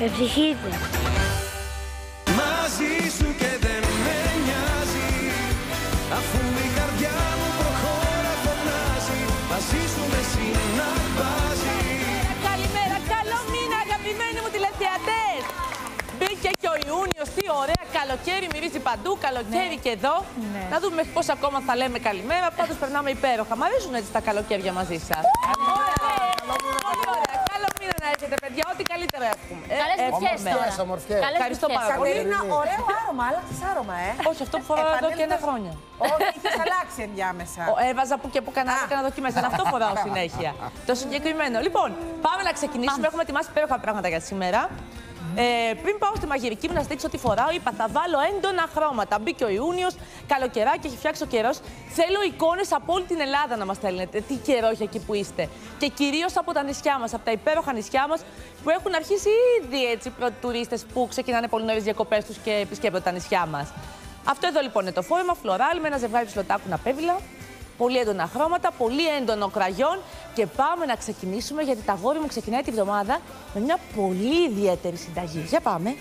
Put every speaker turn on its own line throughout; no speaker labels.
Ευτυχείτε.
Μαζί σου και δεν με νοιάζει, αφού η καρδιά μου προχώρα φωνάζει, μαζί σου με συναρπάζει.
Καλημέρα, καλό μήνα αγαπημένοι μου τηλεθεατές. Μπήκε και ο Ιούνιος, τι ωραία, καλοκαίρι μυρίζει παντού, καλοκαίρι και εδώ. Να δούμε μέχρι πώς ακόμα θα λέμε καλημέρα, πάντως περνάμε υπέροχα. Μ' αρέσουν έτσι τα καλοκαίρια μαζί σας. Πολύ ωραία, καλό μήνα να έχετε παιδιά, ό,τι καλύτερο έχουμε.
Καλές ευχές τώρα.
Ευχαριστώ πάρα πολύ.
Κατερίνα, ωραίο άρωμα, άλλαξες άρωμα,
Όχι, αυτό που φοράω εδώ και 1 χρόνια.
Όχι, είχες αλλάξει ενδιάμεσα.
Έβαζα που και που έκανα δοκιμές. Αυτό φοράω συνέχεια. Το συγκεκριμένο. Λοιπόν, πάμε να ξεκινήσουμε. Έχουμε ετοιμάσει υπέροχα πράγματα για σήμερα. Πριν πάω στη μαγειρική μου να σας δείξω τι φοράω, είπα θα βάλω έντονα χρώματα. Μπήκε ο Ιούνιος, καλοκαιράκι, έχει φτιάξει ο καιρός. Θέλω εικόνες από όλη την Ελλάδα να μας στέλνετε. Τι καιρό έχει εκεί που είστε. Και κυρίως από τα νησιά μας, από τα υπέροχα νησιά μας που έχουν αρχίσει ήδη έτσι πρώτοι τουρίστες που ξεκινάνε πολύ νωρίς διακοπές τους και επισκέπτονται τα νησιά μας. Αυτό εδώ λοιπόν είναι το φόρεμα, φλωράλι με ένα ζευγάρι ψιλοτάκουνα πέβιλα. Πολύ έντονα χρώματα, πολύ έντονο κραγιόν και πάμε να ξεκινήσουμε γιατί τα αγόρι μου ξεκινάει τη βδομάδα με μια πολύ ιδιαίτερη συνταγή. Για πάμε.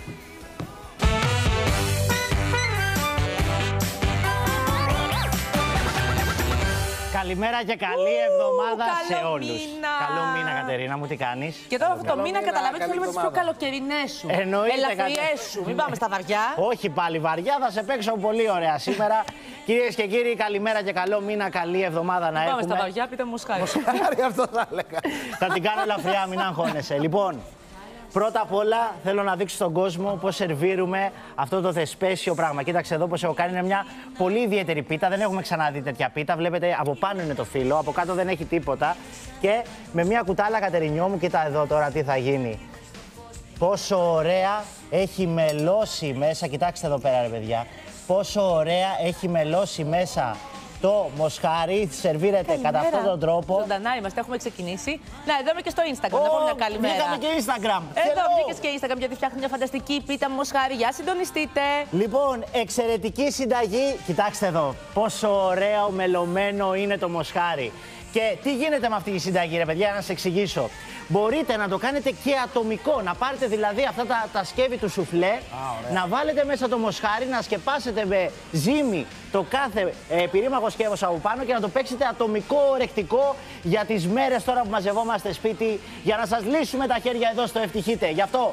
Καλημέρα και καλή εβδομάδα σε
καλό
όλους.
μήνα.
Καλό μήνα, Κατερίνα μου, τι κάνεις?
Και τώρα αυτό το μήνα καταλαβαίνεις όλοι με τις πιο καλοκαιρινές σου.
Εννοείται,
ελαφριές σου. Μην πάμε στα βαριά.
Όχι πάλι βαριά, θα σε παίξω πολύ ωραία σήμερα. Κυρίες και κύριοι, καλημέρα και καλό μήνα, καλή εβδομάδα να έχουμε.
Πάμε στα βαριά, πείτε μου σχάρι.
Αυτό θα έλεγα. Θα την κάνω ελαφριά, μην αγχώνεσαι. Λοιπόν, πρώτα απ' όλα θέλω να δείξω στον κόσμο πώς σερβίρουμε αυτό το θεσπέσιο πράγμα. Κοίταξε εδώ πώς έχω κάνει. Είναι μια πολύ ιδιαίτερη πίτα. Δεν έχουμε ξαναδεί τέτοια πίτα. Βλέπετε από πάνω είναι το φύλλο, από κάτω δεν έχει τίποτα. Και με μια κουτάλα Κατερινιό μου, κοίτα εδώ τώρα τι θα γίνει. Πόσο ωραία έχει μελώσει μέσα. Κοιτάξτε εδώ πέρα ρε παιδιά. Πόσο ωραία έχει μελώσει μέσα το μοσχάρι. Σερβίρεται κατά αυτόν τον τρόπο.
Ζωντανά είμαστε, έχουμε ξεκινήσει. Να, εδώ είμαι και στο Instagram. Να πω μια καλημέρα.
Βγήκαμε και Instagram.
Εδώ βγήκες και Instagram γιατί φτιάχνει μια φανταστική πίτα με μοσχάρι. Για συντονιστείτε.
Λοιπόν, εξαιρετική συνταγή. Κοιτάξτε εδώ πόσο ωραίο μελωμένο είναι το μοσχάρι. Και τι γίνεται με αυτή τη συνταγή, ρε παιδιά, να σας εξηγήσω. Μπορείτε να το κάνετε και ατομικό. Να πάρετε δηλαδή αυτά τα σκεύη του σουφλέ, να βάλετε μέσα το μοσχάρι, να σκεπάσετε με ζύμη το κάθε πυρήμαχο σκεύος από πάνω και να το παίξετε ατομικό ορεκτικό για τις μέρες τώρα που μαζευόμαστε σπίτι, για να σας λύσουμε τα χέρια εδώ στο ευτυχείτε. Γι' αυτό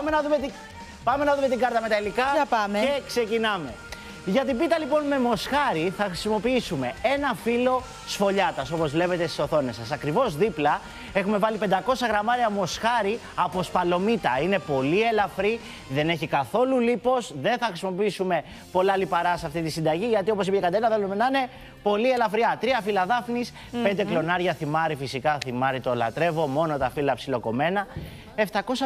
πάμε να δούμε την κάρτα με τα υλικά και ξεκινάμε. Για την πίτα λοιπόν με μοσχάρι θα χρησιμοποιήσουμε ένα φύλλο σφολιάτας, όπως βλέπετε στις οθόνες σας. Ακριβώς δίπλα έχουμε βάλει 500 γραμμάρια μοσχάρι από σπαλομίτα. Είναι πολύ ελαφρύ, δεν έχει καθόλου λίπος, δεν θα χρησιμοποιήσουμε πολλά λιπαρά σε αυτή τη συνταγή, γιατί όπως είπε η Κατερίνα θέλουμε να είναι πολύ ελαφριά. 3 φύλλα δάφνης, 5 κλονάρια θυμάρι, φυσικά θυμάρι το λατρεύω, μόνο τα φύλλα ψιλοκομμένα, 750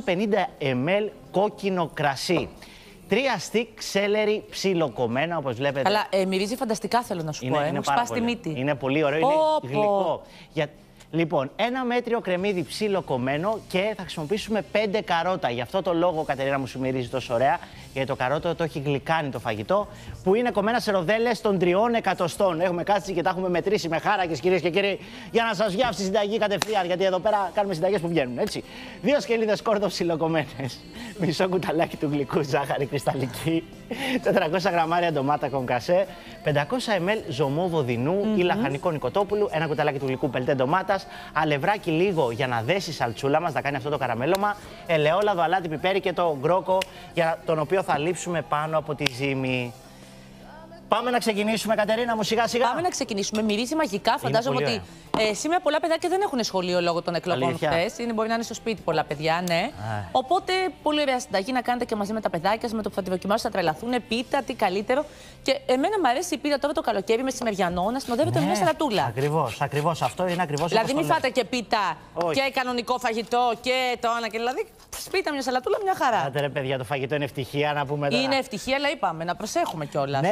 ml κόκκινο κρασί. 3 στικ σέλερι ψιλοκομμένα, όπως βλέπετε.
Αλλά μυρίζει φανταστικά, θέλω να σου πω. Μου σπάσει τη μύτη.
Είναι πολύ ωραίο, είναι γλυκό. Λοιπόν, 1 μέτριο κρεμμύδι ψιλοκομμένο και θα χρησιμοποιήσουμε 5 καρότα. Γι' αυτό το λόγο, Κατερίνα μου, σου μυρίζει τόσο ωραία. Γιατί το καρότο το έχει γλυκάνει το φαγητό, που είναι κομμένα σε ροδέλες των 3 εκατοστών. Έχουμε κάτσει και τα έχουμε μετρήσει με χάρακες, κυρίες και κύριοι, για να σας βγει αυτή η συνταγή κατευθείαν. Γιατί εδώ πέρα κάνουμε συνταγές που βγαίνουν, έτσι. 2 σκελίδες κόρδο ψιλοκομμένες. Μισό κουταλάκι του γλυκού ζάχαρη κρυσταλλική. 400 γραμμάρια ντομάτα κονκασέ. 500 ml ζωμό βοδινού ή λαχανικό νοικοτόπουλου. 1 κουταλάκι του γλυκού πελτέ ντομάτας. Αλευράκι λίγο για να δέσει η σαλτσούλα μας, να κάνει αυτό το καραμέλωμα. Ελαιόλαδο, αλάτι, πιπέρι και το γκρόκο, για τον οποίο θα λείψουμε πάνω από τη ζύμη. Πάμε να ξεκινήσουμε, Κατερίνα μου, σιγά σιγά.
Πάμε να ξεκινήσουμε. Μυρίζει μαγικά. Φαντάζομαι ότι σήμερα πολλά παιδάκια δεν έχουν σχολείο λόγω των εκλογών χθες. Μπορεί να είναι στο σπίτι πολλά παιδιά, ναι. Οπότε πολύ ωραία συνταγή να κάνετε και μαζί με τα παιδάκια. Με το που θα τη δοκιμάσουν θα τρελαθούν. Πίτα, τι καλύτερο. Και εμένα μου αρέσει η πίτα τώρα το καλοκαίρι μεσημεριανό να συνοδεύεται με μια σαλατούλα.
Ακριβώς. Αυτό είναι ακριβώς.
Δηλαδή, μην φάτε και πίτα και κανονικό φαγητό και το ένα και δηλαδή. Σπίτα μια σαλατούλα, μια χαρά.
Άντε ρε παιδιά, το φαγητό είναι ευτυχία να πούμε τώρα.
Είναι ευτυχία, αλλά είπαμε να προσέχουμε κιόλας.
Ναι,
για να πας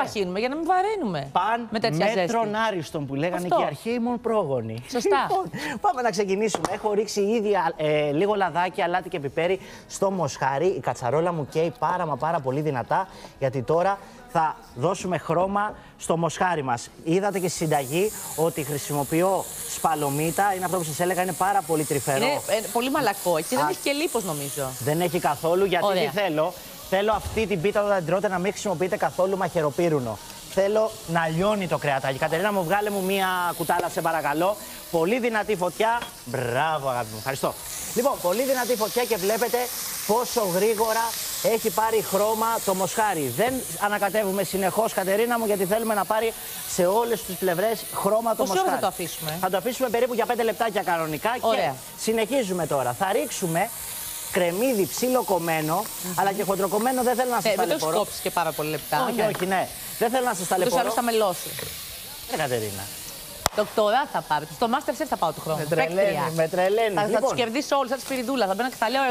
επιταχύνουμε για να μην βαραίνουμε. Με τέτοια ζέστη.
Μέτρον άριστον που λέγανε και οι αρχαίοι μου πρόγονοι.
Σωστά.
Λοιπόν, πάμε να ξεκινήσουμε. Έχω ρίξει ήδη λίγο λαδάκι, αλάτι και πιπέρι στο μοσχάρι. Η κατσαρόλα μου καίει πάρα πολύ δυνατά, γιατί τώρα θα δώσουμε χρώμα στο μοσχάρι μας. Είδατε και στη συνταγή ότι χρησιμοποιώ σπαλομίτα. Είναι αυτό που σας έλεγα, είναι πάρα πολύ τρυφερό.
Είναι πολύ μαλακό και δεν έχει και λίπος, νομίζω.
Δεν έχει καθόλου, γιατί τι θέλω. Θέλω αυτή την πίτα όταν την τρώτε να μην χρησιμοποιείτε καθόλου μαχαιροπύρουνο. Θέλω να λιώνει το κρεατάκι. Κατερίνα μου, βγάλε μου μία κουτάλα, σε παρακαλώ. Πολύ δυνατή φωτιά. Μπράβο, αγάπη μου. Ευχαριστώ. Λοιπόν, πολύ δυνατή φωτιά και βλέπετε πόσο γρήγορα έχει πάρει χρώμα το μοσχάρι. Δεν ανακατεύουμε συνεχώς, Κατερίνα μου, γιατί θέλουμε να πάρει σε όλες τις πλευρές χρώμα το μοσχάρι.
Πόσο θα το αφήσουμε?
Θα το αφήσουμε περίπου για 5 λεπτάκια κανονικά.
Ωραία.
Και συνεχίζουμε τώρα. Θα ρίξουμε κρεμμύδι ψιλοκομμένο, αλλά και χοντροκομμένο. Δεν θέλω να σας ταλαιπωρώ.
Δεν το σκόψεις και πάρα πολύ λεπτά.
Όχι, ναι. Δεν θέλω να σας ταλαιπωρώ.
Τους άλλους θα μελώσει.
Κατερίνα.
Doktορά θα πάρει. Στο Masterchef θα πάω του χρόνου.
Με τρελαίνει.
Θα τους κερδίσω όλους, σαν τη Σπυριδούλα. Θα μπαίνω και θα λέω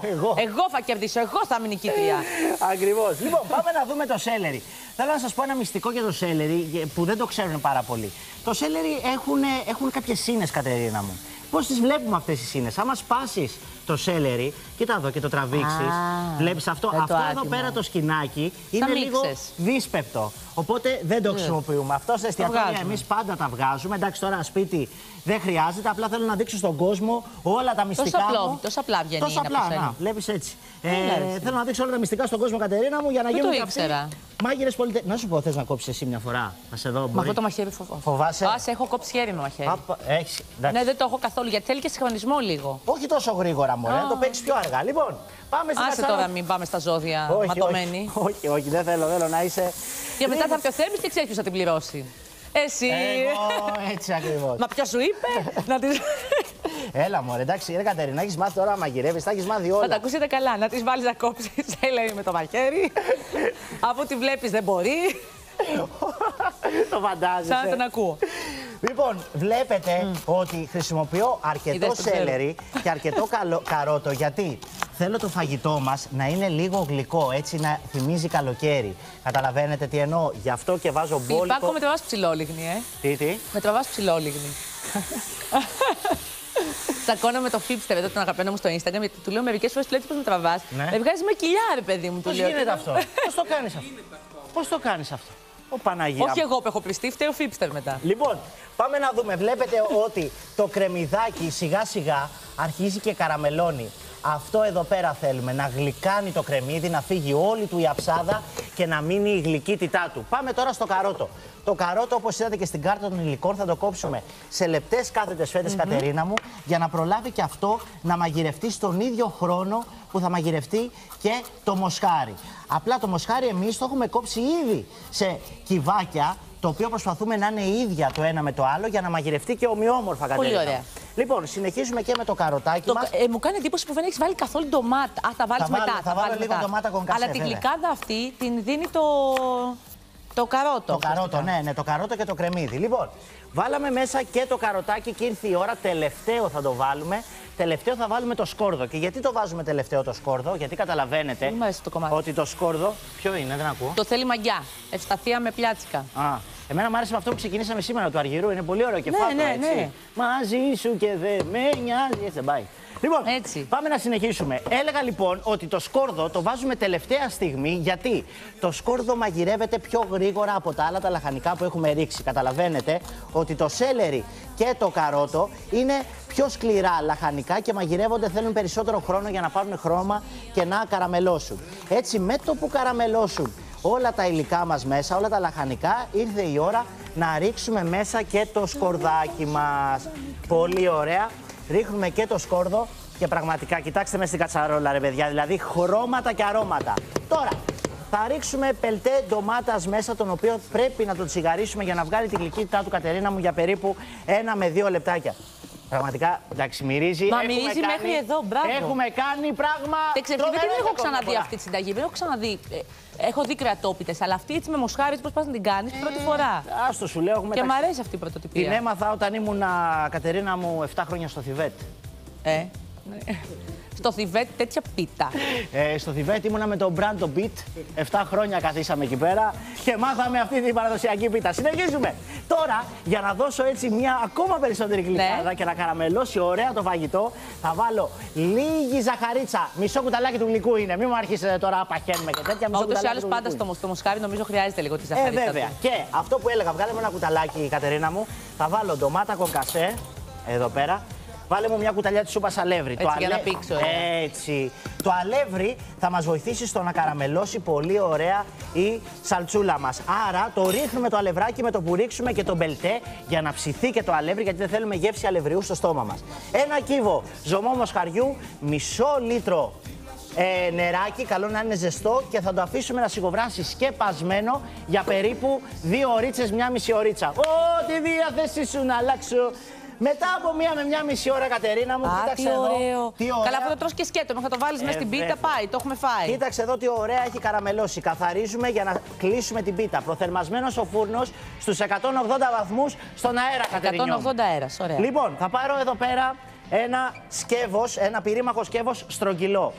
εγώ θα κερδίσω, εγώ θα είμαι νικήτρια.
Ακριβώς. Λοιπόν, πάμε να δούμε το σέλερι. Θέλω να σας πω ένα μυστικό για το σέλερι που δεν το ξέρουν πάρα πολύ. Το σέλερι έχουν κάποιες σύνες, Κατερίνα μου. Πώς τις βλέπουμε αυτές τις σύνες? Άμα σπάσεις το σέλερι, κοίτα εδώ και το τραβήξεις, βλέπεις αυτό. Αυτό εδώ πέρα το σκηνάκι είναι λίγο δύσπεπτο. Οπότε δεν το χρησιμοποιούμε. Αυτό στα εστιατόρια εμείς πάντα τα βγάζουμε. Εντάξει, τώρα σπίτι δεν χρειάζεται. Απλά θέλω να δείξω στον κόσμο όλα τα μυστικά.
Τόσο απλά βγαίνει.
Τόσο απλά, να βλέπεις έτσι. Θέλω να δείξω όλα τα μυστικά στον κόσμο, Κατερίνα μου, για να γίνουν καψί. Μάγειρες πολυτε... Να σου πω, θες να κόψεις εσύ μια φορά? Να σε δω.
Με αυτό το μαχαίρι
φοβάσαι?
Άσε, έχω κόψει χέρι με μαχαίρι.
Έχεις,
ναι, δεν το έχω καθόλου, γιατί θέλει και συγχρονισμό λίγο.
Όχι τόσο γρήγορα, μωρέ, να το παίξεις πιο αργά. Λοιπόν, πάμε στην
κατσαρόλα. Άσε τώρα, μην πάμε στα ζώδια ματωμένοι.
Όχι, δεν θέλω να είσαι.
Και μετά θα έρθει ο Θέμης και ξέρεις ποιος θα την πληρώσει. Εσύ.
Εγώ, έτσι ακριβώς.
Μα ποιος σου είπε να τις...
Έλα μωρέ, εντάξει, ρε Κατερίνα, έχεις μάθει τώρα να μαγειρεύεις, τα έχεις μάθει όλα.
Θα τα ακούσετε καλά, να τις βάλεις να κόψεις, λέει με το μαχαίρι. Αφού τη βλέπεις δεν μπορεί.
Το φαντάζεσαι.
Σαν να τον ακούω.
Λοιπόν, βλέπετε ότι χρησιμοποιώ αρκετό σέλερι και αρκετό καρότο, γιατί θέλω το φαγητό μας να είναι λίγο γλυκό, έτσι να θυμίζει καλοκαίρι. Καταλαβαίνετε τι εννοώ? Γι' αυτό και βάζω μπόλικο.
Πάκο με τραβάς ψιλόλιγνη,
Τι?
Με τραβάς ψιλόλιγνη. Τσακώνω με το Φίπστερ εδώ, τον αγαπημένο μου στο Instagram, γιατί του λέω μερικές φορές του λέει πώς με τραβάς. Με βγάζει με κοιλιά, ρε παιδί μου.
Πώς γίνεται αυτό? Πώς το κάνεις αυτό? Πώς το κάνεις αυτό? Ο Παναγία.
Όχι εγώ που έχω πριστεί, φταίει ο Φίπστερ μετά.
Λοιπόν, πάμε να δούμε. Βλέπετε ότι το κρεμμυδάκι σιγά σιγά αρχίζει και καραμελώνει. Αυτό εδώ πέρα θέλουμε, να γλυκάνει το κρεμμύδι, να φύγει όλη του η αψάδα και να μείνει η γλυκύτητά του. Πάμε τώρα στο καρότο. Το καρότο, όπως είδατε και στην κάρτα των υλικών, θα το κόψουμε σε λεπτές κάθετες φέτες, Κατερίνα μου, για να προλάβει και αυτό να μαγειρευτεί στον ίδιο χρόνο που θα μαγειρευτεί και το μοσχάρι. Απλά το μοσχάρι εμείς το έχουμε κόψει ήδη σε κυβάκια, το οποίο προσπαθούμε να είναι ίδια το ένα με το άλλο για να μαγειρευτεί και ομοιόμορφα, Κατερίνα.
Πολύ ωραία.
Λοιπόν, συνεχίζουμε και με το καροτάκι μας.
Μου κάνει εντύπωση που δεν έχεις βάλει καθόλου ντομάτα. Α, θα βάλεις μετά.
Θα βάλω λίγο ντομάτα κονκασέ.
Αλλά τη γλυκάδα αυτή την δίνει το καρότο.
Το καρότο, ναι, το καρότο και το κρεμμύδι. Λοιπόν, βάλαμε μέσα και το καροτάκι και ήρθε η ώρα. Τελευταίο θα το βάλουμε. Τελευταίο θα βάλουμε το σκόρδο. Και γιατί το βάζουμε τελευταίο το σκόρδο? Γιατί καταλαβαίνετε ότι το σκόρδο. Ποιο είναι, δεν ακούω.
Το θέλει μαγιά. Ευσταθία με πλιάτσικα.
Εμένα μου άρεσε με αυτό που ξεκινήσαμε σήμερα του Αργυρού. Είναι πολύ ωραίο κεφάλαιο. Ναι. Μαζί σου και δεν με νοιάζει. Έτσι δεν πάει. Λοιπόν, πάμε να συνεχίσουμε. Έλεγα λοιπόν ότι το σκόρδο το βάζουμε τελευταία στιγμή, γιατί το σκόρδο μαγειρεύεται πιο γρήγορα από τα άλλα τα λαχανικά που έχουμε ρίξει. Καταλαβαίνετε ότι το σέλερι και το καρότο είναι πιο σκληρά λαχανικά και μαγειρεύονται, θέλουν περισσότερο χρόνο για να πάρουν χρώμα και να καραμελώσουν. Έτσι, με το που καραμελώσουν όλα τα υλικά μας μέσα, όλα τα λαχανικά, ήρθε η ώρα να ρίξουμε μέσα και το σκορδάκι μας. Πολύ ωραία. Ρίχνουμε και το σκόρδο και πραγματικά, κοιτάξτε με στην κατσαρόλα, ρε παιδιά, δηλαδή χρώματα και αρώματα. Τώρα, θα ρίξουμε πελτέ ντομάτας μέσα, τον οποίο πρέπει να το τσιγαρίσουμε για να βγάλει την γλυκύτητά του, Κατερίνα μου, για περίπου 1 με 2 λεπτάκια. Πραγματικά, εντάξει, μυρίζει.
Μα μυρίζει μέχρι εδώ, μπράβο.
Έχουμε κάνει πράγμα.
Δεν έχω ξαναδεί αυτή τη συνταγή, δεν έχω ξαναδεί. Έχω δει κρεατόπιτες, αλλά αυτή έτσι με μοσχάρι, πώς πας να την κάνεις πρώτη φορά.
Άστο σου λέω, έχουμε.
Και μου αρέσει αυτή η πρωτοτυπία.
Την έμαθα όταν ήμουν, Κατερίνα μου, 7 χρόνια στο Θιβέτ.
Ναι. στο Θιβέτ τέτοια πίτα?
Στο Θιβέτ ήμουνα με τον Brand Beat. 7 χρόνια καθίσαμε εκεί πέρα και μάθαμε αυτή την παραδοσιακή πίτα. Συνεχίζουμε. Τώρα, για να δώσω έτσι μια ακόμα περισσότερη γλυκάδα και να καραμελώσει ωραία το φαγητό, θα βάλω λίγη ζαχαρίτσα. Μισό κουταλάκι του γλυκού είναι. Μην μου αρχίσετε τώρα, παχαίνουμε και τέτοια.
Ούτως ή άλλως πάντα στο μοσχάρι νομίζω χρειάζεται λίγο τη ζαχαρίτσα.
Βέβαια. Και αυτό που έλεγα, βγάλε μου ένα κουταλάκι, Κατερίνα μου. Θα βάλω ντομάτα κονκασέ εδώ πέρα. Βάλε μου μια κουταλιά της σούπας αλεύρι.
Έτσι, για να πήξω.
Έτσι. Το αλεύρι θα μας βοηθήσει στο να καραμελώσει πολύ ωραία η σαλτσούλα μας. Άρα το ρίχνουμε το αλευράκι με το που ρίξουμε και το μπελτέ για να ψηθεί και το αλεύρι, γιατί δεν θέλουμε γεύση αλευριού στο στόμα μας. Ένα κύβο ζωμό μοσχαριού, μισό λίτρο νεράκι, καλό να είναι ζεστό, και θα το αφήσουμε να σιγοβράσει σκεπασμένο για περίπου 2 ωρίτσες, 1,5 ωρίτσα. Ό,τι διάθεσή σου να αλλάξω. Μετά από 1 με 1,5 ώρα, Κατερίνα μου, κοίταξε εδώ. Τι ωραία.
Καλά, αυτό το τρως και σκέτο, θα το βάλεις μέσα στην πίτα, πάει, το έχουμε φάει.
Κοίταξε εδώ τι ωραία έχει καραμελώσει. Καθαρίζουμε για να κλείσουμε την πίτα. Προθερμασμένος ο φούρνος στους 180 βαθμούς στον αέρα, Κατερίνο.
180 αέρας, ωραία.
Λοιπόν, θα πάρω εδώ πέρα ένα σκεύος, ένα πυρήμαχο σκεύος στρογγυλό.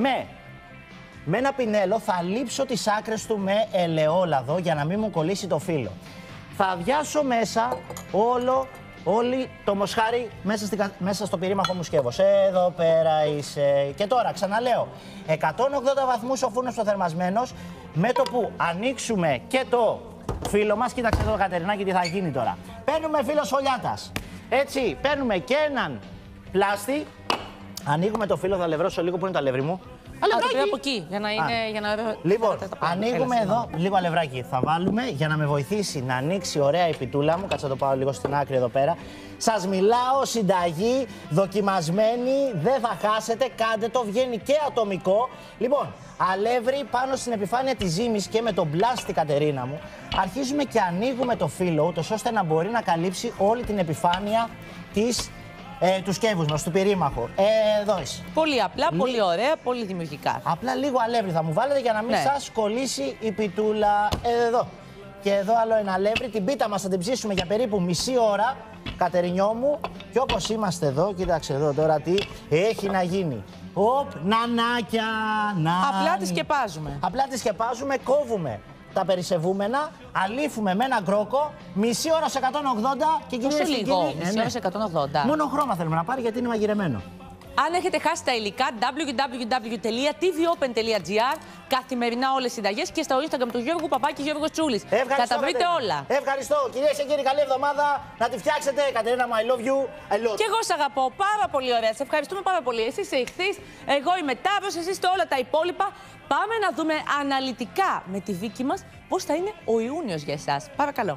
Με ένα πινέλο θα λείψω τις άκρες του με ελαιόλαδο για να μην μου κολλήσει το φύλλο. Θα αδειάσω μέσα όλη το μοσχάρι μέσα στο πυρήμαχο μου σκεύος. Εδώ πέρα είσαι. Και τώρα ξαναλέω, 180 βαθμούς ο φούρνος προθερμασμένος. Με το που ανοίξουμε και το φύλλο μας, κοίταξε εδώ, Κατερινάκη, τι θα γίνει τώρα. Παίρνουμε φύλλο σφολιάτας. Έτσι, παίρνουμε και έναν πλάστη. Ανοίγουμε το φύλλο, θα λευρώσω λίγο που είναι το αλεύρι μου.
Το πήρα από εκεί, για να είναι. Για να...
Λοιπόν, ανοίγουμε εδώ λίγο αλευράκι. Θα βάλουμε για να με βοηθήσει να ανοίξει ωραία η πιτούλα μου. Κάτσε να το πάω λίγο στην άκρη εδώ πέρα. Σας μιλάω, συνταγή, δοκιμασμένη, δεν θα χάσετε, κάντε το, βγαίνει και ατομικό. Λοιπόν, αλεύρι πάνω στην επιφάνεια της ζύμης και με τον πλάστη, Κατερίνα μου, αρχίζουμε και ανοίγουμε το φύλλο, ούτως ώστε να μπορεί να καλύψει όλη την επιφάνεια του σκεύους μας, του πυρήμαχου. Εδώ είσαι.
Πολύ απλά, πολύ ωραία, πολύ δημιουργικά.
Απλά λίγο αλεύρι θα μου βάλετε για να μην σας κολλήσει η πιτούλα. Εδώ. Και εδώ άλλο ένα αλεύρι. Την πίτα μας θα την ψήσουμε για περίπου μισή ώρα, Κατερινιό μου. Και όπως είμαστε εδώ, κοίταξε εδώ τώρα τι έχει να γίνει. Νανάκια,
απλά τη σκεπάζουμε.
Απλά τη σκεπάζουμε, κόβουμε τα περισσευούμενα, αλήφουμε με ένα γκρόκο, μισή ώρα σε 180 και κυρίες και κύριοι.
Μισή ώρα σε 180.
Μόνο χρώμα θέλουμε να πάρει γιατί είναι μαγειρεμένο.
Αν έχετε χάσει τα υλικά, www.tvopen.gr, καθημερινά όλες οι συνταγές, και στο Instagram του Γιώργου Παπάκη Γιώργος Τσούλης. Θα τα βρείτε όλα.
Ευχαριστώ. Κυρίες και κύριοι, καλή εβδομάδα. Να τη φτιάξετε. Κατερίνα μου, I love you. I love you.
Και εγώ σ' αγαπώ πάρα πολύ, ωραία. Σε ευχαριστούμε πάρα πολύ. Εσύ είσαι ηχθής, εγώ είμαι Ταύρος, εσείς είστε όλα τα υπόλοιπα. Πάμε να δούμε αναλυτικά με τη Βίκη μας πώς θα είναι ο Ιούνιος για εσάς. Παρακαλώ.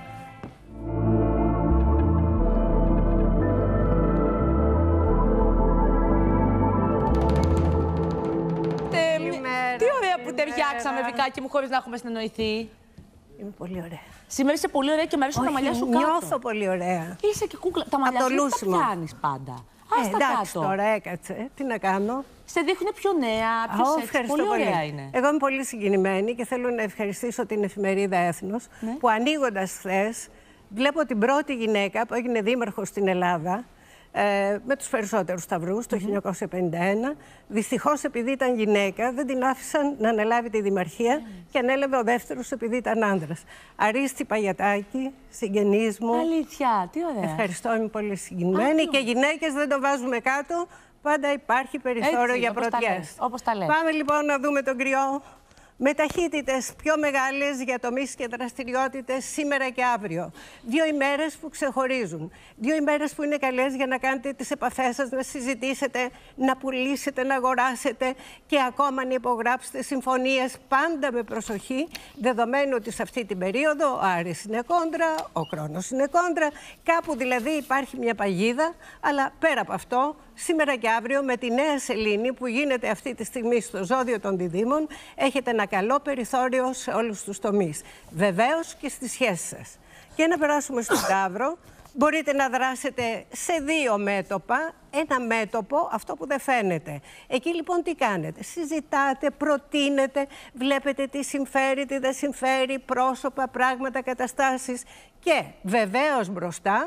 Τι ωραία που ταιριάξαμε, Βικάκη μου, χωρίς να έχουμε συνεννοηθεί.
Είμαι πολύ ωραία.
Σήμερα είσαι πολύ ωραία και μου αρέσουν τα μαλλιά σου κάτω.
Νιώθω πολύ ωραία.
Είσαι και κούκλα. Τα μαλλιά σου τα πιάνεις πάντα.
Εντάξει, τώρα έκατσε. Τι να κάνω.
Σε δείχνει πιο νέα, πιο σεξ. Πολύ ωραία είναι.
Εγώ είμαι πολύ συγκινημένη και θέλω να ευχαριστήσω την εφημερίδα Έθνος, που ανοίγοντας χθες βλέπω την πρώτη γυναίκα που έγινε δήμαρχος στην Ελλάδα, με τους περισσότερους σταυρούς το 1951. Δυστυχώς, επειδή ήταν γυναίκα, δεν την άφησαν να αναλάβει τη δημαρχία και ανέλαβε ο δεύτερος επειδή ήταν άνδρας. Αρίστη Παγιατάκη, συγγενής μου.
Αλήθεια, τι ωραία.
Ευχαριστώ, είμαι πολύ συγκινημένη. Και γυναίκες δεν το βάζουμε κάτω. Πάντα υπάρχει περιθώριο για πρωτιές.
Όπως τα λες.
Πάμε λοιπόν να δούμε τον κρυό. Με ταχύτητες πιο μεγάλες για τομείς και δραστηριότητες σήμερα και αύριο. 2 ημέρες που ξεχωρίζουν. 2 ημέρες που είναι καλές για να κάνετε τις επαφές σας, να συζητήσετε, να πουλήσετε, να αγοράσετε και ακόμα να υπογράψετε συμφωνίες, πάντα με προσοχή, δεδομένου ότι σε αυτή την περίοδο ο Άρης είναι κόντρα, ο Κρόνος είναι κόντρα, κάπου δηλαδή υπάρχει μια παγίδα, αλλά πέρα από αυτό, σήμερα και αύριο με τη νέα σελήνη που γίνεται αυτή τη στιγμή στο ζώδιο των Διδύμων, έχετε ένα καλό περιθώριο σε όλους τους τομείς. Βεβαίως και στις σχέσεις σας. Και να περάσουμε στον Ταύρο, μπορείτε να δράσετε σε 2 μέτωπα. Ένα μέτωπο, αυτό που δεν φαίνεται. Εκεί λοιπόν τι κάνετε. Συζητάτε, προτείνετε, βλέπετε τι συμφέρει, τι δεν συμφέρει, πρόσωπα, πράγματα, καταστάσεις. Και βεβαίως μπροστά, που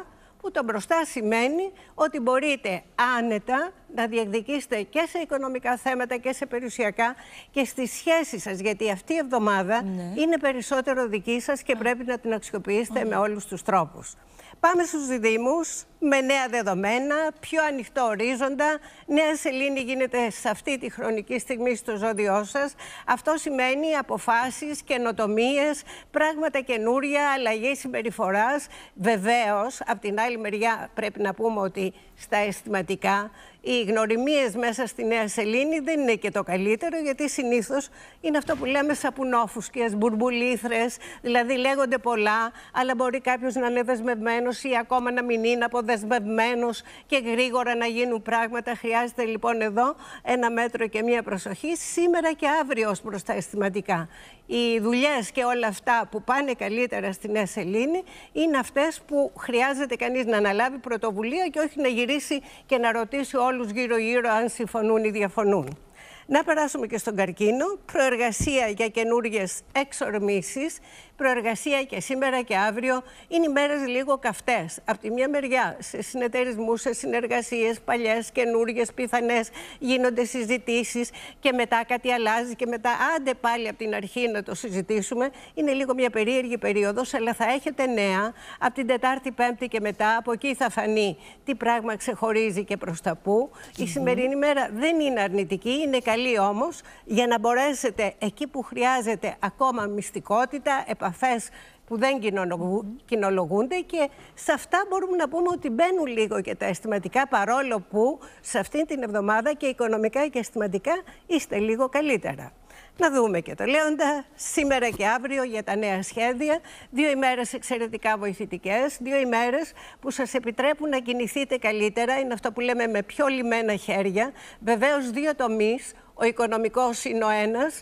που το μπροστά σημαίνει ότι μπορείτε άνετα να διεκδικήσετε και σε οικονομικά θέματα και σε περιουσιακά και στις σχέσεις σας, γιατί αυτή η εβδομάδα είναι περισσότερο δική σας και πρέπει να την αξιοποιήσετε με όλους τους τρόπους. Πάμε στους διδύμους με νέα δεδομένα, πιο ανοιχτό ορίζοντα. Νέα σελήνη γίνεται σε αυτή τη χρονική στιγμή στο ζώδιό σας. Αυτό σημαίνει αποφάσεις, καινοτομίες, πράγματα καινούρια, αλλαγή συμπεριφοράς. Βεβαίως, από την άλλη μεριά πρέπει να πούμε ότι στα αισθηματικά οι γνωριμίες μέσα στη νέα σελήνη δεν είναι και το καλύτερο, γιατί συνήθως είναι αυτό που λέμε σαπουνόφουσκες, μπουρμπουλήθρες, δηλαδή λέγονται πολλά, αλλά μπορεί κάποιος να είναι δεσμευμένος ή ακόμα να μην είναι αποδεσμευμένος και γρήγορα να γίνουν πράγματα. Χρειάζεται λοιπόν εδώ ένα μέτρο και μία προσοχή σήμερα και αύριο ως προς τα αισθηματικά. Οι δουλειές και όλα αυτά που πάνε καλύτερα στη νέα σελήνη είναι αυτές που χρειάζεται κανείς να αναλάβει πρωτοβουλία και όχι να γυρίσει και να ρωτήσει όλους γύρω-γύρω αν συμφωνούν ή διαφωνούν. Να περάσουμε και στον καρκίνο. Προεργασία για καινούργιες εξορμήσεις. Προεργασία και σήμερα και αύριο είναι οι μέρες λίγο καυτές. Από τη μια μεριά, σε συνεταιρισμούς, σε συνεργασίες, παλιές, καινούργιες, πιθανές, γίνονται συζητήσεις και μετά κάτι αλλάζει και μετά άντε πάλι από την αρχή να το συζητήσουμε. Είναι λίγο μια περίεργη περίοδος, αλλά θα έχετε νέα από την Τετάρτη, Πέμπτη και μετά. Από εκεί θα φανεί τι πράγμα ξεχωρίζει και προς τα πού. Η σημερινή μέρα δεν είναι αρνητική, είναι καλή όμως για να μπορέσετε εκεί που χρειάζεται ακόμα μυστικότητα, επαφές που δεν κοινολογούνται, και σε αυτά μπορούμε να πούμε ότι μπαίνουν λίγο και τα αισθηματικά, παρόλο που σε αυτή την εβδομάδα και οικονομικά και αισθηματικά είστε λίγο καλύτερα. Να δούμε και το Λέοντα, σήμερα και αύριο για τα νέα σχέδια. 2 ημέρες εξαιρετικά βοηθητικές, 2 ημέρες που σας επιτρέπουν να κινηθείτε καλύτερα, είναι αυτό που λέμε με πιο λυμμένα χέρια. Βεβαίως 2 τομείς, ο οικονομικός είναι ο ένας,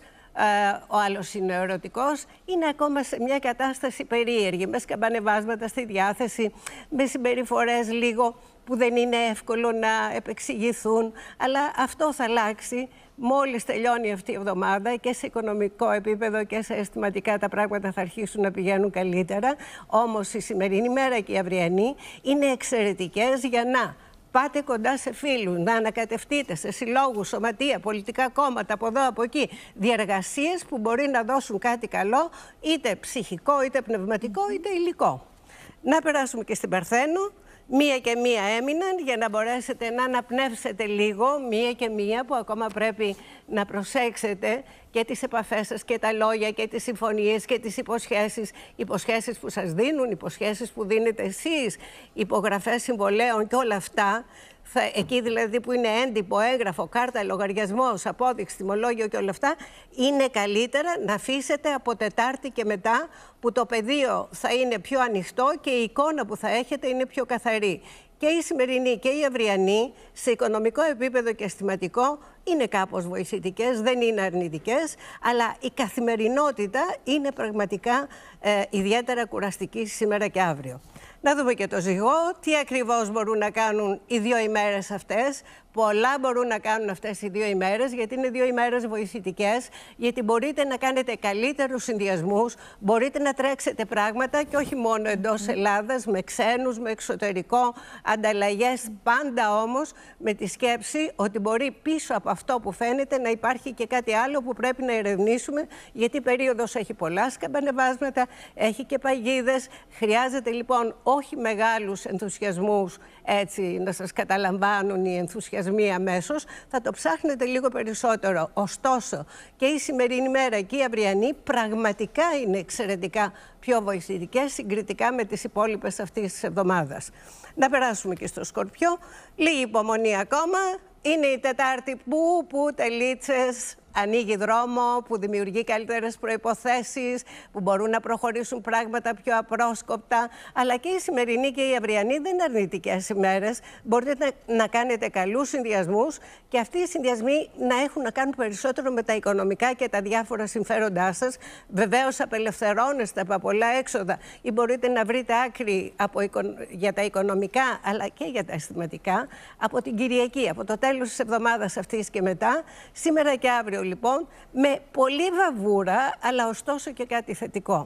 ο άλλος είναι ο ερωτικός, είναι ακόμα σε μια κατάσταση περίεργη, με σκαμπανεβάσματα στη διάθεση, με συμπεριφορές λίγο που δεν είναι εύκολο να επεξηγηθούν, αλλά αυτό θα αλλάξει μόλις τελειώνει αυτή η εβδομάδα και σε οικονομικό επίπεδο και σε αισθηματικά τα πράγματα θα αρχίσουν να πηγαίνουν καλύτερα. Όμως η σημερινή μέρα και η αυριανή είναι εξαιρετικές για να πάτε κοντά σε φίλους, να ανακατευτείτε σε συλλόγους, σωματεία, πολιτικά κόμματα, από εδώ, από εκεί. Διεργασίες που μπορεί να δώσουν κάτι καλό, είτε ψυχικό, είτε πνευματικό, είτε υλικό. Να περάσουμε και στην Παρθένο. 1 και 1 έμειναν για να μπορέσετε να αναπνεύσετε λίγο. 1 και 1 που ακόμα πρέπει να προσέξετε και τις επαφές σας και τα λόγια και τις συμφωνίες και τις υποσχέσεις. Υποσχέσεις που σας δίνουν, υποσχέσεις που δίνετε εσείς, υπογραφές συμβολέων και όλα αυτά. Εκεί δηλαδή που είναι έντυπο, έγγραφο, κάρτα, λογαριασμός, απόδειξη, τιμολόγιο και όλα αυτά, είναι καλύτερα να αφήσετε από Τετάρτη και μετά, που το πεδίο θα είναι πιο ανοιχτό και η εικόνα που θα έχετε είναι πιο καθαρή. Και η σημερινή και η αυριανή, σε οικονομικό επίπεδο και αισθηματικό, είναι κάπως βοηθητικές, δεν είναι αρνητικές, αλλά η καθημερινότητα είναι πραγματικά ιδιαίτερα κουραστική σήμερα και αύριο. Να δούμε και το Ζυγό, τι ακριβώς μπορούν να κάνουν οι 2 ημέρες αυτές. Πολλά μπορούν να κάνουν αυτές οι 2 ημέρες, γιατί είναι 2 ημέρες βοηθητικές, γιατί μπορείτε να κάνετε καλύτερους συνδυασμούς, μπορείτε να τρέξετε πράγματα και όχι μόνο εντός Ελλάδας, με ξένους, με εξωτερικό, ανταλλαγές, πάντα όμως με τη σκέψη ότι μπορεί πίσω από αυτό που φαίνεται να υπάρχει και κάτι άλλο που πρέπει να ερευνήσουμε, γιατί η περίοδος έχει πολλά σκαμπανεβάσματα, έχει και παγίδες. Χρειάζεται λοιπόν όχι μεγάλους ενθουσιασμούς, έτσι να σας καταλαμβάνουν οι ενθουσιασμοί αμέσως, θα το ψάχνετε λίγο περισσότερο. Ωστόσο και η σημερινή μέρα και η αυριανή πραγματικά είναι εξαιρετικά πιο βοηθητικές συγκριτικά με τις υπόλοιπες αυτής της εβδομάδας. Να περάσουμε και στο Σκορπιό. Λίγη υπομονή ακόμα. Είναι η Τετάρτη που τελίτσες, ανοίγει δρόμο, που δημιουργεί καλύτερες προϋποθέσεις, που μπορούν να προχωρήσουν πράγματα πιο απρόσκοπτα. Αλλά και η σημερινή και η αυριανή δεν είναι αρνητικές ημέρες. Μπορείτε να κάνετε καλούς συνδυασμούς και αυτοί οι συνδυασμοί να έχουν να κάνουν περισσότερο με τα οικονομικά και τα διάφορα συμφέροντά σας. Βεβαίως απελευθερώνεστε από πολλά έξοδα ή μπορείτε να βρείτε άκρη για τα οικονομικά αλλά και για τα αισθηματικά από την Κυριακή, από το τέλος της εβδομάδας αυτής και μετά. Σήμερα και αύριο λοιπόν με πολλή βαβούρα, αλλά ωστόσο και κάτι θετικό.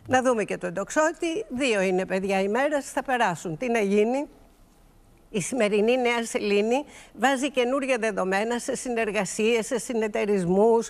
Να δούμε και τον τοξότη. 2 είναι, παιδιά, οι μέρες, θα περάσουν. Τι να γίνει? Η σημερινή Νέα Σελήνη βάζει καινούργια δεδομένα σε συνεργασίες, σε συνεταιρισμούς,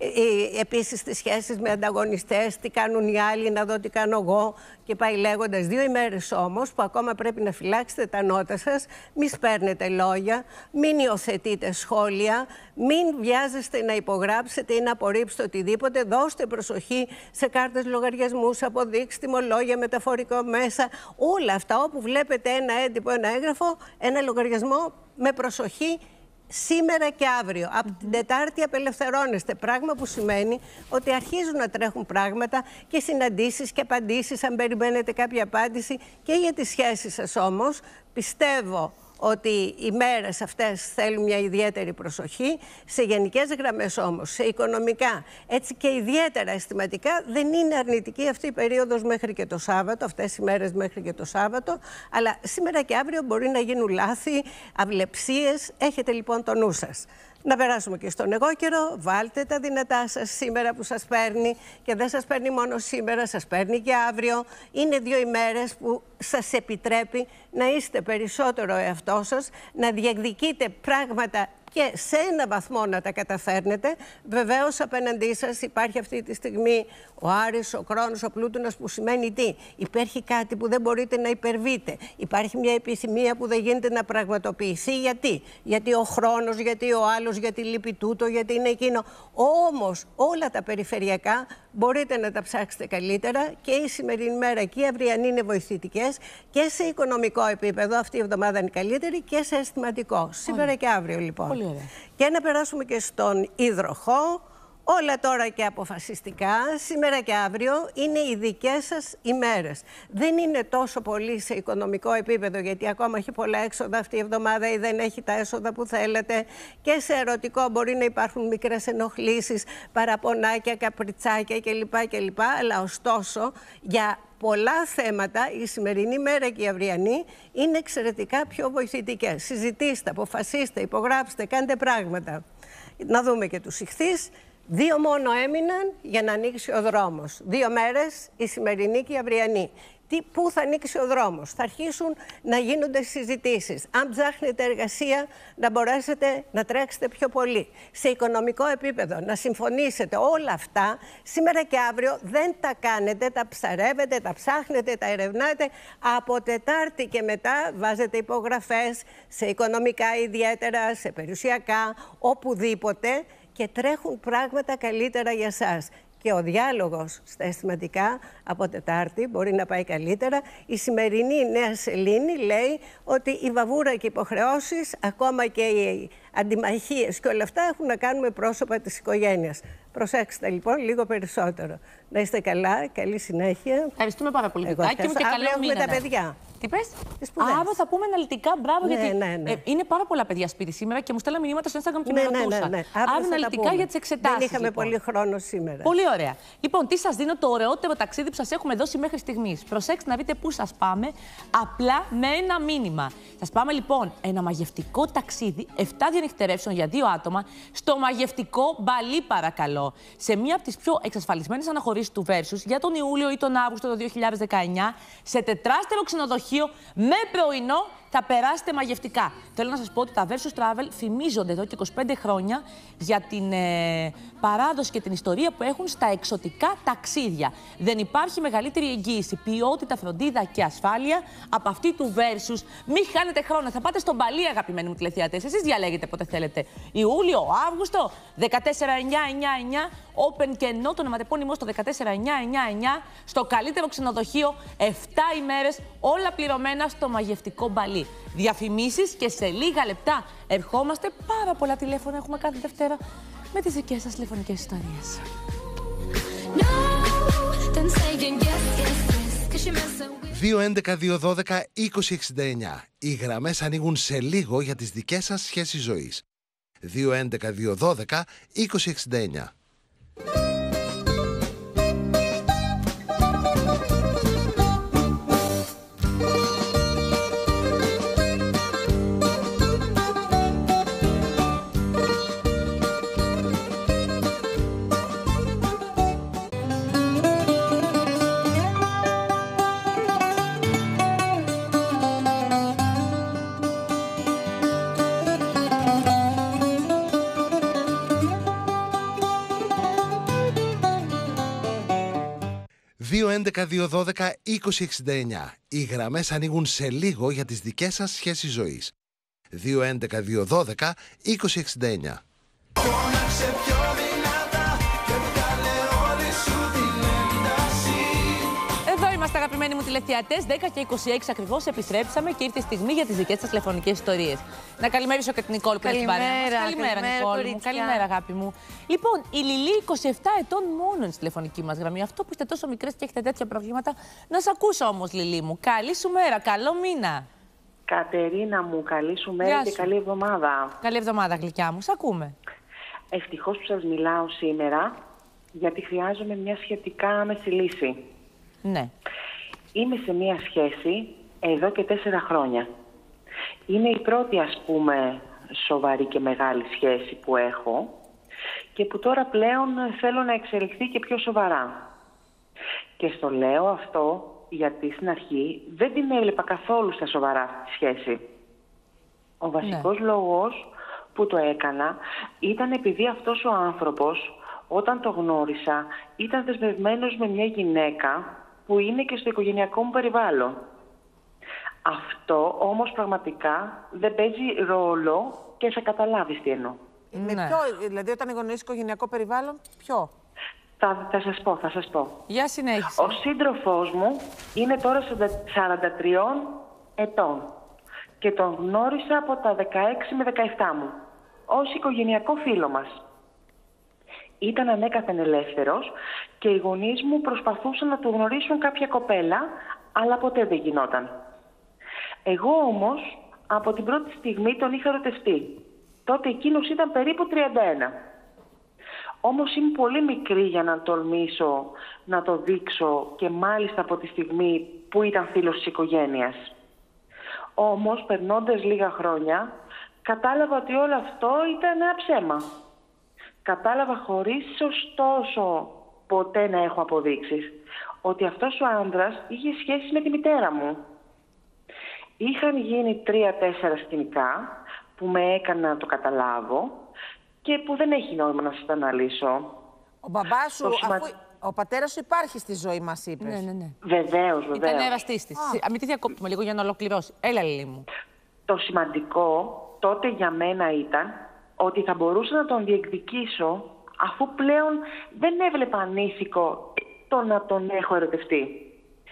επίσης στις σχέσεις με ανταγωνιστές, τι κάνουν οι άλλοι, να δω τι κάνω εγώ και πάει λέγοντας. 2 ημέρες όμως που ακόμα πρέπει να φυλάξετε τα νότα σας, μην σπέρνετε λόγια, μην υιοθετείτε σχόλια, μην βιάζεστε να υπογράψετε ή να απορρίψετε οτιδήποτε, δώστε προσοχή σε κάρτες λογαριασμούς, αποδείξεις, τιμολόγια, μεταφορικό μέσα, όλα αυτά όπου βλέπετε ένα έντυπο, ένα έγγραφο, ένα λογαριασμό, με προσοχή. Σήμερα και αύριο. Από την Τετάρτη απελευθερώνεστε. Πράγμα που σημαίνει ότι αρχίζουν να τρέχουν πράγματα και συναντήσεις και απαντήσεις, αν περιμένετε κάποια απάντηση. Και για τις σχέσεις σας όμως, πιστεύω ότι οι μέρες αυτές θέλουν μια ιδιαίτερη προσοχή. Σε γενικές γραμμές όμως, σε οικονομικά, έτσι και ιδιαίτερα αισθηματικά, δεν είναι αρνητική αυτή η περίοδος μέχρι και το Σάββατο, αυτές οι μέρες μέχρι και το Σάββατο, αλλά σήμερα και αύριο μπορεί να γίνουν λάθη, αυλεψίες. Έχετε λοιπόν το νου σας. Να περάσουμε και στον εγώ καιρό. Βάλτε τα δυνατά σας σήμερα που σας παίρνει, και δεν σας παίρνει μόνο σήμερα, σας παίρνει και αύριο. Είναι 2 ημέρες που σας επιτρέπει να είστε περισσότερο εαυτό σας, να διεκδικείτε πράγματα και σε ένα βαθμό να τα καταφέρνετε. Βεβαίως απέναντί σας υπάρχει αυτή τη στιγμή ο Άρης, ο Κρόνος, ο Πλούτονας, που σημαίνει τι? Υπάρχει κάτι που δεν μπορείτε να υπερβείτε. Υπάρχει μια επιθυμία που δεν γίνεται να πραγματοποιηθεί. Γιατί? Γιατί ο χρόνος, γιατί ο άλλος, γιατί λείπει τούτο, γιατί είναι εκείνο. Όμως όλα τα περιφερειακά μπορείτε να τα ψάξετε καλύτερα, και η σημερινή μέρα και η αυριανή είναι βοηθητικές, και σε οικονομικό επίπεδο αυτή η εβδομάδα είναι καλύτερη, και σε αισθηματικό. Σήμερα και αύριο λοιπόν.
Πολύ ωραία. Και
να περάσουμε και στον υδροχό. Όλα τώρα και αποφασιστικά, σήμερα και αύριο είναι οι δικές σας ημέρες. Δεν είναι τόσο πολύ σε οικονομικό επίπεδο, γιατί ακόμα έχει πολλά έξοδα αυτή η εβδομάδα ή δεν έχει τα έσοδα που θέλετε. Και σε ερωτικό μπορεί να υπάρχουν μικρές ενοχλήσεις, παραπονάκια, καπριτσάκια κλπ. Αλλά ωστόσο, για πολλά θέματα η σημερινή μέρα και η αυριανή είναι εξαιρετικά πιο βοηθητικές. Συζητήστε, αποφασίστε, υπογράψτε, κάντε πράγματα. Να δούμε και τους Ιχθύς. 2 μόνο έμειναν για να ανοίξει ο δρόμος. 2 μέρες, η σημερινή και η αυριανή. Πού θα ανοίξει ο δρόμος? Θα αρχίσουν να γίνονται συζητήσεις. Αν ψάχνετε εργασία, να μπορέσετε να τρέξετε πιο πολύ. Σε οικονομικό επίπεδο, να συμφωνήσετε. Όλα αυτά, σήμερα και αύριο δεν τα κάνετε, τα ψαρεύετε, τα ψάχνετε, τα ερευνάτε. Από Τετάρτη και μετά βάζετε υπογραφές σε οικονομικά ιδιαίτερα, σε περιουσιακά, οπουδήποτε, και τρέχουν πράγματα καλύτερα για σας. Και ο διάλογος στα αισθηματικά από Τετάρτη μπορεί να πάει καλύτερα. Η σημερινή Νέα Σελήνη λέει ότι η βαβούρα και οι υποχρεώσεις, ακόμα και οι αντιμαχίες και όλα αυτά, έχουν να κάνουν με πρόσωπα της οικογένειας. Προσέξτε λοιπόν λίγο περισσότερο. Να είστε καλά, καλή συνέχεια.
Ευχαριστούμε πάρα πολύ. Αύριο
έχουμε τα παιδιά.
Τι πες? Αύριο θα πούμε αναλυτικά, μπράβο, γιατί είναι πάρα πολλά παιδιά σπίτι σήμερα και μου στέλνουν μηνύματα στο Instagram και με ρωτούσαν. Αύριο αναλυτικά για τις εξετάσεις.
Δεν είχαμε πολύ χρόνο σήμερα.
Πολύ ωραία. Λοιπόν, τι σας δίνω? Το ωραιότερο ταξίδι που σας έχουμε δώσει μέχρι στιγμής. Προσέξτε να δείτε πού σας πάμε, απλά με ένα μήνυμα. Σας πάμε λοιπόν ένα μαγευτικό ταξίδι, 7 διανυκτερεύσεων για 2 άτομα, στο μαγευτικό Μπαλί, παρακαλώ. Σε μία από τις πιο εξασφαλισμένες αναχωρήσεις του Versus για τον Ιούλιο ή τον Αύγουστο του 2019, σε 4στερο ξενοδοχείο με πρωινό. Θα περάσετε μαγευτικά. Θέλω να σας πω ότι τα Versus Travel φημίζονται εδώ και 25 χρόνια για την παράδοση και την ιστορία που έχουν στα εξωτικά ταξίδια. Δεν υπάρχει μεγαλύτερη εγγύηση, ποιότητα, φροντίδα και ασφάλεια από αυτή του Versus. Μην χάνετε χρόνο. Θα πάτε στον Μπαλί, αγαπημένοι μου τηλεθεατές. Εσείς διαλέγετε πότε θέλετε. Ιούλιο, Αύγουστο, 14999, open και ενώ το ονοματεπώνυμό στο 14999, στο καλύτερο ξενοδοχείο, 7 ημέρες, όλα πληρωμένα στο μαγευτικό Μπαλί. Διαφημίσεις και σε λίγα λεπτά ερχόμαστε. Πάρα πολλά τηλέφωνα έχουμε κάθε Δευτέρα με τις δικές σας τηλεφωνικές ιστορίες.
2-11-212-2069. Οι γραμμές ανοίγουν σε λίγο για τις δικές σας σχέσεις ζωής. 2-11-212-2069. 2-11-2-12-20-69. Οι γραμμές ανοίγουν σε λίγο για τις δικές σας σχέσεις ζωής. 2-11-2-12-20-69.
Είμαστε αγαπημένοι μου τηλεθεατές, 10 και 26 ακριβώς επιστρέψαμε και ήρθε η στιγμή για τις δικές σας τηλεφωνικές ιστορίες. Να καλημερίσω και την Νικόλ που είναι στην παρέα μας. Καλημέρα, Νικόλ μου. Καλημέρα, αγάπη μου. Λοιπόν, η Λιλή, 27 ετών μόνο είναι στη τηλεφωνική μας γραμμή. Αυτό που είστε τόσο μικρές και έχετε τέτοια προβλήματα, να σε ακούσω όμως, Λιλή μου. Καλή σου μέρα, καλό μήνα.
Κατερίνα μου, καλή σου μέρα και καλή εβδομάδα.
Καλή εβδομάδα, γλυκιά μου. Σ' ακούμε.
Ευτυχώς που σας μιλάω σήμερα, γιατί χρειάζομαι μια σχετικά άμεση λύση.
Ναι.
Είμαι σε μια σχέση εδώ και 4 χρόνια. Είναι η πρώτη, ας πούμε, σοβαρή και μεγάλη σχέση που έχω και που τώρα πλέον θέλω να εξελιχθεί και πιο σοβαρά. Και στο λέω αυτό γιατί στην αρχή δεν την έβλεπα καθόλου στα σοβαρά αυτή τη σχέση. Ο βασικός λόγος που το έκανα ήταν επειδή αυτός ο άνθρωπος, όταν το γνώρισα, ήταν δεσμευμένος με μια γυναίκα που είναι και στο οικογενειακό μου περιβάλλον. Αυτό όμως πραγματικά δεν παίζει ρόλο και θα καταλάβεις τι εννοώ.
Με ποιο, δηλαδή όταν γνωρίζεις οικογενειακό περιβάλλον, ποιο?
Θα σας πω.
Για συνέχισε.
Ο σύντροφός μου είναι τώρα 43 ετών και τον γνώρισα από τα 16 με 17 μου, ως οικογενειακό φίλο μας. Ήταν ανέκαθεν ελεύθερος και οι γονείς μου προσπαθούσαν να του γνωρίσουν κάποια κοπέλα, αλλά ποτέ δεν γινόταν. Εγώ όμως από την πρώτη στιγμή τον είχα ερωτευτεί. Τότε εκείνος ήταν περίπου 31. Όμως ήμουν πολύ μικρή για να τολμήσω να το δείξω και μάλιστα από τη στιγμή που ήταν φίλος της οικογένειας. Όμως περνώντας λίγα χρόνια κατάλαβα ότι όλο αυτό ήταν ένα ψέμα. Κατάλαβα χωρίς ωστόσο ποτέ να έχω αποδείξεις ότι αυτός ο άντρας είχε σχέση με τη μητέρα μου. Είχαν γίνει 3-4 σκηνικά που με έκαναν να το καταλάβω και που δεν έχει νόημα να σας τα αναλύσω.
Ο μπαμπάς σου, ο πατέρας σου υπάρχει στη ζωή μας, είπες.
Ναι.
Βεβαίως.
Ήταν εραστής της. Μην τη διακόπτουμε λίγο για να ολοκληρώσει. Έλα, Λιλή μου.
Το σημαντικό τότε για μένα ήταν ότι θα μπορούσα να τον διεκδικήσω αφού πλέον δεν έβλεπα ανήθικο το να τον έχω ερωτευτεί.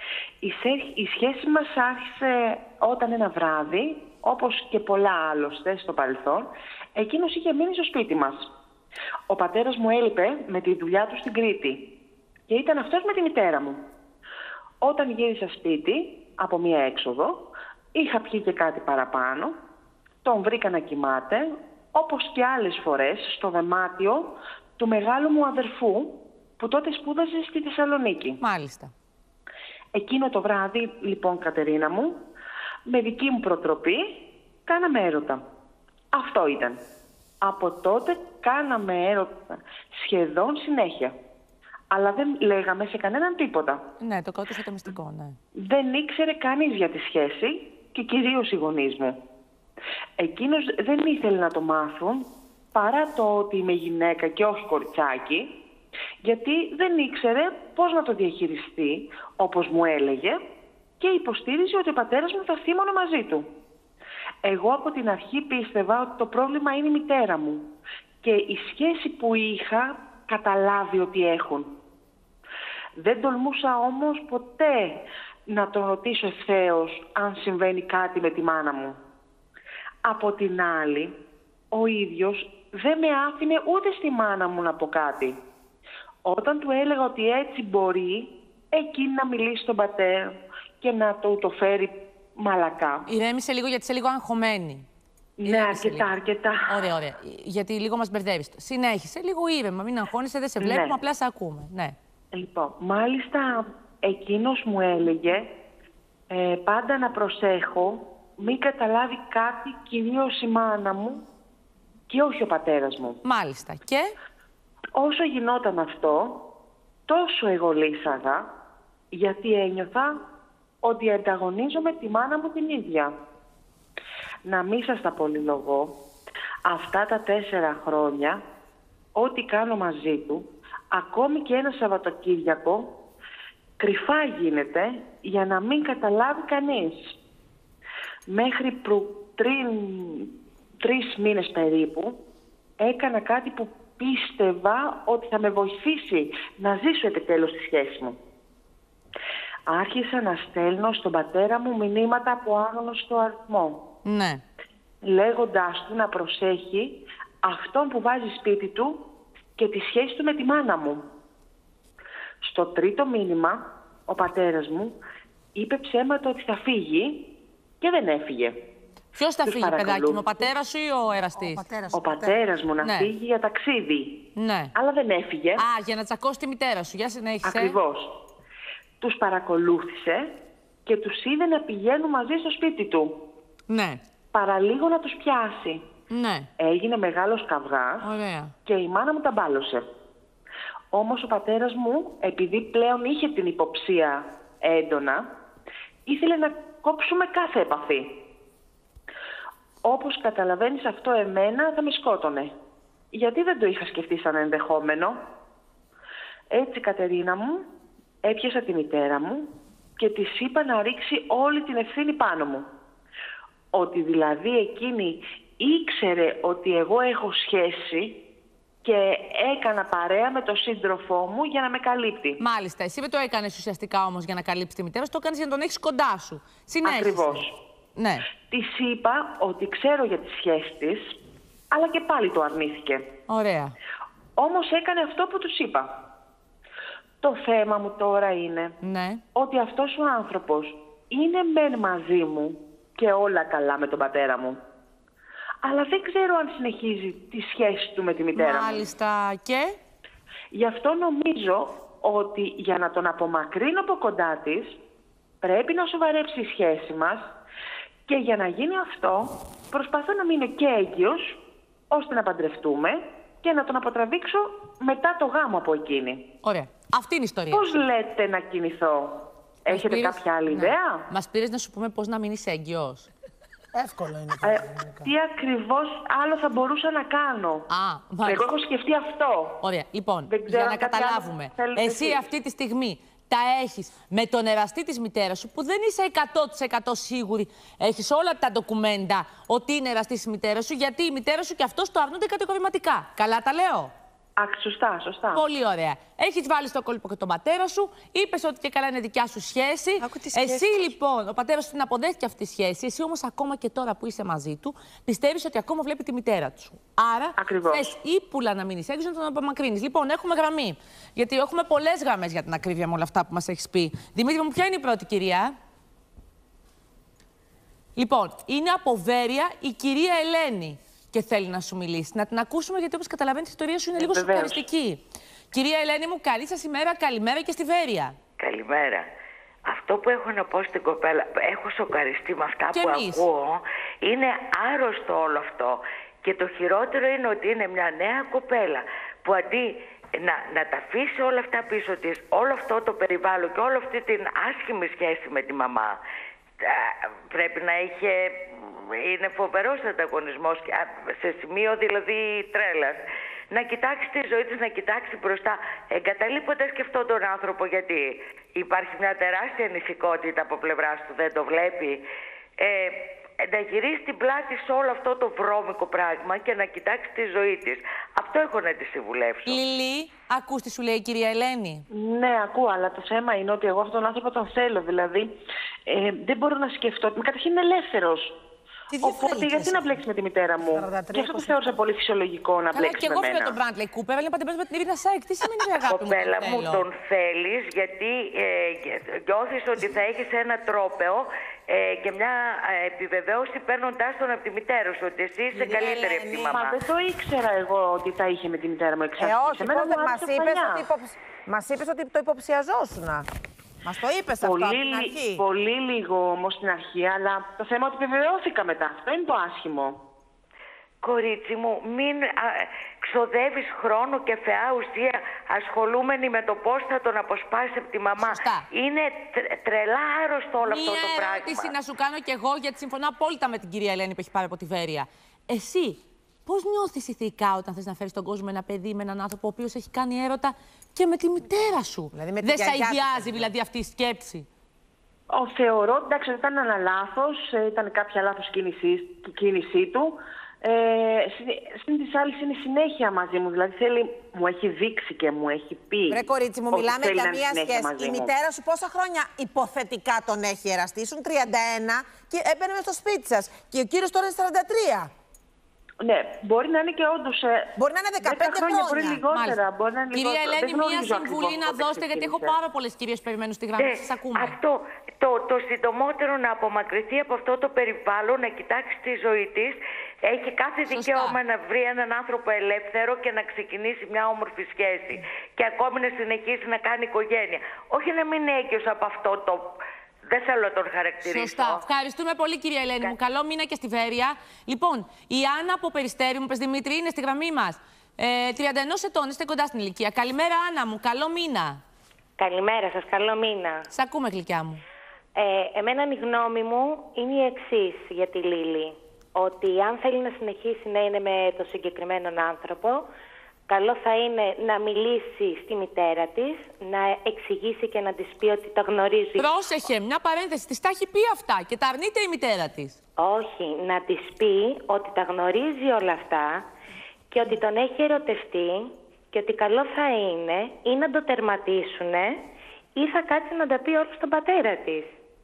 Η σχέση μας άρχισε όταν ένα βράδυ, όπως και πολλά άλλωστε στο παρελθόν, εκείνος είχε μείνει στο σπίτι μας. Ο πατέρας μου έλειπε με τη δουλειά του στην Κρήτη και ήταν αυτός με τη μητέρα μου. Όταν γύρισα σπίτι από μία έξοδο, είχα πιει και κάτι παραπάνω, τον βρήκα να κοιμάται, όπως και άλλες φορές στο δωμάτιο του μεγάλου μου αδερφού, που τότε σπούδαζε στη Θεσσαλονίκη.
Μάλιστα.
Εκείνο το βράδυ, λοιπόν, Κατερίνα μου, με δική μου προτροπή, κάναμε έρωτα. Αυτό ήταν. Από τότε κάναμε έρωτα σχεδόν συνέχεια. Αλλά δεν λέγαμε σε κανέναν τίποτα.
Ναι, το κρατούσα το μυστικό, ναι.
Δεν ήξερε κανείς για τη σχέση και κυρίως οι γονείς μου. Εκείνος δεν ήθελε να το μάθουν, παρά το ότι είμαι γυναίκα και όχι κοριτσάκι, γιατί δεν ήξερε πώς να το διαχειριστεί, όπως μου έλεγε, και υποστήριζε ότι ο πατέρας μου θα θύμωνε μαζί του. Εγώ από την αρχή πίστευα ότι το πρόβλημα είναι η μητέρα μου και η σχέση που είχα καταλάβει ότι έχουν. Δεν τολμούσα όμως ποτέ να τον ρωτήσω ευθέως αν συμβαίνει κάτι με τη μάνα μου. Από την άλλη, ο ίδιος δεν με άφηνε ούτε στη μάνα μου να πω κάτι. Όταν του έλεγα ότι έτσι μπορεί, εκείνη να μιλήσει στον πατέρα και να το φέρει μαλακά.
Ηρέμησε λίγο γιατί είσαι λίγο αγχωμένη.
Ναι, αρκετά.
Ωραία. Γιατί λίγο μας μπερδεύεις. Συνέχισε, λίγο ήρεμα, μην αγχώνεσαι, δεν σε βλέπουμε, απλά σε ακούμε. Ναι.
Λοιπόν, μάλιστα εκείνος μου έλεγε πάντα να προσέχω μην καταλάβει κάτι κυρίως η μάνα μου και όχι ο πατέρας μου.
Μάλιστα. Και
όσο γινόταν αυτό, τόσο εγώ λύσαγα, γιατί ένιωθα ότι ανταγωνίζομαι τη μάνα μου την ίδια. Να μην σας τα πολυλογώ, αυτά τα 4 χρόνια, ό,τι κάνω μαζί του, ακόμη και ένα Σαββατοκύριακο, Κρυφά γίνεται για να μην καταλάβει κανείς. Μέχρι πριν 3 μήνες περίπου έκανα κάτι που πίστευα ότι θα με βοηθήσει να ζήσω επιτέλους τη σχέση μου. Άρχισα να στέλνω στον πατέρα μου μηνύματα από άγνωστο αριθμό.
Ναι.
Λέγοντάς του να προσέχει αυτόν που βάζει σπίτι του και τη σχέση του με τη μάνα μου. Στο τρίτο μήνυμα, ο πατέρας μου είπε ψέματα ότι θα φύγει και δεν έφυγε.
Ποιος θα φύγει, παιδάκι μου, ο πατέρας σου ή ο εραστής?
Ο πατέρας μου να φύγει για ταξίδι.
Ναι.
Αλλά δεν έφυγε.
Α, για να τσακώσει τη μητέρα σου. Για συνέχισε.
Ακριβώς. Τους παρακολούθησε και τους είδε να πηγαίνουν μαζί στο σπίτι του.
Ναι.
Παραλίγο να τους πιάσει.
Ναι.
Έγινε μεγάλος καυγάς.
Ωραία.
Και η μάνα μου τα μπάλωσε. Όμως ο πατέρας μου, επειδή πλέον είχε την υποψία έντονα, ήθελε να κόψουμε κάθε επαφή. Όπως καταλαβαίνεις, αυτό εμένα θα με σκότωνε. Γιατί δεν το είχα σκεφτεί σαν ενδεχόμενο. Έτσι, Κατερίνα μου, έπιασα τη μητέρα μου και της είπα να ρίξει όλη την ευθύνη πάνω μου. Ότι δηλαδή εκείνη ήξερε ότι εγώ έχω σχέση και έκανα παρέα με τον σύντροφό μου για να με καλύπτει.
Μάλιστα. Εσύ δεν το έκανες ουσιαστικά όμως για να καλύψεις τη μητέρα σου, το έκανες για να τον έχεις κοντά σου. Συνέχισε.
Ακριβώς.
Ναι.
Της είπα ότι ξέρω για τη σχέση της, αλλά και πάλι το αρνήθηκε.
Ωραία.
Όμως έκανε αυτό που τους είπα. Το θέμα μου τώρα είναι ότι αυτός ο άνθρωπος είναι μεν μαζί μου και όλα καλά με τον πατέρα μου. Αλλά δεν ξέρω αν συνεχίζει τη σχέση του με τη μητέρα μου.
Μάλιστα. Και?
Γι' αυτό νομίζω ότι για να τον απομακρύνω από κοντά της, πρέπει να σοβαρέψει η σχέση μας και για να γίνει αυτό, προσπαθώ να μείνω και έγκυος, ώστε να παντρευτούμε και να τον αποτραβήξω μετά το γάμο από εκείνη.
Ωραία. Αυτή είναι η ιστορία.
Πώς λέτε να κινηθώ? Έχετε κάποια άλλη ιδέα?
Μας πήρες να σου πούμε πώς να μείνεις έγκυος.
Εύκολο είναι.
Τι ακριβώς άλλο θα μπορούσα να κάνω? Εγώ έχω σκεφτεί αυτό.
Ωραία. Λοιπόν, για να καταλάβουμε. Εσύ αυτή τη στιγμή τα έχεις με τον εραστή της μητέρας σου, που δεν είσαι 100% σίγουρη. Έχεις όλα τα ντοκουμέντα ότι είναι εραστής της μητέρας σου, γιατί η μητέρα σου και αυτός το αρνούνται κατηγορηματικά. Καλά τα λέω?
Σωστά, σωστά.
Πολύ ωραία. Έχεις βάλει στο κόλπο και τον πατέρα σου, είπες ότι και καλά είναι δικιά σου σχέση. Εσύ λοιπόν, ο πατέρας σου την αποδέχτηκε αυτή τη σχέση, εσύ όμως ακόμα και τώρα που είσαι μαζί του, πιστεύεις ότι ακόμα βλέπει τη μητέρα του. Άρα, θες ύπουλα να μείνεις έγκυος, να τον απομακρύνεις. Λοιπόν, έχουμε γραμμή. Γιατί έχουμε πολλές γραμμές για την ακρίβεια με όλα αυτά που μας έχεις πει. Δημήτρη μου, ποια είναι η πρώτη κυρία? Λοιπόν, είναι από Βέρεια η κυρία Ελένη. Και θέλει να σου μιλήσει. Να την ακούσουμε, γιατί όπως καταλαβαίνεις η ιστορία σου είναι λίγο σοκαριστική. Κυρία Ελένη μου, καλή σας ημέρα, καλημέρα και στη Βέρεια.
Καλημέρα. Αυτό που έχω να πω στην κοπέλα, έχω σοκαριστεί με αυτά που ακούω, είναι άρρωστο όλο αυτό. Και το χειρότερο είναι ότι είναι μια νέα κοπέλα που αντί να τα αφήσει όλα αυτά πίσω της, όλο αυτό το περιβάλλον και όλη αυτή την άσχημη σχέση με τη μαμά, πρέπει να είχε... Είναι φοβερός ανταγωνισμός, σε σημείο δηλαδή τρέλας. Να κοιτάξει τη ζωή της, να κοιτάξει μπροστά, εγκαταλείποντας και αυτόν τον άνθρωπο, γιατί υπάρχει μια τεράστια ανησυχότητα από πλευράς του, δεν το βλέπει. Να γυρίσει την πλάτη σε όλο αυτό το βρώμικο πράγμα και να κοιτάξει τη ζωή της. Αυτό έχω να τη συμβουλεύσω.
Λιλή, ακούς τι σου λέει η κυρία Ελένη?
Ναι, ακούω, αλλά το θέμα είναι ότι εγώ αυτόν τον άνθρωπο τον θέλω. Δηλαδή, δεν μπορώ να σκεφτώ. Καταρχήν είναι ελεύθερος. Οπότε γιατί να μπλέξει με τη μητέρα μου? Και αυτό το θεώρησα πολύ φυσιολογικό να μπλέξει με μένα.
Και εγώ φίλο τον Μπράντλεϊ Κούπερ, αλλά είπατε με την Ειρήνα Σάικ. Τι σημαίνει αγάπη μου?
Κοπέλα μου, τον θέλεις γιατί νιώθεις ότι θα έχεις ένα τρόπαιο και μια επιβεβαίωση παίρνοντας τον από τη μητέρα σου, ότι εσύ είσαι καλύτερη από τη μαμά.
Μα δεν το ήξερα εγώ ότι θα είχε με τη μητέρα μου εξάρτηση.
Όχι, μας είπες ότι το υποψιαζόσουνα. Μας το είπες αυτό από την αρχή.
Πολύ λίγο όμως στην αρχή, αλλά το θέμα ότι επιβεβαιώθηκα μετά. Αυτό είναι το άσχημο.
Κορίτσι μου, μην ξοδεύεις χρόνο και φαιά ουσία ασχολούμενη με το πώς θα τον αποσπάσει από τη μαμά.
Σωστά.
Είναι τρελά άρρωστο όλο αυτό το πράγμα.
Μία ερώτηση να σου κάνω κι εγώ, γιατί συμφωνώ απόλυτα με την κυρία Ελένη που έχει πάρει από τη Βέρεια. Εσύ πώς νιώθεις ηθικά όταν θες να φέρεις στον κόσμο ένα παιδί με έναν άνθρωπο ο οποίος έχει κάνει έρωτα και με τη μητέρα σου?
Δηλαδή με
δεν σε αγιάζει δηλαδή αυτή η σκέψη?
Θεωρώ, εντάξει, ήταν ένα λάθος, ήταν κάποια λάθος κίνησή του. Συν της άλλης είναι συνέχεια μαζί μου, δηλαδή μου έχει δείξει και μου έχει πει.
Βρε κορίτσι μου, μιλάμε για μία σχέση. Η μητέρα σου πόσα χρόνια υποθετικά τον έχει εραστεί? Ήσουν 31 και έμπαινε στο σπίτι σας. Και ο κύριος τώρα είναι 43.
Ναι, μπορεί να είναι και όντως.
Μπορεί να είναι 15 χρόνια.
Μπορεί λιγότερα. Μπορεί να είναι
Κυρία
λιγότερα.
Ελένη, μία συμβουλή να δώσετε, γιατί έχω πάρα πολλές κυρίες περιμένουν στη γραμμή. Σας ακούμε.
Αυτό. Το συντομότερο να απομακρυνθεί από αυτό το περιβάλλον, να κοιτάξει τη ζωή της. Έχει κάθε δικαίωμα να βρει έναν άνθρωπο ελεύθερο και να ξεκινήσει μια όμορφη σχέση. Και ακόμη να συνεχίσει να κάνει οικογένεια. Όχι να μην είναι έγκυος από αυτό το. Δεν θέλω να τον χαρακτηρίσω.
Σωστά. Ευχαριστούμε πολύ, κυρία Ελένη μου. Καλό μήνα και στη Βέρεια. Λοιπόν, η Άννα από Περιστέρι μου, πες Δημήτρη, είναι στη γραμμή μας. 31 ετών, είστε κοντά στην ηλικία. Καλημέρα, Άννα μου. Καλό μήνα.
Καλημέρα σας. Καλό μήνα.
Σ' ακούμε, γλυκιά μου.
Εμένα η γνώμη μου είναι η εξής για τη Λίλη. Ότι αν θέλει να συνεχίσει να είναι με τον συγκεκριμένον άνθρωπο, καλό θα είναι να μιλήσει στη μητέρα της, να εξηγήσει και να της πει ότι τα γνωρίζει.
Πρόσεχε, μια παρένθεση, της τα έχει πει αυτά και τα αρνείται η μητέρα της.
Όχι, να της πει ότι τα γνωρίζει όλα αυτά και ότι τον έχει ερωτευτεί και ότι καλό θα είναι ή να το τερματίσουνε ή θα κάτσει να τα πει όλα στον πατέρα της.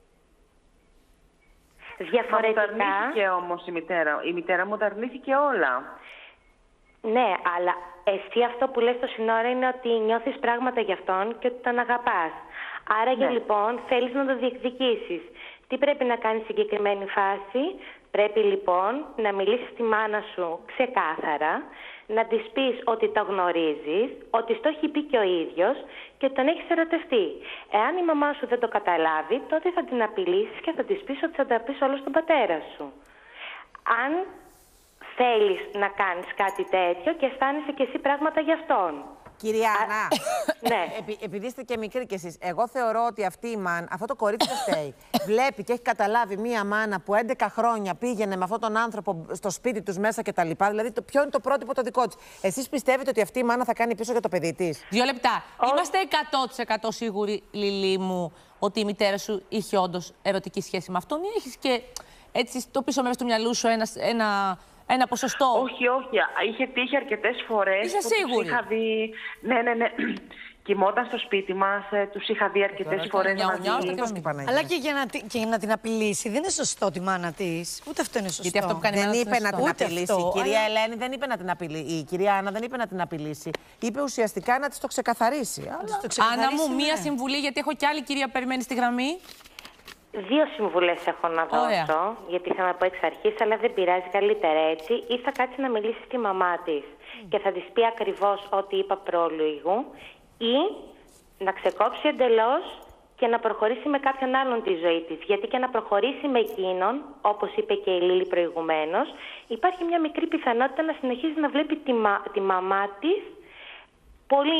Διαφορετικά.
Μου τα αρνήθηκε όμως η μητέρα. Η μητέρα μου τα αρνήθηκε όλα.
Ναι, αλλά εσύ αυτό που λες τόση ώρα είναι ότι νιώθεις πράγματα για αυτόν και ότι τον αγαπάς. Άρα λοιπόν θέλεις να το διεκδικήσεις. Τι πρέπει να κάνεις στην συγκεκριμένη φάση? Πρέπει λοιπόν να μιλήσεις στη μάνα σου ξεκάθαρα, να της πεις ότι το γνωρίζεις, ότι στο έχει πει και ο ίδιος και τον έχεις ερωτευτεί. Εάν η μαμά σου δεν το καταλάβει, τότε θα την απειλήσεις και θα της πεις ότι θα τα πεις όλο στον πατέρα σου. Αν θέλεις να κάνεις κάτι τέτοιο και αισθάνεσαι και εσύ πράγματα για αυτόν.
Κυρία Άννα,
ναι.
Επειδή είστε και μικρή κι εσείς, εγώ θεωρώ ότι αυτή η μάνα, αυτό το κορίτσι δεν φταίει. Βλέπει και έχει καταλάβει μία μάνα που 11 χρόνια πήγαινε με αυτόν τον άνθρωπο στο σπίτι τους μέσα κτλ. Δηλαδή, ποιο είναι το πρότυπο το δικό της? Εσείς πιστεύετε ότι αυτή η μάνα θα κάνει πίσω για το παιδί της?
2 λεπτά. Είμαστε 100% σίγουροι, Λιλή μου, ότι η μητέρα σου είχε όντως ερωτική σχέση με αυτόν, ή έχεις και έτσι στο πίσω μέρος του μυαλού σου ένα ποσοστό?
Όχι, όχι. Είχε τύχει αρκετές φορές.
Είσαι σίγουρη?
Τους είχα δει. Ναι. Κοιμόταν στο σπίτι μας, τους είχα δει αρκετές φορές μαζί.
Αλλά και για να την απειλήσει, δεν είναι σωστό τη μάνα της. Ούτε αυτό είναι σωστό.
Γιατί αυτό που κάνει
δεν είπε να την απειλήσει. Η κυρία
αλλά...
Ελένη δεν είπε να την απειλήσει. Η κυρία Άννα δεν είπε να την απειλήσει. Είπε ουσιαστικά να της το ξεκαθαρίσει.
Άννα μου, μία συμβουλή, γιατί έχω κι άλλη κυρία που περιμένει στη γραμμή.
2 συμβουλές έχω να δώσω, γιατί είχα να πω εξ αρχής, αλλά δεν πειράζει, καλύτερα έτσι. Ή θα κάτσει να μιλήσει στη μαμά της και θα της πει ακριβώς ό,τι είπα προλίγου, ή να ξεκόψει εντελώς και να προχωρήσει με κάποιον άλλον τη ζωή της. Γιατί και να προχωρήσει με εκείνον, όπως είπε και η Λίλη προηγουμένως, υπάρχει μια μικρή πιθανότητα να συνεχίζει να βλέπει τη μαμά της πολύ...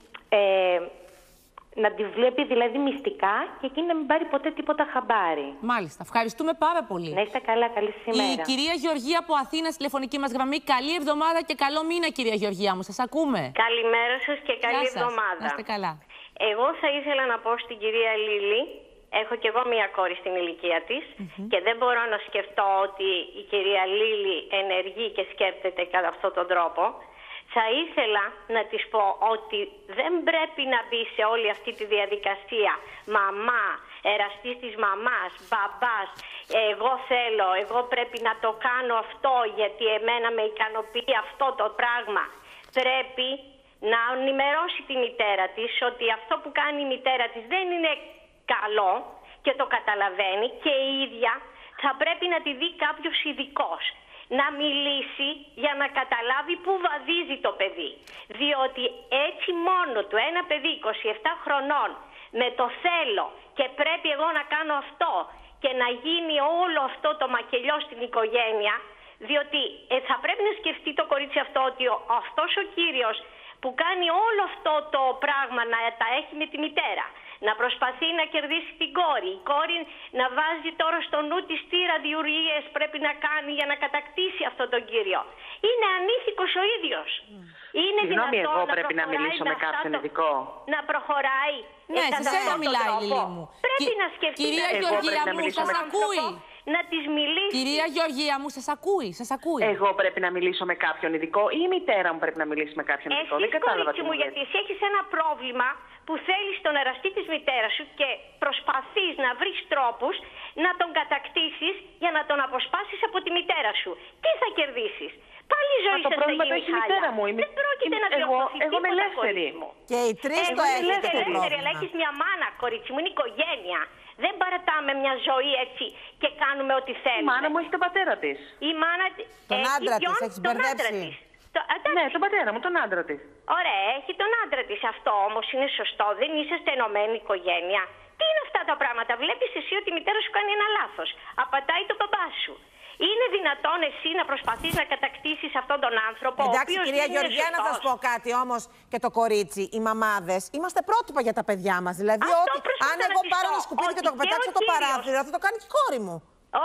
να τη βλέπει δηλαδή μυστικά και εκείνη να μην πάρει ποτέ τίποτα χαμπάρι.
Μάλιστα. Ευχαριστούμε πάρα πολύ.
Να είστε καλά, καλή σήμερα.
Η κυρία Γεωργία από Αθήνα, στη τηλεφωνική μας γραμμή. Καλή εβδομάδα και καλό μήνα, κυρία Γεωργία μου. Σας ακούμε.
Καλημέρα σας και καλή εβδομάδα.
Να είστε καλά.
Εγώ θα ήθελα να πω στην κυρία Λίλη, έχω κι εγώ μία κόρη στην ηλικία της και δεν μπορώ να σκεφτώ ότι η κυρία Λίλη ενεργεί και σκέφτεται κατά αυτόν τον τρόπο. Θα ήθελα να της πω ότι δεν πρέπει να μπει σε όλη αυτή τη διαδικασία μαμά, εραστής της μαμάς, μπαμπάς, εγώ θέλω, εγώ πρέπει να το κάνω αυτό γιατί εμένα με ικανοποιεί αυτό το πράγμα. Πρέπει να ενημερώσει τη μητέρα της ότι αυτό που κάνει η μητέρα της δεν είναι καλό και το καταλαβαίνει και η ίδια θα πρέπει να τη δει κάποιος ειδικός. Να μιλήσει για να καταλάβει πού βαδίζει το παιδί. Διότι έτσι μόνο του ένα παιδί 27 χρονών με το θέλω και πρέπει εγώ να κάνω αυτό και να γίνει όλο αυτό το μακελιό στην οικογένεια, διότι θα πρέπει να σκεφτεί το κορίτσι αυτό ότι αυτός ο κύριος που κάνει όλο αυτό το πράγμα να τα έχει με τη μητέρα, να προσπαθεί να κερδίσει την κόρη, η κόρη να βάζει τώρα στο νου της τι ραδιουργίες πρέπει να κάνει για να κατακτήσει αυτόν τον κύριο. Είναι ανήθικος ο ίδιος. Είναι
Συγγνώμη,
δυνατόν
εγώ
να
πρέπει να μιλήσω με κάποιον ειδικό.
Να προχωράει.
Ναι, σε σένα μιλάει, Λίλη μου.
Πρέπει να σκεφτεί.
Κυρία Γεωργία μου, σας ακούει.
Να τις μιλήσει.
Κυρία Γεωργία μου, σας ακούει, σας ακούει.
Εγώ πρέπει να μιλήσω με κάποιον ειδικό ή η μητέρα μου πρέπει να μιλήσει με κάποιον ειδικό? Δεν κατάλαβα τι μου λέτε.
Γιατί εσύ έχεις ένα πρόβλημα που θέλεις τον εραστή της μητέρας σου και προσπαθείς να βρεις τρόπους να τον κατακτήσεις για να τον αποσπάσεις από τη μητέρα σου. Τι θα κερδίσεις? Πάλι η ζωή σας θα γίνει χάλια. Δεν πρόκειται να διορθωθεί
εγώ είμαι ελεύθερη.
Και οι τρεις το έχετε
ελεύθερη, αλλά έχεις μια μάνα, κορίτσι μου, είναι οικογένεια. Δεν παρατάμε μια ζωή έτσι και κάνουμε ό,τι θέλουμε.
Η μάνα μου έχει τον πατέρα της.
Η μάνα
τον άντρα της, έχεις μπερδέψει.
Ναι, τον πατέρα μου, τον άντρα της.
Ωραία, έχει τον άντρα της. Αυτό όμως είναι σωστό. Δεν είσαστε ενωμένη οικογένεια. Τι είναι αυτά τα πράγματα? Βλέπεις εσύ ότι η μητέρα σου κάνει ένα λάθος. Απατάει τον μπαμπά σου. Είναι δυνατόν εσύ να προσπαθείς να κατακτήσεις αυτόν τον άνθρωπο?
Εντάξει, κυρία Γεωργία, να σας πω κάτι όμως και το κορίτσι, οι μαμάδες, είμαστε πρότυπα για τα παιδιά μας. Δηλαδή, αν εγώ πάρω ένα σκουπίδι και το πετάξω το παράθυρο, θα το κάνει και η κόρη μου.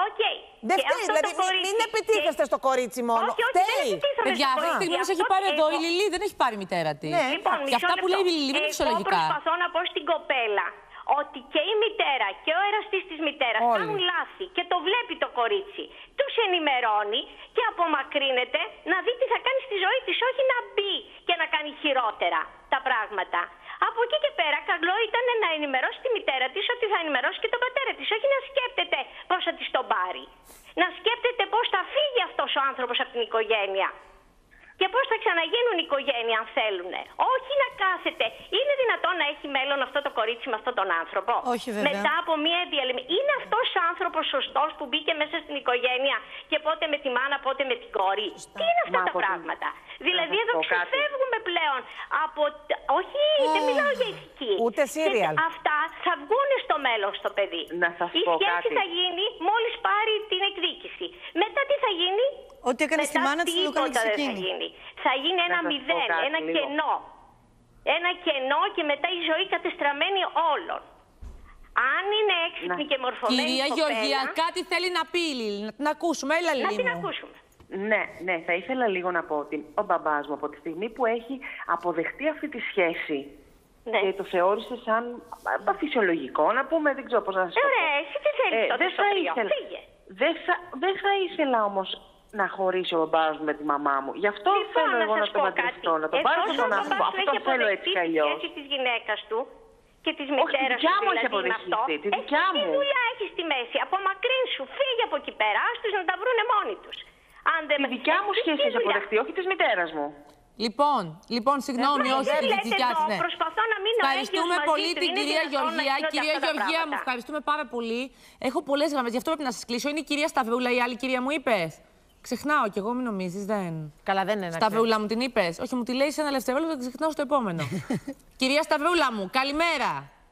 Δεν φταίει, δηλαδή μην επιτίθεστε στο κορίτσι μόνο. Φταίει.
Παιδιά, αυτή τη στιγμή μας έχει πάρει εδώ η Λιλή, δεν έχει πάρει η μητέρα της. Και αυτά που λέει η Λιλή είναι φυσιολογικά.
Εγώ προσπαθώ να πω στην κοπέλα ότι και η μητέρα και ο εραστής της μητέρας κάνουν λάθη και το βλέπει το κορίτσι. Τους ενημερώνει και απομακρύνεται να δει τι θα κάνει στη ζωή της, όχι να μπει και να κάνει χειρότερα τα πράγματα. Από εκεί και πέρα, καλό ήταν να ενημερώσει τη μητέρα της ότι θα ενημερώσει και τον πατέρα της, όχι να σκέπτεται πώς θα της τον πάρει. Να σκέπτεται πώς θα φύγει αυτός ο άνθρωπος από την οικογένεια. Και πώς θα ξαναγίνουν η οικογένεια αν θέλουν. Όχι να κάθεται. Είναι δυνατόν να έχει μέλλον αυτό το κορίτσι με αυτόν τον άνθρωπο?
Όχι, βέβαια.
Μετά από μία διαλυμή. Είναι αυτός ο άνθρωπος σωστός που μπήκε μέσα στην οικογένεια και πότε με τη μάνα, πότε με την κόρη? Τι είναι αυτά τα πράγματα? Δηλαδή εδώ ξεφεύγουμε πλέον από... Όχι, δεν μιλάω για ηθική.
Ούτε σύριαλ.
Αυτά θα βγουν στο μέλλον στο παιδί.
Να σας
η
πω
σχέση
κάτι.
θα γίνει μόλις πάρει την εκδίκηση. Μετά τι θα γίνει?
Ό,τι έκανε στη μάνα της, το κάνει
δεν θα γίνει. Θα γίνει ένα μηδέν, ένα κενό. Ένα κενό και μετά η ζωή κατεστραμμένη όλων. Αν είναι έξυπνη και μορφωμένη
Κυρία Γεωργία, κάτι θέλει να πει η Λίλη. Να την ακούσουμε. Έλα, Λίλη.
Να την ακούσουμε.
Ναι, θα ήθελα λίγο να πω ότι ο μπαμπάς μου από τη στιγμή που έχει αποδεχτεί αυτή τη σχέση και το θεώρησε σαν φυσιολογικό, να πούμε, δεν ξέρω πώς να σας πω.
Ωραία, εσύ τι θέλεις τότε στο κρύο? Φύγε.
Δεν θα ήθελα όμως να χωρίσει ο μπαμπάς μου με τη μαμά μου. Γι' αυτό θέλω εγώ να τον αντιληφθώ, να τον πάρω στον άνθρωπο. Αυτό θέλω έτσι κι αλλιώς.
Εφόσον της γυναίκας του και της μητέρας
του,
δηλαδή
έχει αποδεχτεί, τη δικιά μου.
Τι δουλειά έχει στη μέση? Απομακρύνσου, φύγε από εκεί πέρα, άστους να τα βρούνε μόνοι τους.
Τη δικιά μου σχέση έχει αποδεχτεί, όχι της μητέρας μου.
Λοιπόν, συγγνώμη, όχι τη δικιά της. Ναι.
Προσπαθώ να μείνω.
Ευχαριστούμε πολύ την κυρία Γεωργία. Κυρία Γεωργία, μου ευχαριστούμε πάρα πολύ. Έχω πολλές γραμμές, γι' αυτό πρέπει να σας κλείσω. Είναι η κυρία Σταυρούλα, η άλλη κυρία μου είπες? Ξεχνάω κι εγώ, μην νομίζεις, δεν.
Καλά, δεν είναι.
Σταυρούλα μου την είπες? Όχι, μου τη λέει σε ένα δευτερόλεπτο και ξεχνάω στο επόμενο. Κυρία Σταυρούλα μου, καλημέρα.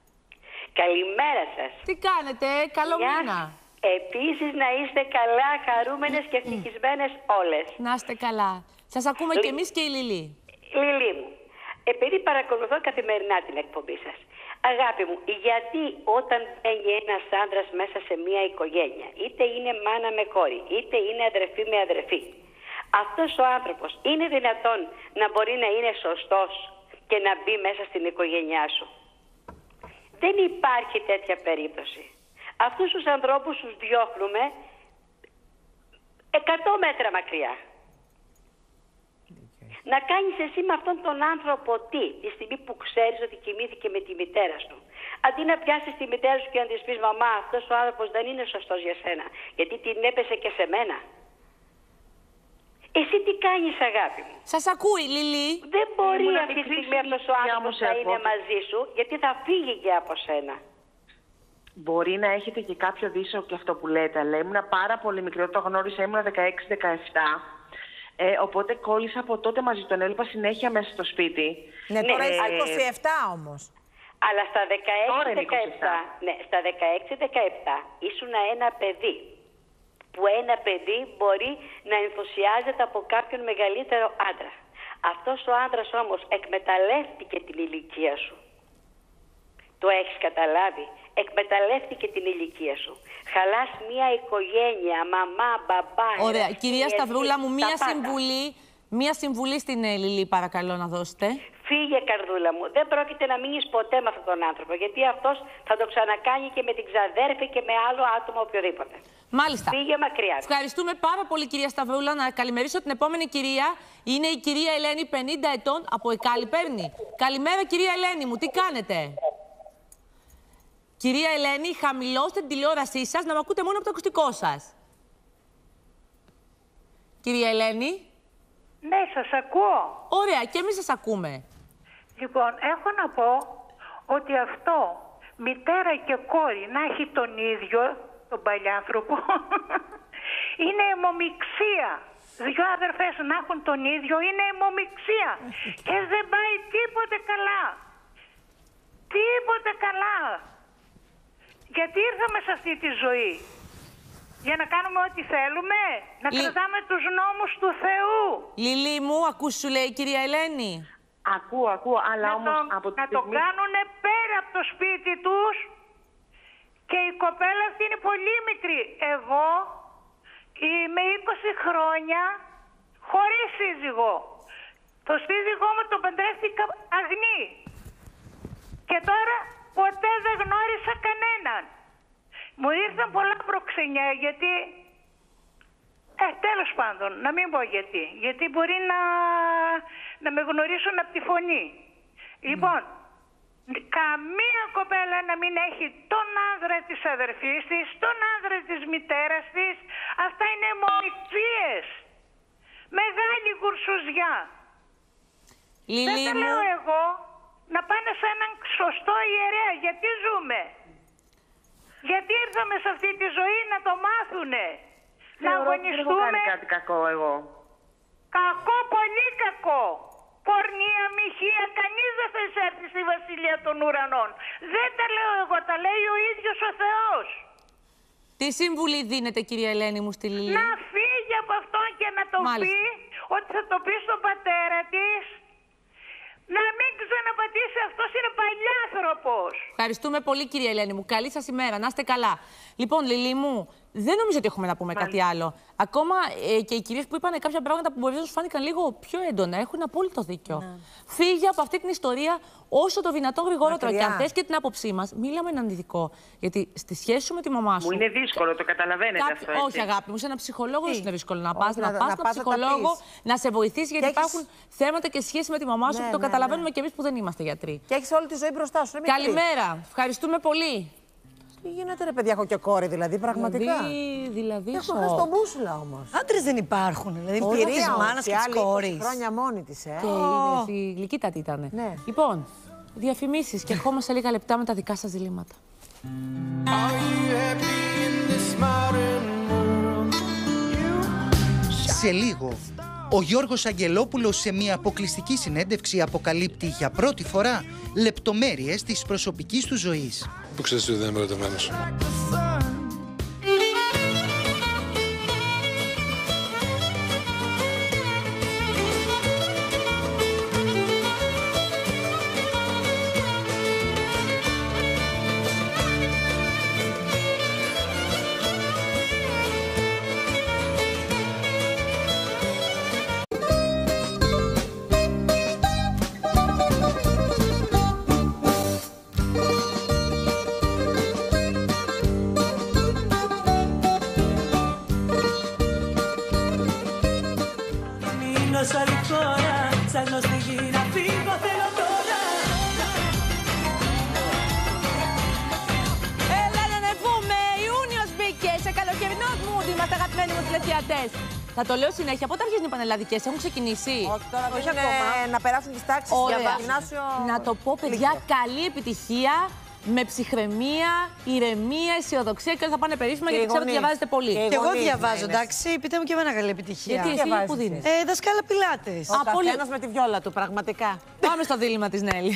Καλημέρα σας.
Τι κάνετε, καλό μήνα.
Επίσης να είστε καλά, χαρούμενες και ευτυχισμένες όλες.
Να είστε καλά. Σας ακούμε κι εμείς και η Λιλή.
Λιλή μου, επειδή παρακολουθώ καθημερινά την εκπομπή σας, αγάπη μου, γιατί όταν μπαίνει ένας άντρας μέσα σε μια οικογένεια, είτε είναι μάνα με κόρη, είτε είναι αδερφή με αδερφή, αυτός ο άνθρωπος είναι δυνατόν να μπορεί να είναι σωστός και να μπει μέσα στην οικογένειά σου? Δεν υπάρχει τέτοια περίπτωση. Αυτούς τους ανθρώπους τους διώχνουμε 100 μέτρα μακριά. Να κάνεις εσύ με αυτόν τον άνθρωπο τι, τη στιγμή που ξέρεις ότι κοιμήθηκε με τη μητέρα σου? Αντί να πιάσεις τη μητέρα σου και να της πεις, μαμά, αυτός ο άνθρωπος δεν είναι σωστός για σένα, γιατί την έπεσε και σε μένα. Εσύ τι κάνεις, αγάπη μου?
Σας ακούει, Λιλή.
Δεν μπορεί αυτή τη στιγμή αυτός ο άνθρωπος να είναι μαζί σου, γιατί θα φύγει και από σένα.
Μπορεί να έχετε και κάποιο δίσο και αυτό που λέτε, αλλά ήμουν πάρα πολύ μικρή. Όταν το γνώρισα ήμουν 16-17. Οπότε κόλλησα από τότε μαζί, τον έλειπα συνέχεια μέσα στο σπίτι.
Ναι, τώρα είσαι 27 όμως.
Αλλά στα 16-17, ναι, στα 16-17 ήσουν ένα παιδί. Που ένα παιδί μπορεί να ενθουσιάζεται από κάποιον μεγαλύτερο άντρα. Αυτός ο άντρας όμως εκμεταλλεύτηκε την ηλικία σου. Το έχεις καταλάβει? Εκμεταλλεύτηκε την ηλικία σου. Χαλάς μια οικογένεια, μαμά, μπαμπά.
Ωραία. Κυρία
εσύ,
Σταυρούλα μου,
τα
μία συμβουλή στην Λιλή, παρακαλώ να δώσετε.
Φύγε, καρδούλα μου. Δεν πρόκειται να μείνεις ποτέ με αυτόν τον άνθρωπο. Γιατί αυτός θα το ξανακάνει και με την ξαδέρφη και με άλλο άτομο οποιοδήποτε.
Μάλιστα.
Φύγε μακριά.
Ευχαριστούμε πάρα πολύ, κυρία Σταυρούλα. Να καλημερίσω την επόμενη κυρία. Είναι η κυρία Ελένη, 50 ετών, από Εκάλη παίρνει. Καλημέρα, κυρία Ελένη μου, τι κάνετε? Κυρία Ελένη, χαμηλώστε την τηλεόρασή σας, να με ακούτε μόνο από το ακουστικό σας. Κυρία Ελένη.
Ναι, σας ακούω.
Ωραία, και εμείς σας ακούμε.
Λοιπόν, έχω να πω ότι αυτό, μητέρα και κόρη να έχει τον ίδιο, τον παλιάνθρωπο, είναι αιμομιξία. Δυο αδερφές να έχουν τον ίδιο είναι αιμομιξία. Και δεν πάει τίποτε καλά. Τίποτε καλά. Γιατί ήρθαμε σε αυτή τη ζωή? Για να κάνουμε ό,τι θέλουμε? Να κρατάμε τους νόμους του Θεού?
Λιλή μου, ακούς σου λέει η κυρία Ελένη.
Ακούω, αλλά όμως από
να το κάνουν πέρα από το σπίτι τους. Και η κοπέλα αυτή είναι πολύ μικρή. Εγώ είμαι 20 χρόνια χωρίς σύζυγο. Το σύζυγό μου τον παντρεύτηκα αγνή. Και τώρα ποτέ δεν γνώρισα κανέναν. Μου ήρθαν πολλά προξενιά γιατί... τέλος πάντων, να μην πω γιατί. Γιατί μπορεί να με γνωρίσουν από τη φωνή. Λοιπόν, καμία κοπέλα να μην έχει τον άντρα της αδερφής της, τον άντρα της μητέρας της. Αυτά είναι αιμομιξίες. Μεγάλη κουρσουζιά. Δεν τα λέω εγώ. Να πάνε σε έναν σωστό ιερέα. Γιατί ζούμε? Γιατί ήρθαμε σε αυτή τη ζωή να το μάθουνε? Να αγωνιστούμε.
Δεν έχω κάνει κάτι κακό εγώ.
Κακό, πολύ κακό. Πορνεία, μοιχεία, κανείς δεν θα εισέρθει στη βασιλεία των ουρανών. Δεν τα λέω εγώ, τα λέει ο ίδιος ο Θεός.
Τι συμβουλή δίνετε, κυρία Ελένη μου, στη Λιλή?
Να φύγει από αυτό και να το πει, ότι θα το πει στον πατέρα της. Να μην ξαναπατήσει, αυτός είναι παλιάνθρωπος.
Ευχαριστούμε πολύ, κυρία Ελένη μου. Καλή σας ημέρα, να είστε καλά. Λοιπόν, Λιλή μου, δεν νομίζω ότι έχουμε να πούμε κάτι άλλο. Ακόμα και οι κυρίες που είπαν κάποια πράγματα που μπορεί να σου φάνηκαν λίγο πιο έντονα, έχουν απόλυτο δίκιο. Ναι. Φύγε από αυτή την ιστορία όσο το δυνατόν γρηγορότερα. Και αν θες και την άποψή μας, μίλα με έναν ειδικό. Γιατί στη σχέση σου με τη μαμά σου.
Μου είναι δύσκολο, το καταλαβαίνετε αυτό. Έτσι.
Όχι, αγάπη μου, σε ένα ψυχολόγο δεν είναι δύσκολο να πας. Να πας στον ψυχολόγο να σε βοηθήσει, γιατί υπάρχουν θέματα και σχέση με τη μαμά σου που το καταλαβαίνουμε κι εμείς που δεν είμαστε γιατροί.
Και έχεις όλη τη ζωή μπροστά σου.
Καλημέρα. Ευχαριστούμε πολύ.
Τι γίνεται, ρε παιδιά, έχω και κόρη δηλαδή, πραγματικά.
Δηλαδή
έχω χάσει τον μπούσουλα όμως.
Άντρες δεν υπάρχουν, δηλαδή πήρε της μάνας και της κόρης.
Χρόνια μόνη της,
Και η γλυκύτατη ήταν.
Ναι.
Λοιπόν, διαφημίσεις και ερχόμαστε λίγα λεπτά με τα δικά σας διλήμματα.
Σε λίγο, ο Γιώργος Αγγελόπουλος σε μια αποκλειστική συνέντευξη αποκαλύπτει για πρώτη φορά λεπτομέρειες της προσωπικής του ζωής.
Πού ξέρεις ότι δεν είμαι ερωτευμένος?
Θα το λέω συνέχεια. Πότε αρχίζουν οι πανελλαδικές, έχουν ξεκινήσει?
Όχι, τώρα όχι ακόμα. Να περάσουν τις τάξεις για γυμνάσιο.
Να το πω, παιδιά, καλή επιτυχία, με ψυχραιμία, ηρεμία, αισιοδοξία και όλα θα πάνε περίφημα, γιατί ξέρω ότι διαβάζετε πολύ.
Και εγώ διαβάζω, εντάξει, πείτε μου και εμένα καλή επιτυχία.
Γιατί εσύ που δίνεις?
Δασκάλα Πιλάτες.
Ο καθένας με τη βιόλα του, πραγματικά.
Πάμε στο δίλημμα της Νέλης.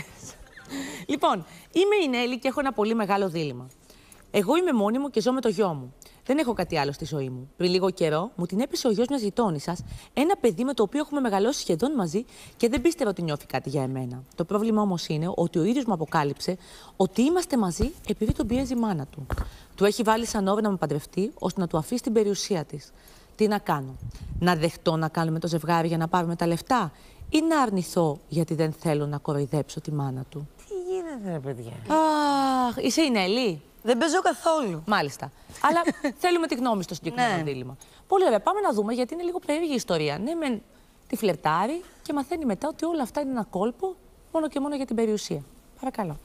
Λοιπόν, είμαι η Νέλη και έχω ένα πολύ μεγάλο δίλημμα. Εγώ είμαι μόνη μου και ζω με το γιο μου. Δεν έχω κάτι άλλο στη ζωή μου. Πριν λίγο καιρό μου την έπεσε ο γιος μιας γειτόνισσας, ένα παιδί με το οποίο έχουμε μεγαλώσει σχεδόν μαζί και δεν πίστευα ότι νιώθει κάτι για εμένα. Το πρόβλημα όμως είναι ότι ο ίδιος μου αποκάλυψε ότι είμαστε μαζί επειδή τον πιέζει η μάνα του. Του έχει βάλει σαν όρο να με παντρευτεί ώστε να του αφήσει την περιουσία της. Τι να κάνω, να δεχτώ να κάνουμε το ζευγάρι για να πάρουμε τα λεφτά ή να αρνηθώ γιατί δεν θέλω να κοροϊδέψω τη μάνα του?
Τι γίνεται, ρε παιδιά?
Αχ, είσαι η Νέλη?
Δεν παίζω καθόλου.
Μάλιστα. Αλλά θέλουμε τη γνώμη στο συγκεκριμένο δίλημμα. Πολύ ωραία. Πάμε να δούμε, γιατί είναι λίγο περίεργη η ιστορία. Ναι, μεν τη φλερτάρει και μαθαίνει μετά ότι όλα αυτά είναι ένα κόλπο μόνο και μόνο για την περιουσία. Παρακαλώ.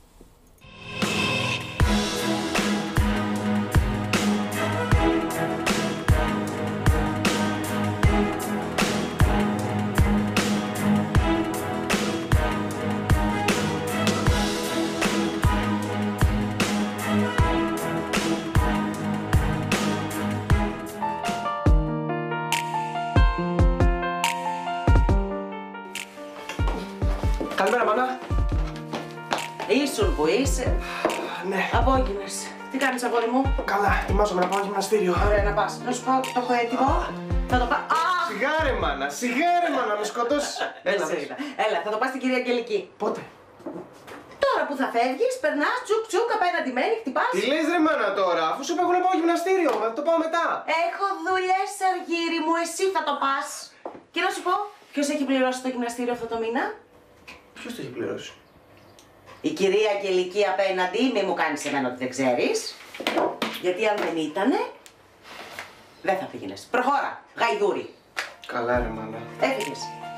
Καλημέρα, μάνα.
Ήσουν που είσαι.
Ναι.
Απόγεινες. Τι κάνεις, αγόρι μου?
Καλά, ετοιμάζομαι να πάω γυμναστήριο.
Ωραία, να πας. Να σου πω, το έχω έτοιμο. Θα το πάω.
Σιγά ρε, μάνα, με σκοτώσεις.
Έλα, θα το πας στην κυρία Αγγελική.
Πότε?
Τώρα που θα φεύγεις, περνάς τσουκ τσουκ απέναντι μένη, χτυπάς.
Τι λες ρε μάνα τώρα, αφού σου είπα εγώ να πάω γυμναστήριο, θα το πάω μετά.
Έχω δουλειές, Αργύρι μου, εσύ θα το πας. Και να σου πω, ποιος έχει πληρώσει το γυμναστήριο αυτό το μήνα?
Ποιος το έχει πληρώσει?
Η κυρία Αγγελική απέναντι, μη μου κάνεις εμένα ότι δεν ξέρεις. Γιατί αν δεν ήτανε, δεν θα πήγαινες. Προχώρα, γαϊδούρι.
Καλά ρε μάνα.
Έφυγες.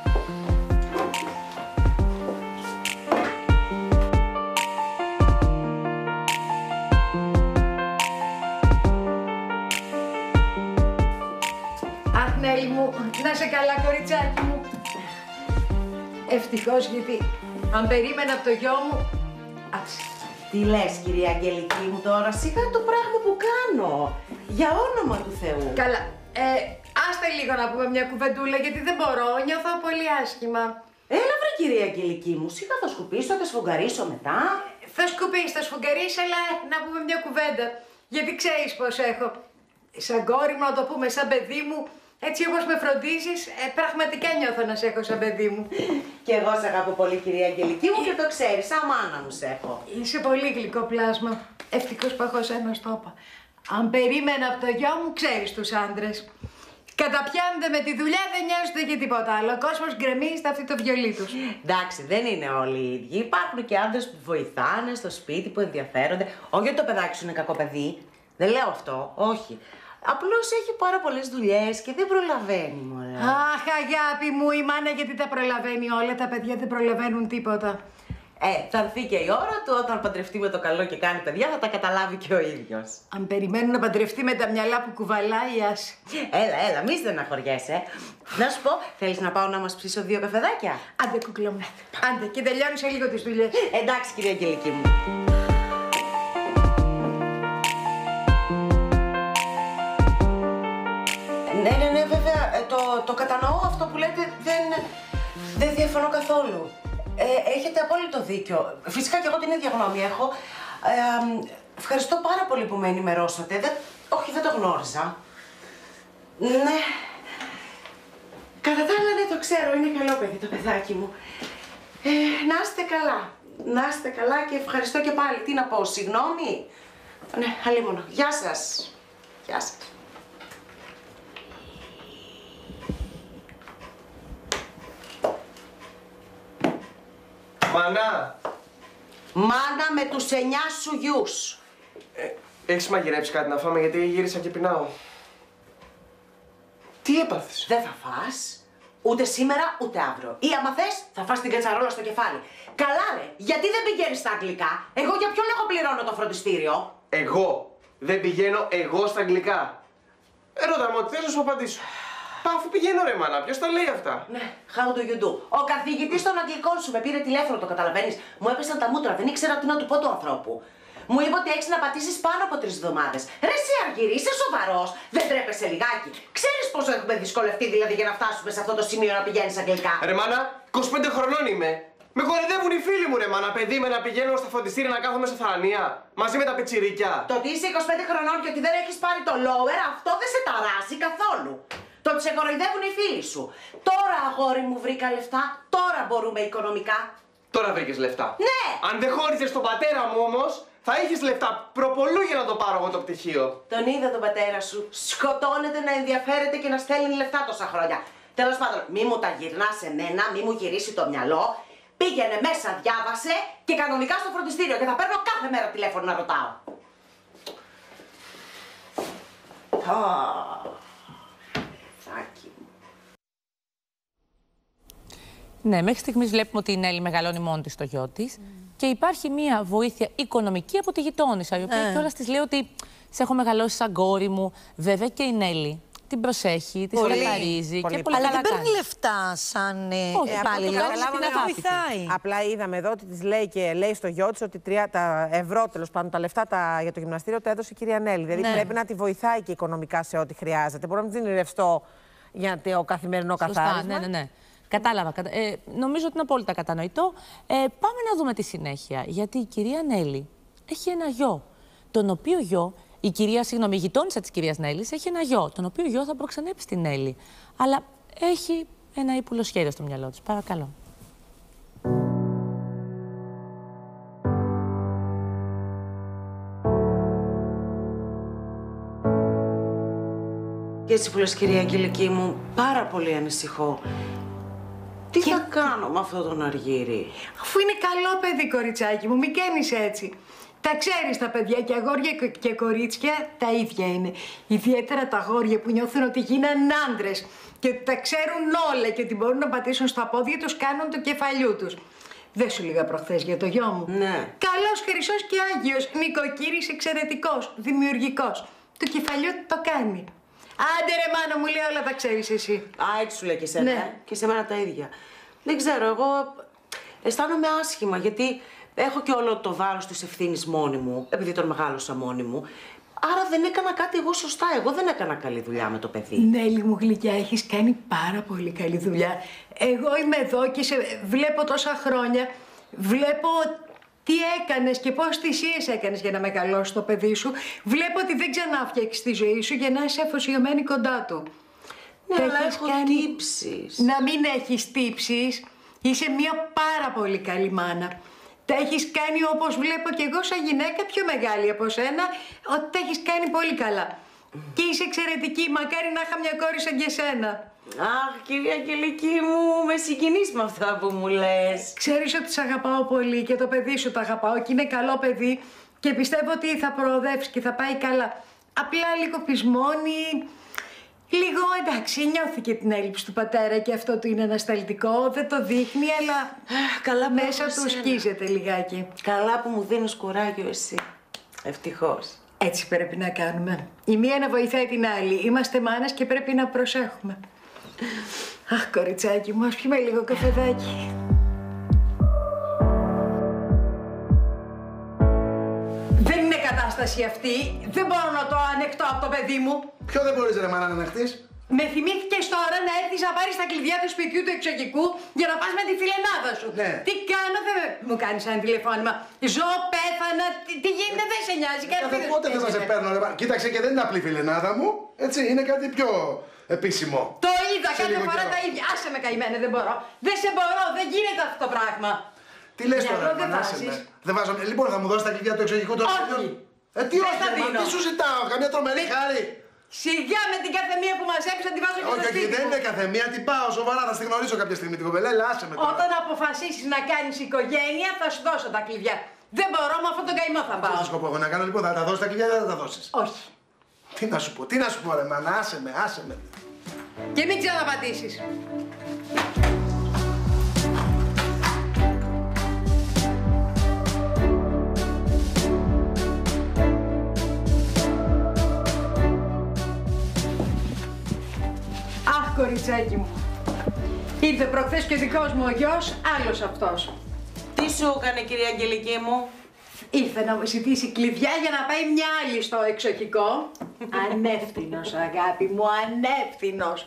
Αχ, Νέλη μου, να σε καλά, κοριτσάκι μου. Ευτυχώς, γιατί αν περίμενα από το γιο μου... Άψε.
Τι λες, κυρία Αγγελική μου τώρα, σιγά το πράγμα που κάνω. Για όνομα του Θεού.
Καλά. Άστε λίγο να πούμε μια κουβεντούλα, γιατί δεν μπορώ, νιώθω πολύ άσχημα.
Έλα βρε, κυρία Αγγελική μου, σιγά θα σκουπίσω, θα σφουγγαρίσω μετά.
Θα σκουπίσει, θα σφουγγαρίσει, αλλά να πούμε μια κουβέντα. Γιατί ξέρεις πως έχω. Σαν κόρη μου, να το πούμε, σαν παιδί μου, έτσι όπως με φροντίζεις, πραγματικά νιώθω να σε έχω σαν παιδί μου.
Και εγώ σε αγαπώ πολύ, κυρία Αγγελική μου, και το ξέρεις, σαν μάνα μου σε έχω.
Είσαι πολύ γλυκό πλάσμα. Ευτυχώς που έχω σένα στο όπα. Αν περίμενα από το γιο μου, ξέρεις τους άντρες. Καταπιάνονται με τη δουλειά, δεν νοιάζονται και τίποτα άλλο. Ο κόσμος γκρεμίζει στα αυτή το βιολί τους.
Εντάξει, δεν είναι όλοι οι ίδιοι. Υπάρχουν και άντρες που βοηθάνε στο σπίτι, που ενδιαφέρονται. Όχι ότι το παιδάκι σου είναι κακό παιδί. Δεν λέω αυτό, όχι. Απλώς έχει πάρα πολλές δουλειές και δεν προλαβαίνει, μωρέ.
Αχ, αγάπη μου, η μάνα γιατί τα προλαβαίνει όλα, τα παιδιά δεν προλαβαίνουν τίποτα.
Θα έρθει και η ώρα του, όταν παντρευτεί με το καλό και κάνει παιδιά, θα τα καταλάβει και ο ίδιος.
Αν περιμένουν να παντρευτεί με τα μυαλά που κουβαλάει, άσε.
Έλα, μη στεναχωριέσαι. Να σου πω, θέλεις να πάω να μας ψήσω 2 καφεδάκια?
Άντε, κούκλα μου. Άντε, και τελειώνει σε λίγο τις δουλειές.
Εντάξει, κυρία Αγγελική μου. Ναι, βέβαια, το κατανοώ αυτό που λέτε, δεν διαφωνώ καθόλου. Έχετε απόλυτο δίκιο. Φυσικά και εγώ την ίδια γνώμη έχω. Ευχαριστώ πάρα πολύ που με ενημερώσατε. Όχι, δεν το γνώριζα. Ναι. Κατά τα άλλα, ναι, το ξέρω. Είναι καλό παιδί το παιδάκι μου. Να είστε καλά. Να είστε καλά και ευχαριστώ και πάλι. Τι να πω, συγγνώμη. Ναι, αλίμονο. Γεια σας. Γεια σας.
Μάνα!
Μάνα με τους 9 σου γιους.
Έχεις μαγειρέψει κάτι να φάμε, γιατί γύρισα και πεινάω. Τι έπαθες?
Δεν θα φας. Ούτε σήμερα, ούτε αύριο. Ή άμα θες, θα φας την κατσαρόλα στο κεφάλι. Καλά ρε, γιατί δεν πηγαίνεις στα αγγλικά? Εγώ για ποιο λόγο πληρώνω το φροντιστήριο?
Εγώ δεν πηγαίνω εγώ στα αγγλικά. Ρώτα μου, ό,τι θες να σου απαντήσω. Αφού πηγαίνω ρε μάνα, ποιος τα λέει αυτά?
Ναι, how do you do? Ο καθηγητής των αγγλικών σου με πήρε τηλέφωνο, το καταλαβαίνεις? Μου έπεσαν τα μούτρα, δεν ήξερα τι να του πω του ανθρώπου. Μου είπε ότι έχεις να πατήσεις πάνω από 3 εβδομάδες. Ρε εσύ Αργύρη, είσαι σοβαρός? Δεν τρέπεσαι λιγάκι? Ξέρεις πόσο έχουμε δυσκολευτεί δηλαδή για να φτάσουμε σε αυτό το σημείο να πηγαίνεις αγγλικά?
Ρε μάνα, 25 χρονών είμαι. Με κορυδεύουν οι φίλοι μου, ρε μάνα, παιδί με να πηγαίνω στο φροντιστήρι να κάθομαι σε θρανία. Μαζί με τα πιτσιρίκια.
Το ότι είσαι 25 χρονών και ότι δεν έχεις πάρει το lower, αυτό δεν σε ταράζει καθόλου. Το ότι σε κοροϊδεύουν οι φίλοι σου. Τώρα, αγόρι μου, βρήκα λεφτά. Τώρα μπορούμε οικονομικά.
Τώρα βρήκες λεφτά.
Ναι!
Αν δεν χώρισες τον πατέρα μου όμως, θα είχες λεφτά προπολού για να το πάρω εγώ το πτυχίο.
Τον είδα τον πατέρα σου. Σκοτώνεται να ενδιαφέρεται και να στέλνει λεφτά τόσα χρόνια. Τέλος πάντων, μη μου τα γυρνά σε μένα, μη μου γυρίσει το μυαλό. Πήγαινε μέσα, διάβασε και κανονικά στο φροντιστήριο και θα παίρνω κάθε μέρα τηλέφωνο να ρωτάω.
Ναι, μέχρι στιγμής βλέπουμε ότι η Νέλη μεγαλώνει μόνη της το γιο της και υπάρχει μια βοήθεια οικονομική από τη γειτόνισσα, η οποία κιόλας της λέει ότι σε έχω μεγαλώσει σαν κόρη μου. Βέβαια και η Νέλη την προσέχει, τη χαρίζει και πολύ
αλλά
καλά
δεν παίρνει λεφτά σαν υπάλληλο.
Βοηθάει. Απλά είδαμε εδώ ότι της λέει και λέει στο γιο της ότι τα ευρώ, τέλος πάντων, τα λεφτά για το γυμναστήριο τα έδωσε η κυρία Νέλη. Δηλαδή πρέπει να τη βοηθάει και οικονομικά σε ό,τι χρειάζεται. Μπορεί να μην δίνει ρευστό για το καθημερινό καθάρισμα.
Ναι. Κατάλαβα. Νομίζω ότι είναι απόλυτα κατανοητό. Πάμε να δούμε τη συνέχεια. Γιατί η κυρία Νέλη έχει ένα γιο. Τον οποίο γιο, η γειτόνισσα της κυρίας Νέλης έχει ένα γιο. Τον οποίο γιο θα προξενέψει την Νέλη. Αλλά έχει ένα ύπουλο σχέδιο στο μυαλό της. Παρακαλώ.
Και έτσι που λες, κυρία Αγγελική μου, πάρα πολύ ανησυχώ. Τι θα κάνω με αυτόν τον Αργύρι?
Αφού είναι καλό παιδί, κοριτσάκι μου, μην κάνεις έτσι. Τα ξέρεις τα παιδιά, και αγόρια και κορίτσια τα ίδια είναι. Ιδιαίτερα τα αγόρια που νιώθουν ότι γίνανε άντρες και ότι τα ξέρουν όλα και ότι μπορούν να πατήσουν στα πόδια τους κάνουν το κεφαλιού τους. Δεν σου λίγα προχθές για το γιο μου?
Ναι.
Καλός, χρυσός και άγιος, νοικοκύρης εξαιρετικός, δημιουργικός. Το κεφαλιού το κάνει. Άντε ρε μάνα μου, λέει, όλα τα ξέρεις εσύ.
Α, έτσι σου λέει και εσένα. Ναι. Και σε μένα τα ίδια. Δεν ξέρω, εγώ αισθάνομαι άσχημα γιατί έχω και όλο το βάρος της ευθύνης μόνη μου, επειδή τον μεγάλωσα μόνη μου. Άρα δεν έκανα κάτι εγώ σωστά. Εγώ δεν έκανα καλή δουλειά με το παιδί.
Νέλη μου γλυκιά, έχεις κάνει πάρα πολύ καλή δουλειά. Εγώ είμαι εδώ και σε βλέπω τόσα χρόνια. Βλέπω τι έκανες και πώς θυσίες έκανες για να μεγαλώσεις το παιδί σου. Βλέπω ότι δεν ξανά φτιάξεις τη ζωή σου για να είσαι αφοσιωμένη κοντά του.
Ναι, αλλά έχω τύψεις.
Να μην έχεις τύψεις. Είσαι μια πάρα πολύ καλή μάνα. Τα έχεις κάνει όπως βλέπω και εγώ σαν γυναίκα πιο μεγάλη από σένα, ότι τα έχεις κάνει πολύ καλά. Και είσαι εξαιρετική. Μακάρι να είχα μια κόρη σαν και εσένα.
Αχ, κυρία Αγγελική μου, με συγκινείς με αυτά που μου λες.
Ξέρεις ότι σ' αγαπάω πολύ και το παιδί σου το αγαπάω και είναι καλό παιδί και πιστεύω ότι θα προοδεύσει και θα πάει καλά. Απλά λίγο πεισμόνι, λίγο εντάξει, νιώθηκε την έλλειψη του πατέρα και αυτό του είναι ανασταλτικό, δεν το δείχνει, αλλά
καλά
μέσα του σκίζεται λιγάκι.
Καλά που μου δίνεις κουράγιο εσύ. Ευτυχώς.
Έτσι πρέπει να κάνουμε. Η μία να βοηθάει την άλλη. Είμαστε μάνες και πρέπει να προσέχουμε. Αχ, κοριτσάκι μου, ας πιούμε λίγο καφεδάκι. Δεν είναι κατάσταση αυτή. Δεν μπορώ να το ανεχτώ από το παιδί μου.
Ποιο δεν μπορείς ρε μάνα να ανεχτείς?
Με θυμήθηκες τώρα να έρθεις να πάρεις τα κλειδιά του σπιτιού του εξωγικού για να πας με τη φιλενάδα σου.
Ναι.
Τι κάνω, δεν μου κάνεις ένα τηλεφώνημα. Ζω, πέθανα, τι γίνεται, δεν σε νοιάζει.
Κάθε πότε δεν θα σε παίρνω ρε μάνα. Κοίταξε και δεν είναι απλή φιλενάδα μου. Έτσι, είναι κάτι πιο επίσημο.
Το είδα κάθε φορά τα ίδια. Άσε με καημένα, δεν μπορώ. Δεν σε μπορώ, δεν γίνεται αυτό το πράγμα.
Τι λες τώρα, μάνα, άσε με. Δεν βάζω. Λοιπόν, θα μου δώσεις τα κλειδιά του εξωγικού τώρα?
Όχι.
Τι όχι, τι σου ζητάω, καμία τρομερή χάρη.
Σιγά με την καθεμία που μαζέψα, τη βάζω και στο σπίτι.
Όχι, δεν είναι καθεμία, την πάω σοβαρά, θα στη γνωρίσω κάποια στιγμή την κοπελά, άσε με τώρα.
Όταν αποφασίσεις να κάνεις οικογένεια, θα σου δώσω τα κλειδιά. Δεν μπορώ, με αυτόν τον καημό θα πάω.
Τι σκοπό έχω να κάνω, λοιπόν, θα τα δώσεις τα κλειδιά ή δεν θα τα δώσεις?
Όχι.
Τι να σου πω, ρε μάνα, άσε με.
Και μην ξαναπατήσεις. Κοριτσάκι μου. Ήρθε προχθές και ο δικός μου ο γιος, άλλος αυτός.
Τι σου έκανε, κυρία Αγγελική μου?
Ήρθε να μου ζητήσει κλειδιά για να πάει μια άλλη στο εξοχικό. Ανεύθυνος, αγάπη μου, ανεύθυνος.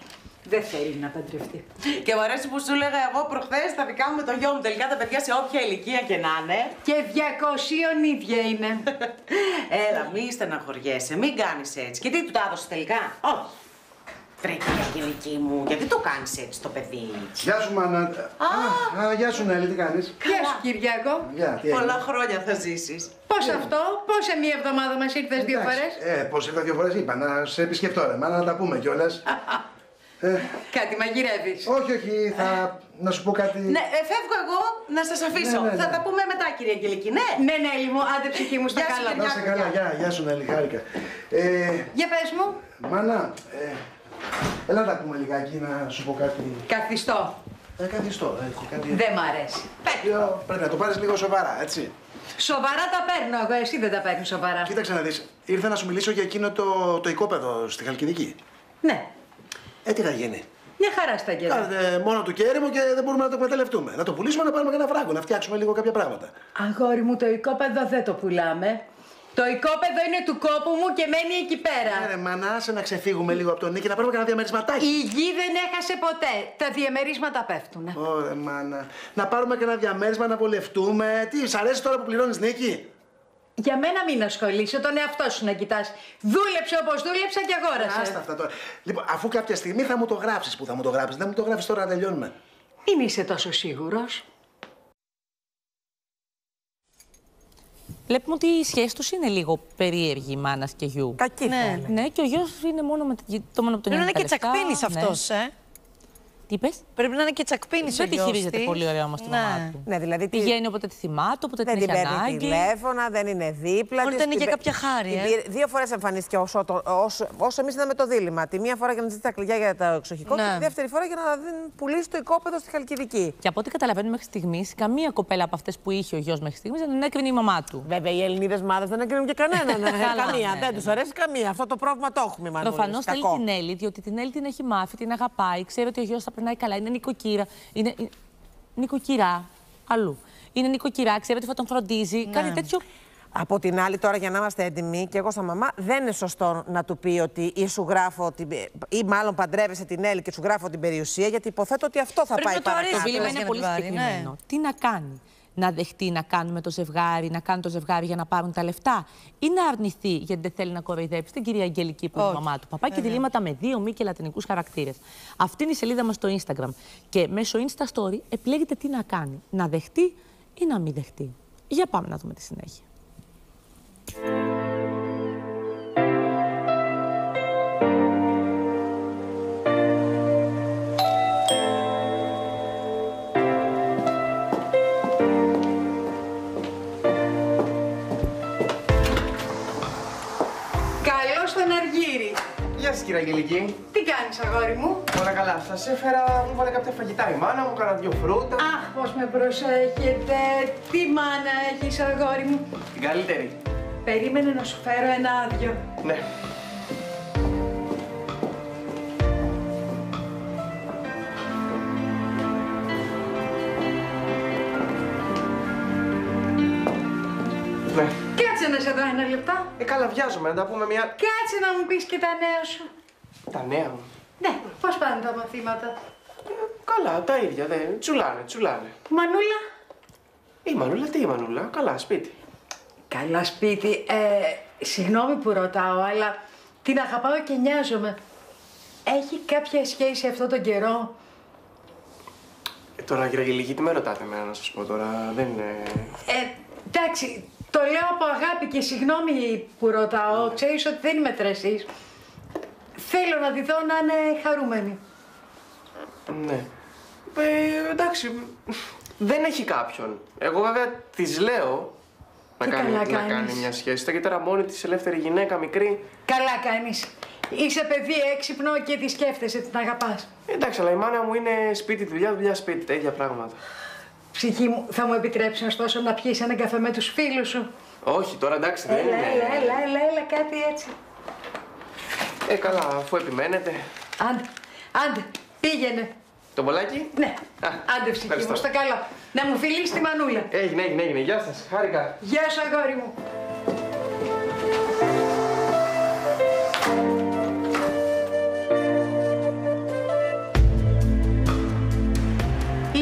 Δεν θέλει να παντρευτεί.
Και μου αρέσει που σου έλεγα εγώ προχθές θα δικά μου με το γιο μου. Τελικά τα παιδιά σε όποια ηλικία και να είναι.
Και 200 ίδια είναι.
Έλα, μη στεναχωριέσαι, μην κάνεις έτσι. Και τι του τα έδωσε τελικά? Όχι. Βρέκει η Αγγελική μου, γιατί το κάνεις έτσι το παιδί?
Γεια σου, μάνα. Γεια σου, Νέλη, τι κάνεις?
Γεια σου, Κυριάκο.
Πολλά χρόνια θα ζήσεις.
Πώς αυτό, πώς σε μία εβδομάδα μας ήρθες 2 φορές?
Πώς ήρθα 2 φορές, είπα να σε επισκεφτώ, ρε μάνα, να τα πούμε κιόλας.
Κάτι μαγειρεύεις?
Όχι, να σου πω κάτι.
Ναι, φεύγω εγώ να σας αφήσω.
Ναι.
Θα τα πούμε μετά, κυρία Αγγελική, ναι.
Ναι, Νέλη μου, άντε ψυχή μου, στα καλά.
Να είσαι καλά, γεια σου, Νέλη, χάρηκα.
Για πες μου.
Μάνα, έλα να τα πούμε λιγάκι, να σου πω κάτι.
Καθιστό.
Καθιστό, κάτι.
Δεν μ' αρέσει.
Πρέπει να το πάρεις λίγο σοβαρά, έτσι.
Σοβαρά τα παίρνω εγώ, εσύ δεν τα παίρνεις σοβαρά.
Κοίταξε να δεις, ήρθα να σου μιλήσω για εκείνο το οικόπεδο στη Χαλκιδική.
Ναι.
Τι θα γίνει?
Μια χαρά στα καιρά.
Μόνο του κέριμο και δεν μπορούμε να το εκμεταλλευτούμε. Να το πουλήσουμε, να πάρουμε και ένα φράγκο, να φτιάξουμε λίγο κάποια πράγματα.
Αγόρι μου, το οικόπεδο δεν το πουλάμε. Το οικόπεδο είναι του κόπου μου και μένει εκεί πέρα.
Ρε μανάσε να ξεφύγουμε λίγο από τον Νίκη, να πάρουμε κανένα διαμερισματάκι.
Η γη δεν έχασε ποτέ. Τα διαμερίσματα πέφτουνε.
Ωραία, μάνα. Να πάρουμε και ένα διαμέρισμα να βολευτούμε. Τι, σ' αρέσει τώρα που πληρώνεις Νίκη?
Για μένα μην ασχολείσαι, τον εαυτό σου να κοιτάς. Δούλεψε όπως δούλεψα και αγόρασε.
Άστα αυτά τώρα. Λοιπόν, αφού κάποια στιγμή θα μου το γράψεις, που θα μου το γράψεις, δεν μου το γράφεις τώρα να τελειώνουμε.
Μην είσαι τόσο σίγουρος.
Βλέπουμε ότι η σχέση τους είναι λίγο περίεργη, μάνας και γιου.
Κακή,
ναι, και ο γιος είναι μόνο με το μόνο που τον
Πρέπει να είναι και
λεφτά.
τσακπίνης αυτός,
Τι είπες?
Πρέπει να είναι και τσακπίνης ο
Δεν τη
γιος
χειρίζεται
της.
πολύ ωραία όμως τη μαμά του.
Ναι, δηλαδή
πηγαίνει όποτε τη θυμάται, όποτε
δεν
την έχει
παίρνει
ανάγκη.
τηλέφωνα, δεν είναι δίπλα.
Μπορεί να είναι και κάποια χάρη.
2 φορές εμφανίστηκε όσο εμείς είδαμε το δίλημμα. Τη μία φορά για να ζητήσει τα κλειδιά για το εξοχικό και τη δεύτερη φορά για να πουλήσει το οικόπεδο στη Χαλκιδική.
Και από ό,τι καταλαβαίνουμε μέχρι στιγμής, καμία κοπέλα από αυτές που είχε ο γιος μέχρι στιγμής δεν έκρινε η μαμά του.
Βέβαια, οι Ελληνίδες μάδες δεν έκρινουν και κανέναν. Καμία. Δεν τους αρέσει καμία. Αυτό το πρόβλημα το έχουμε, μάλλον.
Προφανώς θέλει την Έλλη, διότι την Έλλη την έχει μάθει, την αγαπάει, ξέρει ότι ο γιος θα περνάει καλά, είναι νοικοκύρα. Είναι νοικοκυρά αλλού. Είναι νοικοκυρά, ξέρει ότι θα τον φροντίζει. Κάνει τέτοιο.
Από την άλλη, τώρα για να είμαστε έντιμοι, και εγώ σαν μαμά, δεν είναι σωστό να του πει ότι ή σου γράφω ή μάλλον παντρεύεσαι την Έλλη και σου γράφω την περιουσία, γιατί υποθέτω ότι αυτό θα πάει παρακάτω.
Το δίλημμα είναι πολύ συγκεκριμένο. Τι να κάνει? Να δεχτεί να κάνουμε το ζευγάρι, να κάνει το ζευγάρι για να πάρουν τα λεφτά, ή να αρνηθεί γιατί δεν θέλει να κοροϊδέψει την κυρία Αγγελική που είναι η μαμά του παπά, και διλήμματα με 2 μη και λατινικούς χαρακτήρες. Αυτή είναι η σελίδα μας στο Instagram. Και μέσω Insta Story επιλέγετε τι να κάνει. Να δεχτεί ή να μην δεχτεί. Για πάμε να δούμε τη συνέχεια.
Καλώς τον Αργύρι.
Γεια σας, κύριε Αγγελική.
Τι κάνεις, αγόρι μου?
Όλα καλά. Σας έφερα, μου βάλε κάποια φαγητά η μάνα μου, κάνα 2 φρούτα.
Αχ, πώς με προσέχετε. Τι μάνα έχεις, αγόρι μου?
Την καλύτερη.
Περίμενε να σου φέρω ένα άδειο.
Ναι. Ναι.
Κάτσε να σε δω 1 λεπτό.
Καλά, βιάζομαι να τα πούμε μια.
Κάτσε να μου πεις και τα νέα σου.
Τα νέα μου.
Ναι, πώς πάνε τα μαθήματα?
Καλά, τα ίδια, τσουλάνε.
Μανούλα.
Η Μανούλα, τι η Μανούλα, καλά, σπίτι.
Καλά σπίτι. Συγγνώμη που ρωτάω, αλλά την αγαπάω και νοιάζομαι. Έχει κάποια σχέση αυτόν τον καιρό?
Τώρα, κύριε Αγγελική, τι με ρωτάτε εμένα να σας πω τώρα, δεν είναι.
Εντάξει, το λέω από αγάπη και συγγνώμη που ρωτάω. Ξέρεις ότι δεν είμαι τρεσής. Θέλω να τη δω να είναι χαρούμενη.
Ναι. Εντάξει, δεν έχει κάποιον. Εγώ βέβαια της λέω να κάνει μια σχέση. Τα και τώρα μόνη της, ελεύθερη γυναίκα, μικρή.
Καλά κάνεις. Είσαι παιδί έξυπνο και τη σκέφτεσαι, την αγαπάς.
Εντάξει, αλλά η μάνα μου είναι σπίτι, δουλειά, σπίτι, τα ίδια πράγματα.
Ψυχή μου, θα μου επιτρέψει ωστόσο να πιεις έναν καφέ με τους φίλους σου?
Όχι, τώρα εντάξει, δεν είναι.
Έλα, κάτι έτσι.
Καλά, αφού επιμένετε.
Άντε, πήγαινε.
Το μπολάκι?
Ναι. Άντε, ψυχή μου, στα καλά. Να μου φιλείς τη Μανούλα.
Έγινε. Γεια σας, χάρηκα.
Γεια σου, αγόρι μου.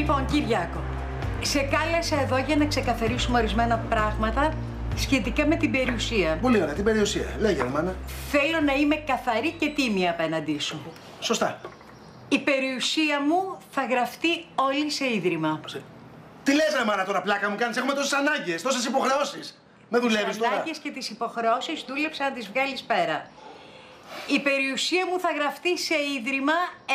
Λοιπόν, Κυριάκο, σε κάλεσα εδώ για να ξεκαθαρίσουμε ορισμένα πράγματα σχετικά με την περιουσία.
Πολύ ωραία, την περιουσία. Λέγε, μάνα.
Θέλω να είμαι καθαρή και τίμια απέναντί σου.
Σωστά.
Η περιουσία μου θα γραφτεί όλη σε ίδρυμα.
Τι λες, ρε μάνα, τώρα πλάκα μου κάνεις? Έχουμε τόσες ανάγκες, τόσες υποχρεώσεις. Με δουλεύεις τώρα?
Τις ανάγκες και τις υποχρεώσεις δούλεψα να τις βγάλεις πέρα. Η περιουσία μου θα γραφτεί σε ίδρυμα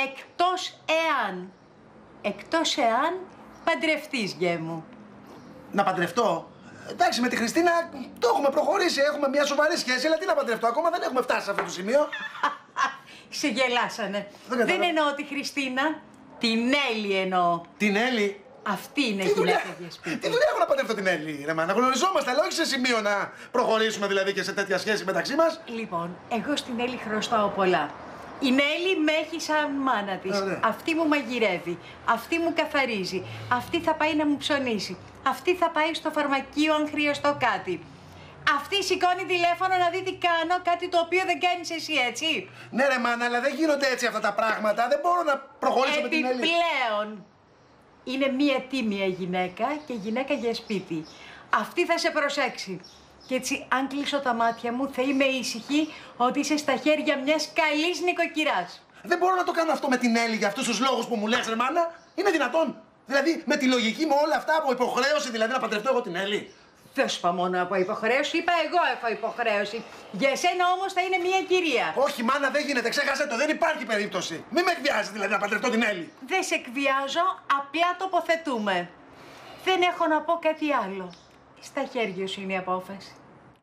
εκτός εάν παντρευτείς, γέ μου.
Να παντρευτώ? Εντάξει, με τη Χριστίνα το έχουμε προχωρήσει, έχουμε μια σοβαρή σχέση, αλλά τι να παντρευτώ, ακόμα δεν έχουμε φτάσει σε αυτό το σημείο.
Σε γελάσανε. Δεν εννοώ τη Χριστίνα, την Έλλη εννοώ.
Την Έλλη?
Αυτή είναι η γυναίκα για σπίτι.
Τι δουλειά έχω να παντρευτώ την Έλλη, ρε μάνα? Γνωριζόμαστε, αλλά όχι σε σημείο να προχωρήσουμε δηλαδή και σε τέτοια σχέση μεταξύ μας.
Λοιπόν, εγώ στην Έλλη χρωστάω πολλά. Η Νέλη με έχει σαν μάνα της. Αυτή μου μαγειρεύει. Αυτή μου καθαρίζει. Αυτή θα πάει να μου ψωνίσει. Αυτή θα πάει στο φαρμακείο αν χρειαστώ κάτι. Αυτή σηκώνει τηλέφωνο να δει τι κάνω, κάτι το οποίο δεν κάνεις εσύ, έτσι.
Ναι, ρε μάνα, αλλά δεν γίνονται έτσι αυτά τα πράγματα. Δεν μπορώ να προχωρήσω με την Έλλη.
Επιπλέον, είναι μία τίμια γυναίκα και γυναίκα για σπίτι. Αυτή θα σε προσέξει. Και έτσι, αν κλείσω τα μάτια μου, θα είμαι ήσυχη ότι είσαι στα χέρια μιας καλής νοικοκυράς.
Δεν μπορώ να το κάνω αυτό με την Έλλη για αυτούς τους λόγους που μου λες, ρε μάνα. Είναι δυνατόν? Δηλαδή, με τη λογική μου όλα αυτά από υποχρέωση, δηλαδή να παντρευτώ εγώ την Έλλη?
Δεν σου είπα μόνο από υποχρέωση, είπα εγώ έχω υποχρέωση. Για εσένα όμως θα είναι μια κυρία.
Όχι, μάνα, δεν γίνεται, ξέχασε το, δεν υπάρχει περίπτωση. Μην με εκβιάζει δηλαδή να παντρευτώ την Έλλη.
Δεν σε εκβιάζω, απλά τοποθετούμε. Δεν έχω να πω κάτι άλλο. Στα χέρια σου είναι η απόφαση.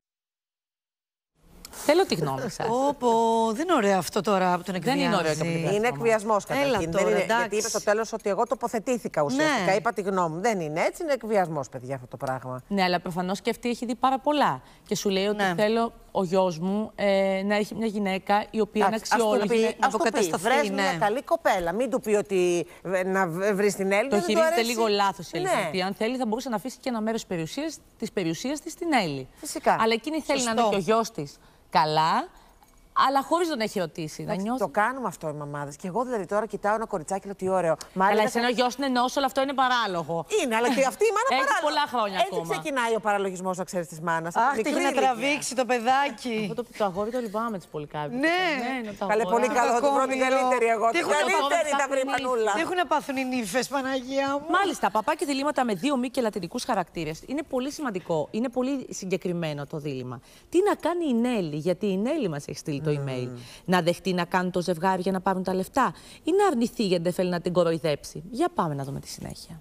Θέλω τη γνώμη σας.
Δεν είναι ωραίο αυτό τώρα που τον εκβιάζει.
Δεν είναι ωραίο το εκβιασμό.
Είναι εκβιασμός καταρχήν. Γιατί είπε στο τέλος ότι εγώ τοποθετήθηκα ουσιαστικά.
Ναι.
Είπα τη γνώμη μου. Δεν είναι έτσι, είναι εκβιασμός, παιδιά, αυτό το πράγμα.
Ναι, αλλά προφανώς και αυτή έχει δει πάρα πολλά. Και σου λέει ότι θέλω ο γιος μου να έχει μια γυναίκα η οποία είναι αξιόλογη.
Ας του πει, βρες μια καλή κοπέλα. Μην του πει ότι να βρεις την Έλλη.
Το χειρίζεται λίγο λάθος η Έλλη. Αν θέλει, θα μπορούσε να αφήσει και ένα μέρος της περιουσίας της στην Έλλη.
Φυσικά.
Αλλά εκείνη θέλει να είναι και ο γιος της καλά, αλλά χωρίς τον έχει ρωτήσει.
Το κάνουμε αυτό οι μαμάδες. Και εγώ δηλαδή τώρα κοιτάω ένα κοριτσάκι και λέω τι ωραίο.
Αλλά εσένα ο γιος είναι νόσο, αλλά αυτό είναι παράλογο.
Είναι, αλλά και αυτή η μάνα παράλογο.
Έχει πολλά χρόνια ακόμα.
Έτσι ξεκινάει ο παραλογισμός, να ξέρεις, της μάνας.
Αχ, τι έχει να τραβήξει το παιδάκι.
Αυτό το αγόρι το λυπάμαι της πολύ κάποιο.
Ναι.
Καλέ, πολύ καλό. Θα την βρω την καλύτερη εγώ. Την καλύτερη θα βρει Πανούλα.
Τι έχουν να πάθουν οι νύφες, Παναγία μου.
Μάλιστα, παπά και διλήμματα με 2 μη και λατινικούς χαρακτήρες. Είναι πολύ σημαντικό, είναι πολύ συγκεκριμένο το δίλημμα. Τι να κάνει η Νέλη, γιατί η Νέλη μας έχει στείλει το email. Να δεχτεί να κάνουν το ζευγάρι για να πάρουν τα λεφτά ή να αρνηθεί γιατί δεν θέλει να την κοροϊδέψει. Για πάμε να δούμε τη συνέχεια.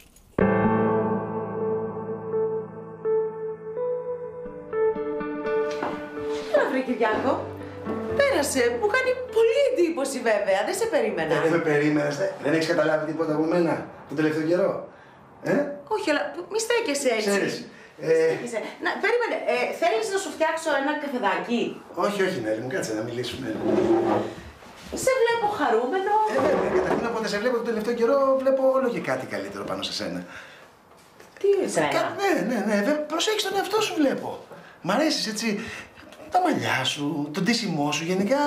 Έλα βρε Κυριάκο. Πέρασε. Μου κάνει πολύ εντύπωση βέβαια. Δεν σε περίμενα.
Δεν με περίμενες. Δεν έχεις καταλάβει τίποτα από μένα τον τελευταίο καιρό?
Όχι, αλλά μη στέκεσαι έτσι.
Ξέρεις.
Περίμενε. Θέλεις να σου φτιάξω ένα καφεδάκι?
Όχι, όχι, Νέλη μου, κάτσε να μιλήσουμε.
Σε βλέπω χαρούμενο.
Βέβαια, καταρχήν όποτε σε βλέπω τον τελευταίο καιρό, βλέπω όλο και κάτι καλύτερο πάνω σε σένα.
Τι εσένα?
Ναι, προσέχεις τον εαυτό σου βλέπω. Μ' αρέσεις έτσι, τα μαλλιά σου, τον ντύσιμό σου, γενικά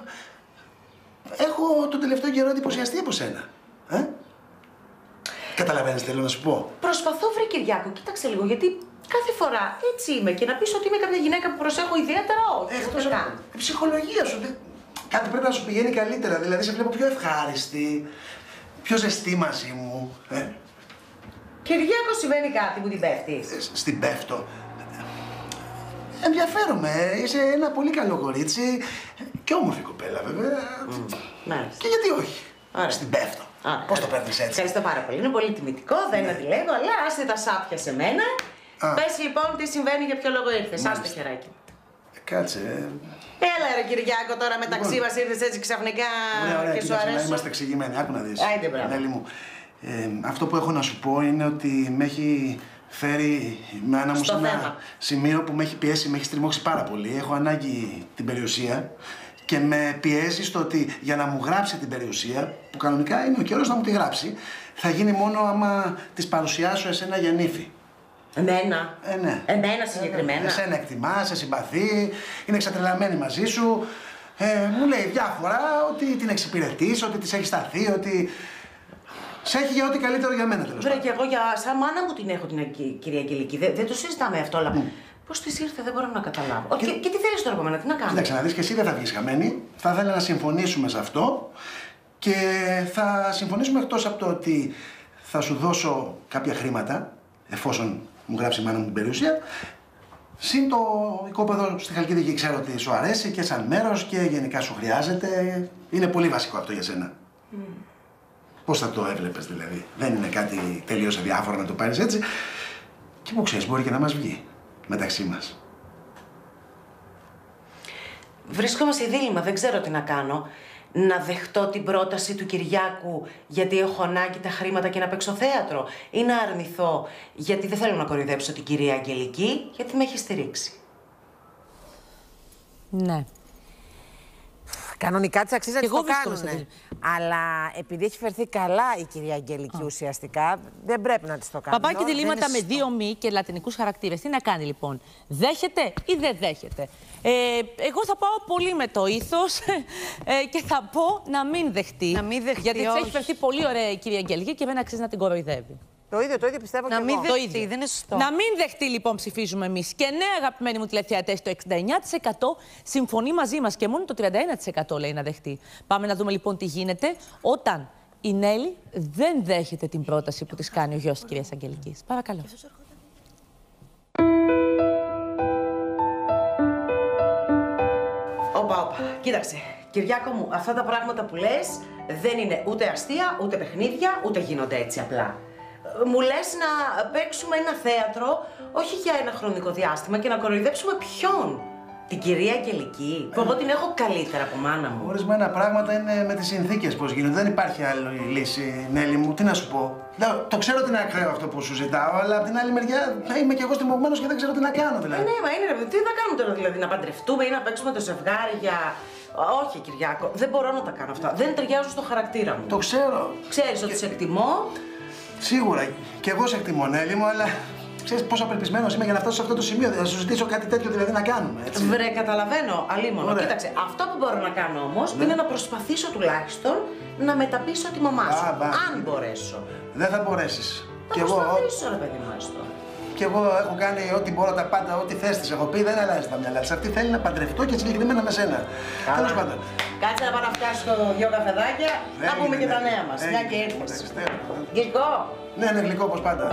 έχω τον τελευταίο καιρό εντυπωσιαστεί από σένα. Καταλαβαίνεις τι θέλω να σου πω?
Προσπαθώ βρε Κυριάκο, κοίταξε λίγο, γιατί κάθε φορά έτσι είμαι και να πεις ότι είμαι κάποια γυναίκα που προσέχω ιδιαίτερα, όχι.
Η ψυχολογία σου, κάτι πρέπει να σου πηγαίνει καλύτερα, δηλαδή σε βλέπω πιο ευχάριστη, πιο ζεστή μαζί μου.
Κυριάκο, συμβαίνει κάτι, μου την πέφτεις?
Στην πέφτω. Ενδιαφέρομαι, είσαι ένα πολύ καλό κορίτσι και όμορφη κοπέλα βέβαια.
Μάλιστα.
Και γιατί όχι, στην πέφτω. Πώς το παίρνεις έτσι?
Ευχαριστώ πάρα πολύ. Είναι πολύ τιμητικό, δεν είναι αντιλέγω, αλλά άστε τα σάπια σε μένα. Πες λοιπόν τι συμβαίνει, για ποιο λόγο ήρθες. Άστε το χεράκι.
Κάτσε.
Έλα ρε Κυριάκο, τώρα μεταξύ μας ήρθες έτσι ξαφνικά και σου αρέσει.
Να είμαστε εξηγημένοι, άκου να δεις.
Άιντε, μπράβο.
Νέλη μου, αυτό που έχω να σου πω είναι ότι με έχει φέρει με ένα μου σε ένα σημείο που με έχει πιέσει, με έχει στριμώξει πάρα πολύ. Έχω ανάγκη την περιουσία. Και με πιέζει στο ότι για να μου γράψει την περιουσία, που κανονικά είναι ο καιρός να μου τη γράψει, θα γίνει μόνο άμα της παρουσιάσω εσένα για νύφη.
Εμένα?
Ναι.
Εμένα συγκεκριμένα?
Εσένα εκτιμά, σε συμπαθεί, είναι εξατρελαμένη μαζί σου. Μου λέει διάφορα, ότι την εξυπηρετείς, ότι της έχει σταθεί, ότι Ξέχει για ό,τι καλύτερο για μένα, τέλος πάντων.
Βρε, και εγώ σαν μάνα μου την έχω την κυρία Αγγελική. Δεν το συζητάμε αυτό, αλλά πώς της ήρθε, δεν μπορώ να καταλάβω. Και τι θέλεις τώρα από μένα, τι να κάνω.
Κοίταξε να δεις, και εσύ δεν θα βγεις χαμένη. Θα ήθελα να συμφωνήσουμε σε αυτό και θα συμφωνήσουμε εκτός από το ότι θα σου δώσω κάποια χρήματα, εφόσον μου γράψει η μάνα μου την περιουσία. Συν το οικόπεδο στη Χαλκίδη και ξέρω ότι σου αρέσει και σαν μέρος και γενικά σου χρειάζεται. Είναι πολύ βασικό αυτό για σένα. Πώς θα το έβλεπες δηλαδή? Δεν είναι κάτι τελείως αδιάφορο να το πάρεις έτσι. Και που ξέρεις, μπορεί και να μας βγει μεταξύ μας.
Βρίσκομαι σε δίλημμα, δεν ξέρω τι να κάνω. Να δεχτώ την πρόταση του Κυριάκου γιατί έχω ανάγκη τα χρήματα και να παίξω θέατρο, ή να αρνηθώ γιατί δεν θέλω να κοροϊδέψω την κυρία Αγγελική, γιατί με έχει στηρίξει.
Ναι.
Κανονικά της αξίζει να της το κάνουνε. Αλλά επειδή έχει φερθεί καλά η κυρία Αγγελική ουσιαστικά, δεν πρέπει να της το κάνουν.
Παπάκι διλήμματα με δύο μη και λατινικούς χαρακτήρες. Τι να κάνει λοιπόν, δέχεται ή δεν δέχεται? Εγώ θα πάω πολύ με το ήθος και θα πω να μην δεχτεί.
Να μην δεχτεί,
γιατί της έχει φερθεί πολύ ωραία η κυρία Αγγελική και δεν αξίζει να την κοροϊδεύει.
Το ίδιο πιστεύω και εγώ.
Να μην δεχτεί, δεν είναι σωστό.
Να μην δεχτεί λοιπόν, ψηφίζουμε εμείς. Και ναι, αγαπημένοι μου τηλεθεατές, το 69% συμφωνεί μαζί μας και μόνο το 31% λέει να δεχτεί. Πάμε να δούμε λοιπόν τι γίνεται όταν η Νέλη δεν δέχεται την πρόταση που της κάνει ο γιος της κυρίας Αγγελικής. Παρακαλώ.
Όπα. Κοίταξε, Κυριάκο μου, αυτά τα πράγματα που λες δεν είναι ούτε αστεία, ούτε παιχνίδια, ούτε γίνονται έτσι απλά. Μου λες να παίξουμε ένα θέατρο, όχι για ένα χρονικό διάστημα, και να κοροϊδέψουμε ποιον? Την κυρία Αγγελική, που εγώ την έχω καλύτερα από μάνα μου.
Ορισμένα πράγματα είναι με τις συνθήκες πώς γίνονται. Δεν υπάρχει άλλη λύση, Νέλη μου. Τι να σου πω. Το ξέρω ότι είναι ακραίο αυτό που σου ζητάω, αλλά από την άλλη μεριά θα είμαι κι εγώ στιμωγμένος και δεν ξέρω τι να κάνω δηλαδή.
Ναι, μα είναι ρε, τι θα κάνουμε τώρα δηλαδή, να παντρευτούμε ή να παίξουμε το ζευγάρι για. Όχι, Κυριάκο, δεν μπορώ να τα κάνω αυτά. Δεν ταιριάζουν στο χαρακτήρα μου.
Το ξέρω.
Ξέρεις ότι σε εκτιμώ.
Σίγουρα. Κι εγώ σε εκτιμώ, Νέλη μου, αλλά ξέρεις πόσο απελπισμένος είμαι για να φτάσω σε αυτό το σημείο. Να σου ζητήσω κάτι τέτοιο δηλαδή να κάνουμε, έτσι.
Βρε, καταλαβαίνω, αλίμονο. Ωραία. Κοίταξε, αυτό που μπορώ να κάνω όμως είναι να προσπαθήσω τουλάχιστον να μεταπείσω τη μαμά σου. Αν μπορέσω.
Δεν θα μπορέσεις.
Θα προσπαθήσω, ρε παιδί μου, έστω.
Κι εγώ έχω κάνει ό,τι μπορώ, τα πάντα, ό,τι θες της έχω πει, δεν αλλάζει τα μυαλά της. Αυτή θέλει να παντρευτώ και συγκεκριμένα με σένα. Τέλος πάντων.
Κάτσε να πάω να φτιάξω δυο καφεδάκια, να πούμε και τα νέα μας. Μια και ήρθες. Γλυκό.
Ναι, είναι γλυκό όπως πάντα.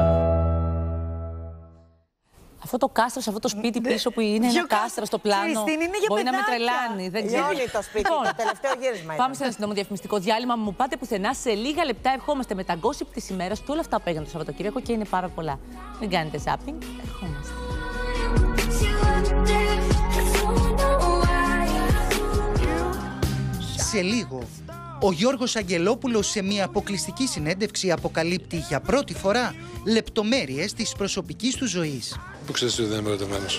Αυτό το κάστρο σε αυτό το σπίτι πίσω που είναι ένα κάστρο στο πλάνο. Μπορεί να με τρελάνει. Δεν ξέρω.
Όλη το σπίτι, το τελευταίο γύρισμα.
Πάμε σε ένα σύντομο διαφημιστικό διάλειμμα. Μου πάτε πουθενά. Σε λίγα λεπτά ερχόμαστε με τα gossip της ημέρας και όλα αυτά που έγιναν το Σαββατοκύριακο και είναι πάρα πολλά. Μην κάνετε zapping. Ερχόμαστε.
Σε λίγο, ο Γιώργος Αγγελόπουλος σε μια αποκλειστική συνέντευξη αποκαλύπτει για πρώτη φορά λεπτομέρειες της προσωπικής του ζωής.
Πού ξέρεις ότι δεν είμαι ερωτευμένος?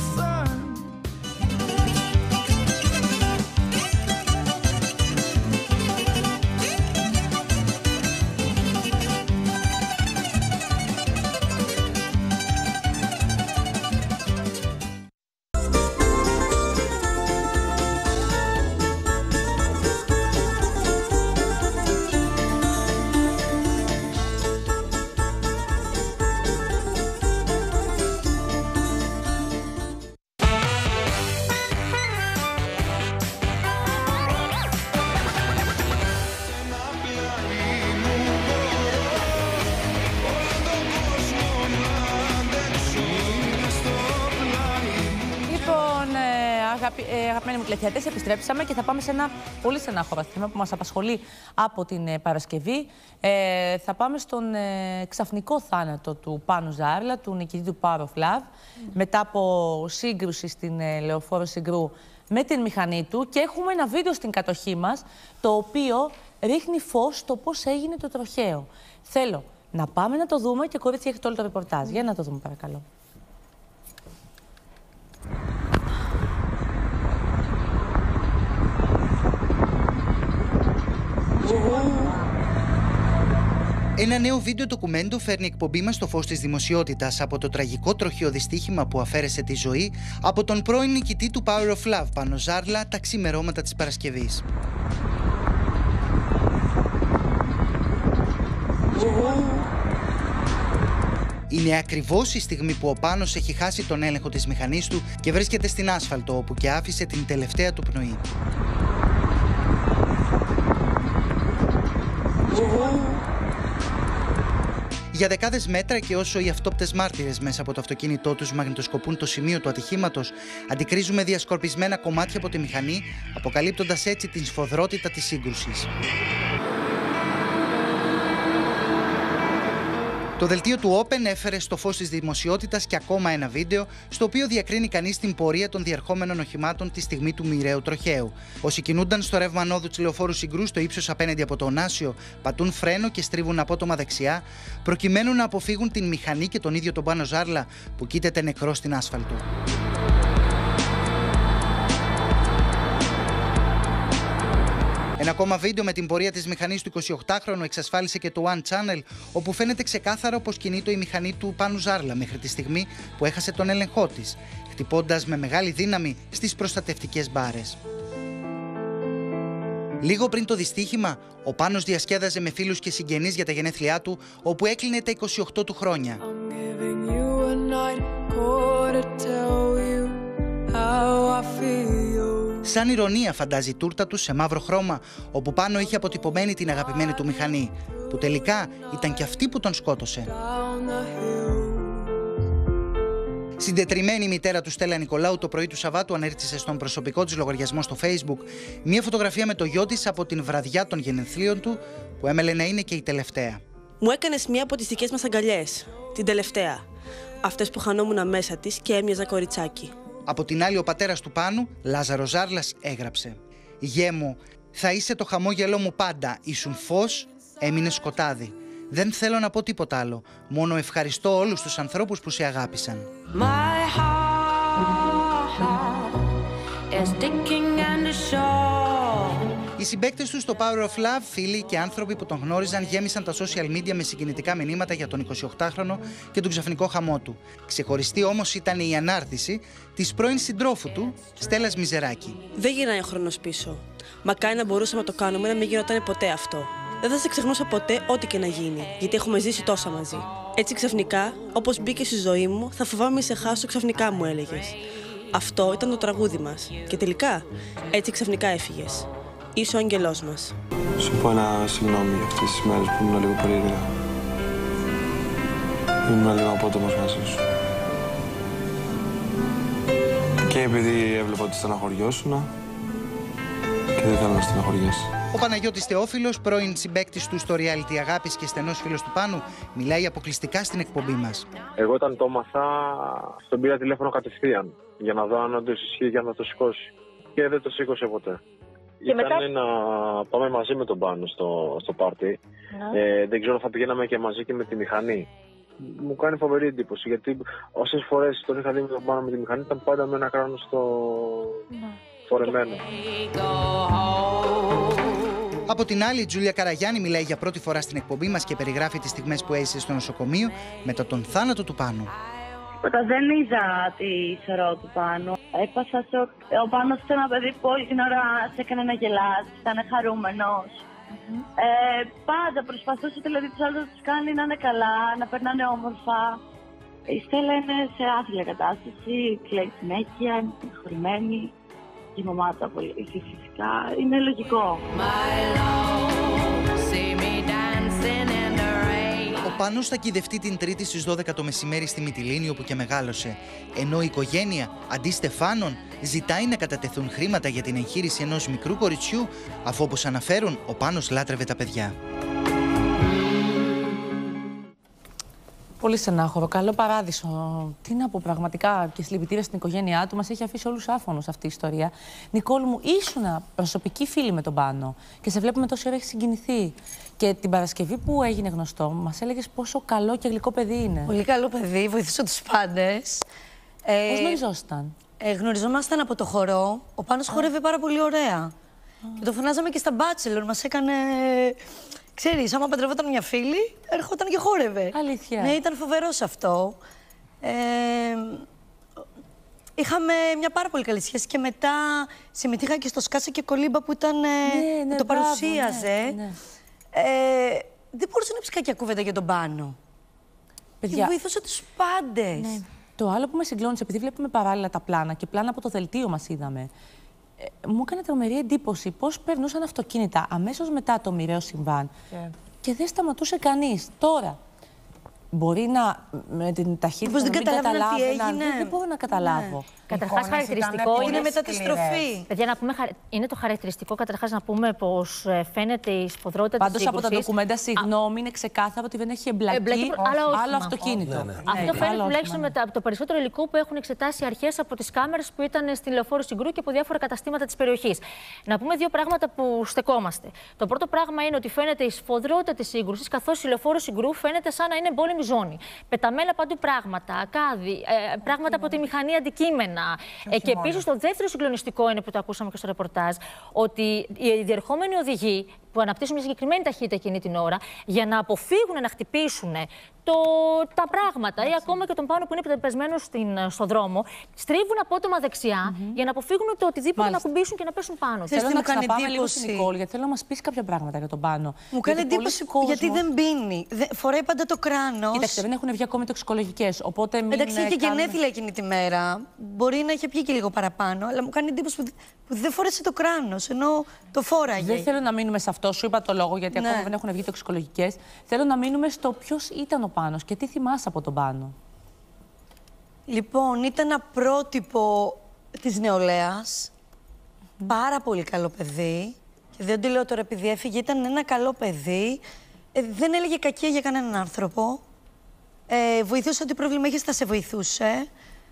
Αγαπημένοι μου τηλεθεατές, επιστρέψαμε και θα πάμε σε ένα πολύ στενάχωρο θέμα που μας απασχολεί από την Παρασκευή. Θα πάμε στον ξαφνικό θάνατο του Πάνου Ζάρλα, του νικητή του Power of Love, μετά από σύγκρουση στην Λεωφόρο Συγκρού με την μηχανή του, και έχουμε ένα βίντεο στην κατοχή μας, το οποίο ρίχνει φως στο πώς έγινε το τροχαίο. Θέλω να πάμε να το δούμε και κορίτσι έχετε όλο το ρεπορτάζ. Για να το δούμε παρακαλώ.
Ένα νέο βίντεο ντοκουμέντο φέρνει εκπομπή μας στο φως της δημοσιότητας από το τραγικό τροχαίο δυστύχημα που αφαίρεσε τη ζωή από τον πρώην νικητή του Power of Love, Πάνο Ζάρλα, τα ξημερώματα της Παρασκευής. Είναι ακριβώς η στιγμή που ο Πάνος έχει χάσει τον έλεγχο της μηχανής του και βρίσκεται στην άσφαλτο, όπου και άφησε την τελευταία του πνοή. Για δεκάδες μέτρα και όσο οι αυτόπτες μάρτυρες μέσα από το αυτοκίνητό τους μαγνητοσκοπούν το σημείο του ατυχήματος, αντικρίζουμε διασκορπισμένα κομμάτια από τη μηχανή, αποκαλύπτοντας έτσι την σφοδρότητα της σύγκρουσης. Το δελτίο του Open έφερε στο φως της δημοσιότητας και ακόμα ένα βίντεο, στο οποίο διακρίνει κανείς την πορεία των διερχόμενων οχημάτων τη στιγμή του μοιραίου τροχαίου. Όσοι κινούνταν στο ρεύμα ανόδου της λεωφόρου Συγκρού στο ύψος απέναντι από το Ωνάσιο, πατούν φρένο και στρίβουν απότομα δεξιά, προκειμένου να αποφύγουν την μηχανή και τον ίδιο τον Πάνο Ζάρλα, που κοίταται νεκρό στην άσφαλτο. Ένα ακόμα βίντεο με την πορεία της μηχανής του 28χρονου εξασφάλισε και το One Channel, όπου φαίνεται ξεκάθαρο πως κινείται η μηχανή του Πάνου Ζάρλα μέχρι τη στιγμή που έχασε τον έλεγχό της, χτυπώντας με μεγάλη δύναμη στις προστατευτικές μπάρες. Λίγο πριν το δυστύχημα, ο Πάνος διασκέδαζε με φίλους και συγγενείς για τα γενέθλιά του, όπου έκλεινε τα 28 του χρόνια. Σαν ηρωνία φαντάζει η τούρτα του σε μαύρο χρώμα, όπου πάνω είχε αποτυπωμένη την αγαπημένη του μηχανή, που τελικά ήταν και αυτή που τον σκότωσε. Συντετριμμένη η μητέρα του Στέλλα Νικολάου το πρωί του Σαββάτου ανέρτησε στον προσωπικό της λογαριασμό στο Facebook μία φωτογραφία με το γιο της από την βραδιά των γενεθλίων του, που έμελε να είναι και η τελευταία.
Μου έκανες μία από τις δικές μας αγκαλιές, την τελευταία. Αυτές που χανόμουν μέσα της και έμοιαζα κοριτσάκι.
Από την άλλη, ο πατέρας του Πάνου, Λάζαρος Ζάρλας, έγραψε: «Γιέ μου, θα είσαι το χαμόγελό μου πάντα. Ήσουν φως, έμεινε σκοτάδι. Δεν θέλω να πω τίποτα άλλο. Μόνο ευχαριστώ όλους τους ανθρώπους που σε αγάπησαν». Οι συμπαίκτες του στο Power of Love, φίλοι και άνθρωποι που τον γνώριζαν, γέμισαν τα social media με συγκινητικά μηνύματα για τον 28χρονο και τον ξαφνικό χαμό του. Ξεχωριστή όμως ήταν η ανάρτηση της πρώην συντρόφου του, Στέλλας Μιζεράκη.
Δεν γυρνάει ο χρόνος πίσω. Μακάρι να μπορούσαμε να το κάνουμε, να μην γινόταν ποτέ αυτό. Δεν θα σε ξεχνούσα ποτέ, ό,τι και να γίνει, γιατί έχουμε ζήσει τόσα μαζί. Έτσι ξαφνικά, όπως μπήκε στη ζωή μου, θα φοβάμαι μη σε χάσω ξαφνικά, μου έλεγες. Αυτό ήταν το τραγούδι μας. Και τελικά, έτσι ξαφνικά έφυγες. Είσαι ο άγγελός μας.
Σου πω ένα συγγνώμη για αυτές τις μέρες που ήμουν λίγο περίεργα. Ήμουν λίγο απότομος μαζί σου. Και επειδή έβλεπα ότι στεναχωριώσουνα και δεν θέλω να στεναχωριέσαι.
Ο Παναγιώτης Θεόφιλος, πρώην συμπαίκτης του στο reality Αγάπης και στενός φίλος του Πάνου, μιλάει αποκλειστικά στην εκπομπή μας.
Εγώ όταν το έμαθα, τον πήρα τηλέφωνο κατευθείαν για να δω αν όντως ισχύει για να το σηκώσει. Και δεν το σήκωσε ποτέ. Ήταν να πάμε μαζί με τον Πάνο στο πάρτι. Δεν ξέρω, θα πηγαίναμε και μαζί και με τη μηχανή. Μου κάνει φοβερή εντύπωση, γιατί όσες φορές τον είχα δει με τον Πάνο με τη μηχανή, ήταν πάντα με ένα κράνο φορεμένο.
Από την άλλη, η Τζούλια Καραγιάννη μιλάει για πρώτη φορά στην εκπομπή μας και περιγράφει τις στιγμές που έζησε στο νοσοκομείο μετά τον θάνατο του Πάνου.
Όταν δεν είδα τη σωρό του Πάνου, έπασα σοκ. Ο Πάνος ήταν ένα παιδί που όλη την ώρα σε έκανε να γελάς, ήταν χαρούμενος. Πάντα προσπαθούσε δηλαδή τους άλλους να τους κάνει να είναι καλά, να περνάνε όμορφα. Η Στέλλα είναι σε άθλια κατάσταση, κλαίει συνέχεια, είναι χωρημένη. Η μαμά του απολύτως φυσικά, είναι λογικό.
Ο Πάνος θα κυδευτεί την Τρίτη στις 12 το μεσημέρι στη Μυτιλήνη, όπου και μεγάλωσε. Ενώ η οικογένεια, αντί στεφάνων, ζητάει να κατατεθούν χρήματα για την εγχείρηση ενός μικρού κοριτσιού, αφού όπως αναφέρουν, ο Πάνος λάτρευε τα παιδιά.
Πολύ στενάχωρο. Καλό παράδεισο. Τι να πω, πραγματικά, και συλληπιτήρια στην οικογένειά του. Μας έχει αφήσει όλους άφωνους αυτή η ιστορία. Νικόλ μου, ήσουνα προσωπική φίλη με τον Πάνο και σε βλέπουμε τόση ώρα έχει συγκινηθεί. Και την Παρασκευή που έγινε γνωστό, μας έλεγες πόσο καλό και γλυκό παιδί είναι.
Πολύ καλό παιδί, βοηθούσε τους πάντες.
Πώς γνωριζόσασταν?
Γνωριζόμασταν από το χορό. Ο Πάνος χορεύει πάρα πολύ ωραία. Και το φωνάζαμε και στα Bachelor. Μας έκανε. Ξέρεις, άμα παντρευόταν μια φίλη, έρχονταν και χόρευε.
Αλήθεια.
Ναι, ήταν φοβερό αυτό. Είχαμε μια πάρα πολύ καλή σχέση και μετά συμμετείχα και στο Σκάσε και Κολύμπα που ήταν, το παρουσίαζε.
Ναι.
δεν μπορούσε να πει κακιά κουβέντα για τον Πάνο.
Παιδιά,
και βοηθούσε τους πάντες.
Ναι. Το άλλο που με συγκλώνησε, επειδή βλέπουμε παράλληλα τα πλάνα και πλάνα από το δελτίο μας είδαμε, μου έκανε τρομερή εντύπωση πώς περνούσαν αυτοκίνητα αμέσως μετά το μοιραίο συμβάν και δεν σταματούσε κανείς. Τώρα, μπορεί να με την ταχύτητα να μην καταλάβαιναν. Δεν μπορώ να καταλάβω.
Καταρχάς, χαρακτηριστικό
είναι μετά τη στροφή.
Παιδιά, να πούμε, είναι το χαρακτηριστικό καταρχάς να πούμε πως φαίνεται η σφοδρότητα της σύγκρουσης.
Πάντως από τα ντοκουμέντα, συγγνώμη, είναι ξεκάθαρο ότι δεν έχει εμπλακεί άλλο αυτοκίνητο.
Αυτό φαίνεται τουλάχιστον με το περισσότερο υλικό που έχουν εξετάσει αρχές από τις κάμερες που ήταν στην Λεωφόρο Συγκρού και από διάφορα καταστήματα της περιοχής. Να πούμε δύο πράγματα που στεκόμαστε. Το πρώτο πράγμα είναι ότι φαίνεται η σφοδρότητα της σύγκρουσης, καθώς η Λεωφόρο Συγκρού φαίνεται σαν να είναι εμπόλεμη ζώνη. Πεταμένα παντού πράγματα, ακάδι, πράγματα από τη μηχανή, αντικείμενα. Και επίσης το δεύτερο συγκλονιστικό είναι που το ακούσαμε και στο ρεπορτάζ, ότι οι διερχόμενοι οδηγοί που αναπτύσσουν μια συγκεκριμένη ταχύτητα εκείνη την ώρα, για να αποφύγουν να χτυπήσουν τα πράγματα ή ακόμα και τον Πάνο που είναι πεσμένο στον δρόμο, στρίβουν απότομα δεξιά για να αποφύγουν το οτιδήποτε να κουμπίσουν και να πέσουν πάνω.
Θέλω να ξαναπάμε λίγο στην Νικόλ, γιατί θέλω να μας πεις κάποια πράγματα για τον Πάνο.
Μου κάνει εντύπωση γιατί δεν πίνει. Φοράει πάντα το κράνος.
Κοίταξε, δεν έχουν βγει ακόμη τοξικολογικές. Οπότε μην.
Εντάξει, είχε γενέθλια εκείνη τη μέρα. Μπορεί να είχε πιει και λίγο παραπάνω, αλλά μου κάνει εντύπωση που δεν φόρεσε το κράνος, ενώ το φόραγε.
Δεν θέλω να μείνουμε σε αυτό, σου είπα το λόγο, γιατί ακόμα δεν έχουν βγει τοξικολογικές. Θέλω να μείνουμε στο ποιος ήταν ο Πάνος και τι θυμάσαι από τον Πάνο.
Λοιπόν, ήταν ένα πρότυπο της νεολαίας. Πάρα πολύ καλό παιδί. Και δεν το λέω τώρα επειδή έφυγε, ήταν ένα καλό παιδί. Δεν έλεγε κακία για κανέναν άνθρωπο. Βοηθούσε ό,τι πρόβλημα είχες, θα σε βοηθούσε.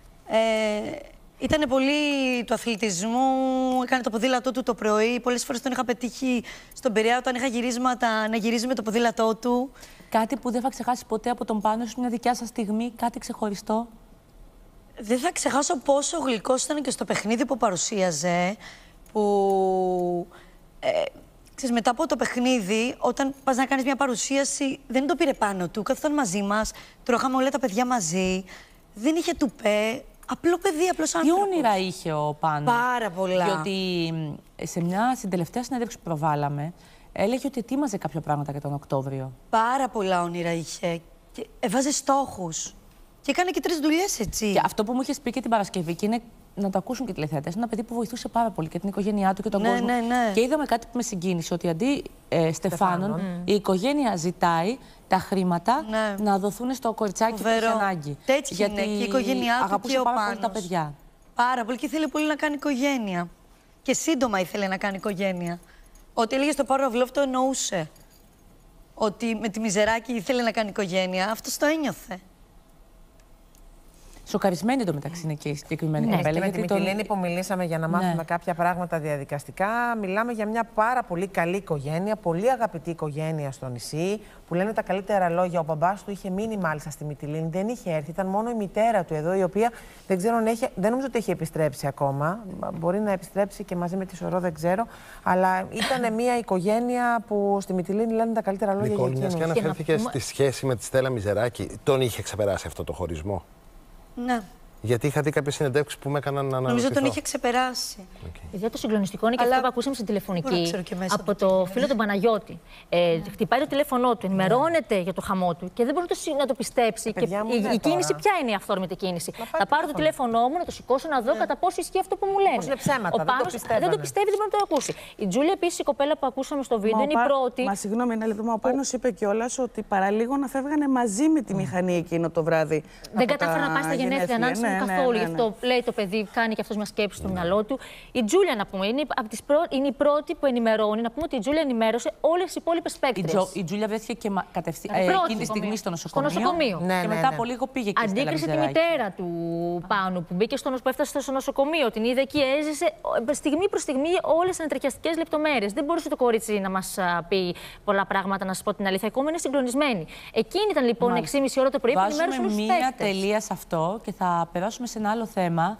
Ήταν πολύ του αθλητισμού, έκανε το ποδήλατό του το πρωί. Πολλές φορές τον είχα πετύχει στον Πειραιά όταν είχα γυρίσματα να γυρίζει με το ποδήλατό του.
Κάτι που δεν θα ξεχάσει ποτέ από τον Πάνο, μια δικιά σας στιγμή, κάτι ξεχωριστό.
Δεν θα ξεχάσω πόσο γλυκός ήταν και στο παιχνίδι που παρουσίαζε, που ξέρεις, μετά από το παιχνίδι, όταν πας να κάνεις μια παρουσίαση, δεν το πήρε πάνω του, καθόταν μαζί μας, τρώγαμε όλα τα παιδιά μαζί, δεν είχε τουπέ, απλό παιδί, απλός άνθρωπος.
Τι όνειρα είχε ο Πάνος?
Πάρα πολλά.
Διότι στην τελευταία συνέντευξη που προβάλαμε, έλεγε ότι ετοίμαζε κάποια πράγματα για τον Οκτώβριο.
Πάρα πολλά όνειρα είχε και έβαζε στόχους. Και έκανε και 3 δουλειές, έτσι.
Και αυτό που μου είχες πει και την Παρασκευή, και είναι να το ακούσουν και οι τηλεθεατές, είναι ένα παιδί που βοηθούσε πάρα πολύ και την οικογένειά του και τον κόσμο.
Ναι.
Και είδαμε κάτι που με συγκίνησε, ότι αντί Στεφάνων, η οικογένεια ζητάει τα χρήματα να δοθούν στο κοριτσάκι που έχει ανάγκη.
Έτσι γιατί είναι. Και η οικογένειά του
αγαπούσε πάρα πολύ τα παιδιά.
Πάρα πολύ και ήθελε πολύ να κάνει οικογένεια. Και σύντομα ήθελε να κάνει οικογένεια. Ότι έλεγε στο Παύλο το εννοούσε. Ότι με τη Μιζεράκη ήθελε να κάνει οικογένεια. Αυτό το ένιωθε.
Σοκαρισμένη εντωμεταξύ είναι και η συγκεκριμένη κοπέλα.
Με τη Μυτιλίνη που μιλήσαμε για να μάθουμε κάποια πράγματα διαδικαστικά, μιλάμε για μια πάρα πολύ καλή οικογένεια, πολύ αγαπητή οικογένεια στο νησί, που λένε τα καλύτερα λόγια. Ο μπαμπάς του είχε μείνει μάλιστα στη Μυτιλίνη, δεν είχε έρθει. Ήταν μόνο η μητέρα του εδώ, η οποία δεν ξέρω αν δεν νομίζω ότι έχει επιστρέψει ακόμα. Μπορεί να επιστρέψει και μαζί με τη Σωρό, δεν ξέρω. Αλλά ήταν μια οικογένεια που στη Μυτιλίνη λένε τα καλύτερα λόγια για εκείνη.
Μιας και αναφέρθηκε στη σχέση με τη Στέλλα Μιζεράκη, τον είχε ξεπεράσει αυτό το χωρισμό?
Ναι.
Γιατί είχα δει κάποιες συνεντεύξεις που με έκαναν να αναρωτηθώ.
Νομίζω τον είχε ξεπεράσει.
Okay. Το συγκλονιστικό είναι και αυτό που ακούσαμε στην τηλεφωνική από το φίλο τον Παναγιώτη. Χτυπάει το τηλέφωνό του, ενημερώνεται για το χαμό του και δεν μπορεί να το πιστέψει. Και η κίνηση, ποια είναι η αυθόρμητη κίνηση? Θα πάρω το τηλέφωνό μου, να το σηκώσω, να δω κατά πόσο ισχύει αυτό που μου λένε.
Είναι ψέματα,
δεν το πιστεύει, δεν μπορεί να το ακούσει. Η Τζούλια, επίσης, η κοπέλα που ακούσαμε στο βίντεο, είναι η πρώτη.
Μα συγγνώμη, ένα λεπτό. Ο Πάνος είπε κιόλας ότι παραλίγο να φεύγανε μαζί με τη μηχανή εκείνο το βράδυ.
Δεν κατάφερε να πάει στα γενέθλια καθόλου. Γι' αυτό λέει το παιδί, κάνει και αυτό μια σκέψη στο μυαλό του. Η Τζούλια, να πούμε, είναι η πρώτη που ενημερώνει. Να πούμε ότι η Τζούλια ενημέρωσε όλες οι υπόλοιπες παίκτριες.
Η Τζούλια βρέθηκε και εκείνη τη στιγμή στο νοσοκομείο. Και μετά από λίγο πήγε και
αντίκρισε τη μητέρα του Πάνου που έφτασε στο νοσοκομείο. Την είδε εκεί, έζησε στιγμή προς στιγμή όλες τις ανατριχιαστικές λεπτομέρειες. Δεν μπορούσε το κορίτσι να μας πει πολλά πράγματα, να σας πω την αλήθεια. Ακόμα είναι συγκλονισμένη. Εκείνη ήταν λοιπόν 6,5 ώρα το πρωί που ενημέρωσε όλους τους παίκτες.
Βάζουμε μία τελεία σε αυτό και θα περάσουμε σε ένα άλλο θέμα.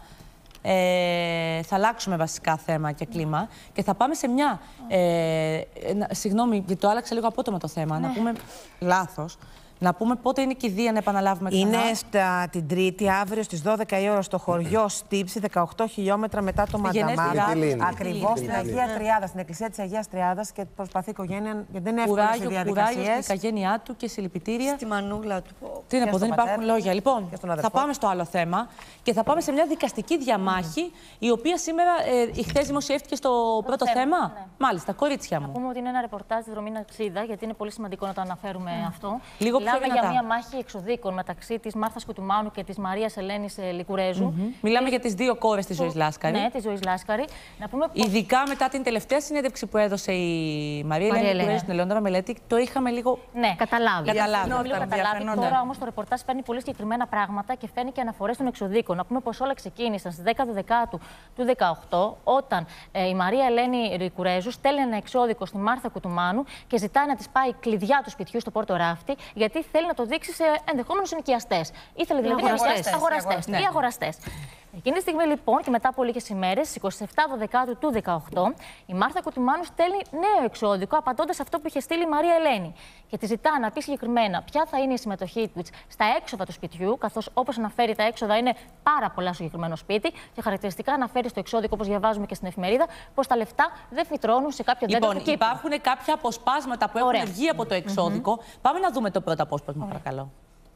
Θα αλλάξουμε βασικά θέμα και κλίμα και θα πάμε σε μια. Συγγνώμη, γιατί το άλλαξα λίγο απότομα το θέμα. Να πούμε λάθος. Να πούμε πότε είναι κηδεία, να επαναλάβουμε ξανά.
Είναι την Τρίτη, αύριο στις 12 η ώρα στο χωριό Στύψη, 18 χιλιόμετρα μετά το Μανταμάρ. Ακριβώς στην Αγία Τριάδα, στην εκκλησία της Αγίας Τριάδας, και προσπαθεί η οικογένεια, γιατί δεν είναι εύκολες οι διαδικασίες.
Κουράγιο στην οικογένειά του και συλληπιτήρια.
Στη μανούλα του.
Τι να πω, δεν υπάρχουν λόγια. Λοιπόν, θα πάμε στο άλλο θέμα και θα πάμε σε μια δικαστική διαμάχη, η οποία σήμερα, χθες δημοσιεύτηκε στο πρώτο θέμα.
Ναι.
Μάλιστα, κορίτσια μου.
Να πούμε ότι είναι ένα ρεπορτάζ της Δρομίνα Ξίδα, γιατί είναι πολύ σημαντικό να το αναφέρουμε αυτό.
Λίγο πιο
Μιλάμε
δυνατά.
για μια μάχη εξοδίκων μεταξύ της Μάρθας Κουτουμάνου και της Μαρίας Ελένης Λικουρέζου.
Μιλάμε για τις δύο κόρες της Ζωής Λάσκαρη.
Ναι, της Ζωής Λάσκαρη. Να πούμε πως...
Ειδικά μετά την τελευταία συνέντευξη που έδωσε η Μαρία Ελένη Λικουρέζου στην Ελεονόρα Μελέτη, το είχαμε λίγο.
Ναι, καταλάβει.
Καταλάβει.
Τώρα όμως το ρεπορτάζ παίρνει πολύ συγκεκριμένα πράγματα και φέρνει και αναφορές των εξοδίκων. Να πούμε πως όλα ξεκίνησαν στις 10 Δεκάτου του 2018, όταν η Μαρία Ελένη Λικουρέζου στέλνει ένα εξώδικο στη Μάρθα Κουτουμάνου και ζητάει να της πάει κλειδιά του σπιτιού στο Πόρτο Ράφτη, γιατί θέλει να το δείξει σε ενδεχόμενους ενοικιαστές. Ήθελε δηλαδή να αγοραστές ή αγοραστές. Εκείνη τη στιγμή λοιπόν και μετά από λίγες ημέρες, στις 27 Δεκάτου του 2018, η Μάρθα Κουτουμάνου στέλνει νέο εξώδικο απαντώντας αυτό που είχε στείλει η Μαρία Ελένη. Και τη ζητά να πει συγκεκριμένα ποια θα είναι η συμμετοχή της στα έξοδα του σπιτιού, καθώς όπως αναφέρει τα έξοδα είναι πάρα πολλά στο συγκεκριμένο σπίτι. Και χαρακτηριστικά αναφέρει στο εξώδικο, όπως διαβάζουμε και στην εφημερίδα, πως τα λεφτά δεν φυτρώνουν σε κάποιο δέντρο του κήπου.
Υπάρχουν κάποια αποσπάσματα που έχουν βγει από το εξώδικο. Πάμε να δούμε το πρώτο απόσπασμα, παρακαλώ.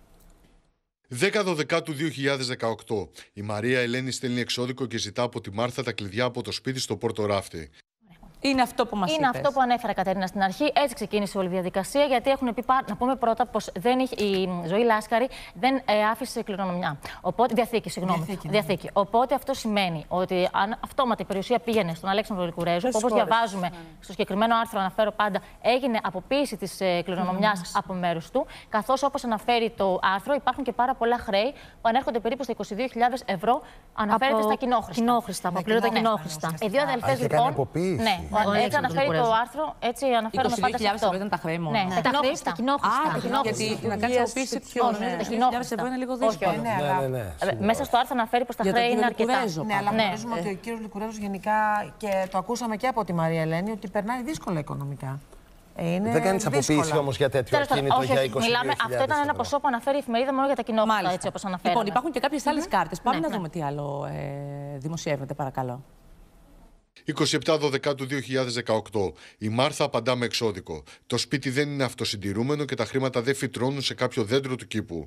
10 Δεκάτου 2018. Η Μαρία Ελένη στέλνει εξώδικο και ζητά από τη Μάρθα τα κλειδιά από το σπίτι στο Πόρτο Ράφτη.
Είναι αυτό που μας είπες.
Είναι αυτό που ανέφερα, Κατερίνα, στην αρχή. Έτσι ξεκίνησε όλη η διαδικασία, γιατί έχουν πει. Να πούμε πρώτα πως η Ζωή Λάσκαρη δεν άφησε κληρονομιά. Διαθήκη, συγγνώμη. Διαθήκη. Οπότε αυτό σημαίνει ότι αν αυτόματα η περιουσία πήγαινε στον Αλέξανδρο Λικουρέζου, όπως διαβάζουμε στο συγκεκριμένο άρθρο, αναφέρω πάντα, έγινε αποποίηση της κληρονομιάς από μέρους του. Καθώς όπως αναφέρει το άρθρο, υπάρχουν και πάρα πολλά χρέη που ανέρχονται περίπου στα 22.000 ευρώ. Αναφέρεται στα κοινόχρηστα. Απλήρωτα κοινόχρηστα. Οι δύο αδελφές λοιπόν. Έτσι αναφέρει το άρθρο, έτσι αναφέρομαι πάντα σε αυτό.
22.000 ευρώ ήταν τα χρέη μόνο.
Ναι, τα κοινόχρηστα.
Γιατί να κάνεις αποποίηση ποιον. Τα κοινόχρηστα ευρώ είναι λίγο δύσκολο.
Μέσα στο άρθρο αναφέρει πως τα χρέη είναι αρκετά.
Ναι, αλλά γνωρίζουμε ότι ο κύριος Λικουρέζος γενικά, και το ακούσαμε και από τη Μαρία Ελένη, ότι περνάει δύσκολα οικονομικά.
Δεν κάνει αποποίηση όμως για τέτοιο ακίνητο για 20.000.
Αυτό ήταν ένα ποσό που αναφέρει η εφημερίδα μόνο για τα κοινόχρηστα, έτσι όπως αναφέρει.
Λοιπόν, υπάρχουν και κάποιες άλλες κάρτες. Πάμε να δούμε τι άλλο δημοσιεύεται, παρακαλώ.
27 Δεκάτου 2018. Η Μάρθα απαντά με εξώδικο. Το σπίτι δεν είναι αυτοσυντηρούμενο και τα χρήματα δεν φυτρώνουν σε κάποιο δέντρο του κήπου.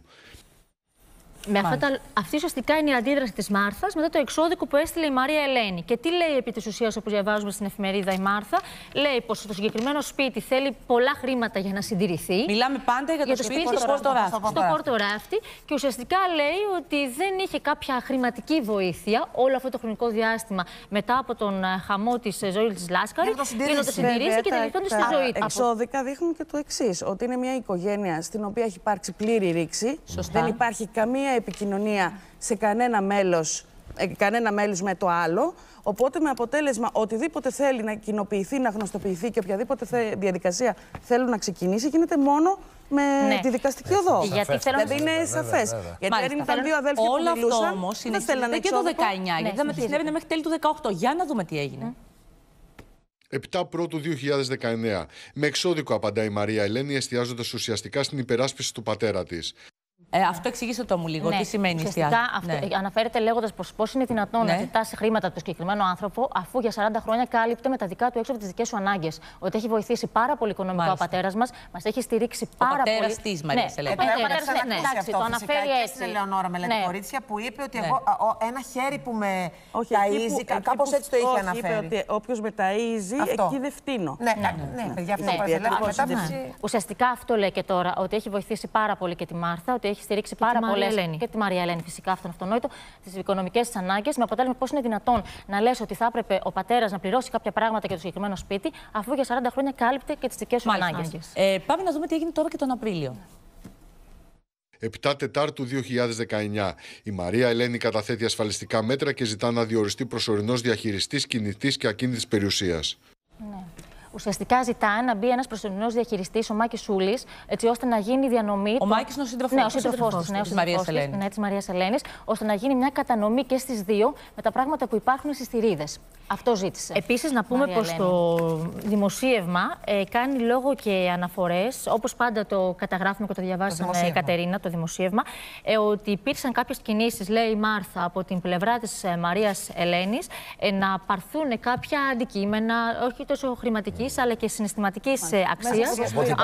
Αυτή ουσιαστικά είναι η αντίδραση της Μάρθας μετά το εξώδικο που έστειλε η Μαρία Ελένη. Και τι λέει επί της ουσίας, όπως διαβάζουμε στην εφημερίδα, η Μάρθα? Λέει πως το συγκεκριμένο σπίτι θέλει πολλά χρήματα για να συντηρηθεί.
Μιλάμε πάντα για το σπίτι στο
Πόρτο Ράφτη. Και ουσιαστικά λέει ότι δεν είχε κάποια χρηματική βοήθεια όλο αυτό το χρονικό διάστημα μετά από τον χαμό της Ζωής Λάσκαρη για να το συντηρήσει και τελειώνει στη ζωή του.
Εξώδικα δείχνουν και το εξής: ότι είναι μια οικογένεια στην οποία έχει υπάρξει πλήρη ρήξη. Δεν υπάρχει καμία επικοινωνία σε κανένα μέλος με το άλλο. Οπότε με αποτέλεσμα οτιδήποτε θέλει να κοινοποιηθεί, να γνωστοποιηθεί και οποιαδήποτε διαδικασία θέλουν να ξεκινήσει, γίνεται μόνο με τη δικαστική οδό. Δηλαδή είναι σαφές. Γιατί αν ήταν δύο αδέλφια που μιλούσαν,
όλο αυτό όμως είναι και το 19, γιατί δεν συνέβαινε μέχρι τέλη του 18. Για να δούμε τι έγινε.
7 Πρώτου 2019. Με εξώδικο απαντά η Μαρία Ελένη, εστιάζοντας ουσιαστικά στην υπεράσπιση του πατέρα της.
Αυτό εξήγησε το μου λίγο. Τι σημαίνει
ουσιαστικά αναφέρεται λέγοντας πως πώς είναι δυνατόν να ζητάς χρήματα από τον συγκεκριμένο άνθρωπο, αφού για 40 χρόνια κάλυπτε με τα δικά του έξω από τις δικές σου ανάγκες. Ότι έχει βοηθήσει πάρα πολύ οικονομικά ο πατέρας μας, μας έχει στηρίξει πάρα πολύ.
Ο πατέρας της Μαρίας Ελένη.
Εντάξει, το αναφέρει έτσι.
Στην Ελεονόρα Μελέτη, κορίτσια, που είπε ότι εγώ ένα χέρι που με ταΐζει, κάπως έτσι το είχε αναφέρει.
Είπε ότι όποιος με ταΐζει, εκεί δεν φτύνω.
Ναι, παιδιά, αυτό
ουσιαστικά αυτό λέει και τώρα, ότι έχει βοηθήσει πάρα πολύ και τη Μάρθα, ότι έχει στηρίξει πάρα πολλές. Και τη Μαρία Ελένη, φυσικά, αυτό είναι αυτονόητο, στις οικονομικές της ανάγκες. Με αποτέλεσμα πώς είναι δυνατόν να λες ότι θα έπρεπε ο πατέρας να πληρώσει κάποια πράγματα για το συγκεκριμένο σπίτι, αφού για 40 χρόνια κάλυπτε και τις δικές σου ανάγκες.
Πάμε να δούμε τι έγινε τώρα και τον Απρίλιο.
7 Τετάρτου 2019. Η Μαρία Ελένη καταθέτει ασφαλιστικά μέτρα και ζητά να διοριστεί προσωρινός διαχειριστής κινητής και ακίνητης περιουσίας.
ουσιαστικά ζητά να μπει ένας προσωρινός διαχειριστής, ο Μάκης Σούλης, έτσι ώστε να γίνει διανομή.
Ο Μάκης είναι ο σύντροφός
ναι, ο σύντροφός της Μαρίας Ελένης, ώστε να γίνει μια κατανομή και στις δύο με τα πράγματα που υπάρχουν στις θηρίδες. Αυτό ζήτησε. Επίσης, να πούμε πως το δημοσίευμα κάνει λόγο και αναφορές, όπως πάντα το καταγράφουμε και το διαβάσαμε, Κατερίνα, το δημοσίευμα, ότι υπήρξαν κάποιες κινήσεις, λέει η Μάρθα, από την πλευρά της Μαρίας Ελένης, να πάρθουν κάποια αντικείμενα, όχι τόσο χρηματικής, αλλά και συναισθηματικής αξίας,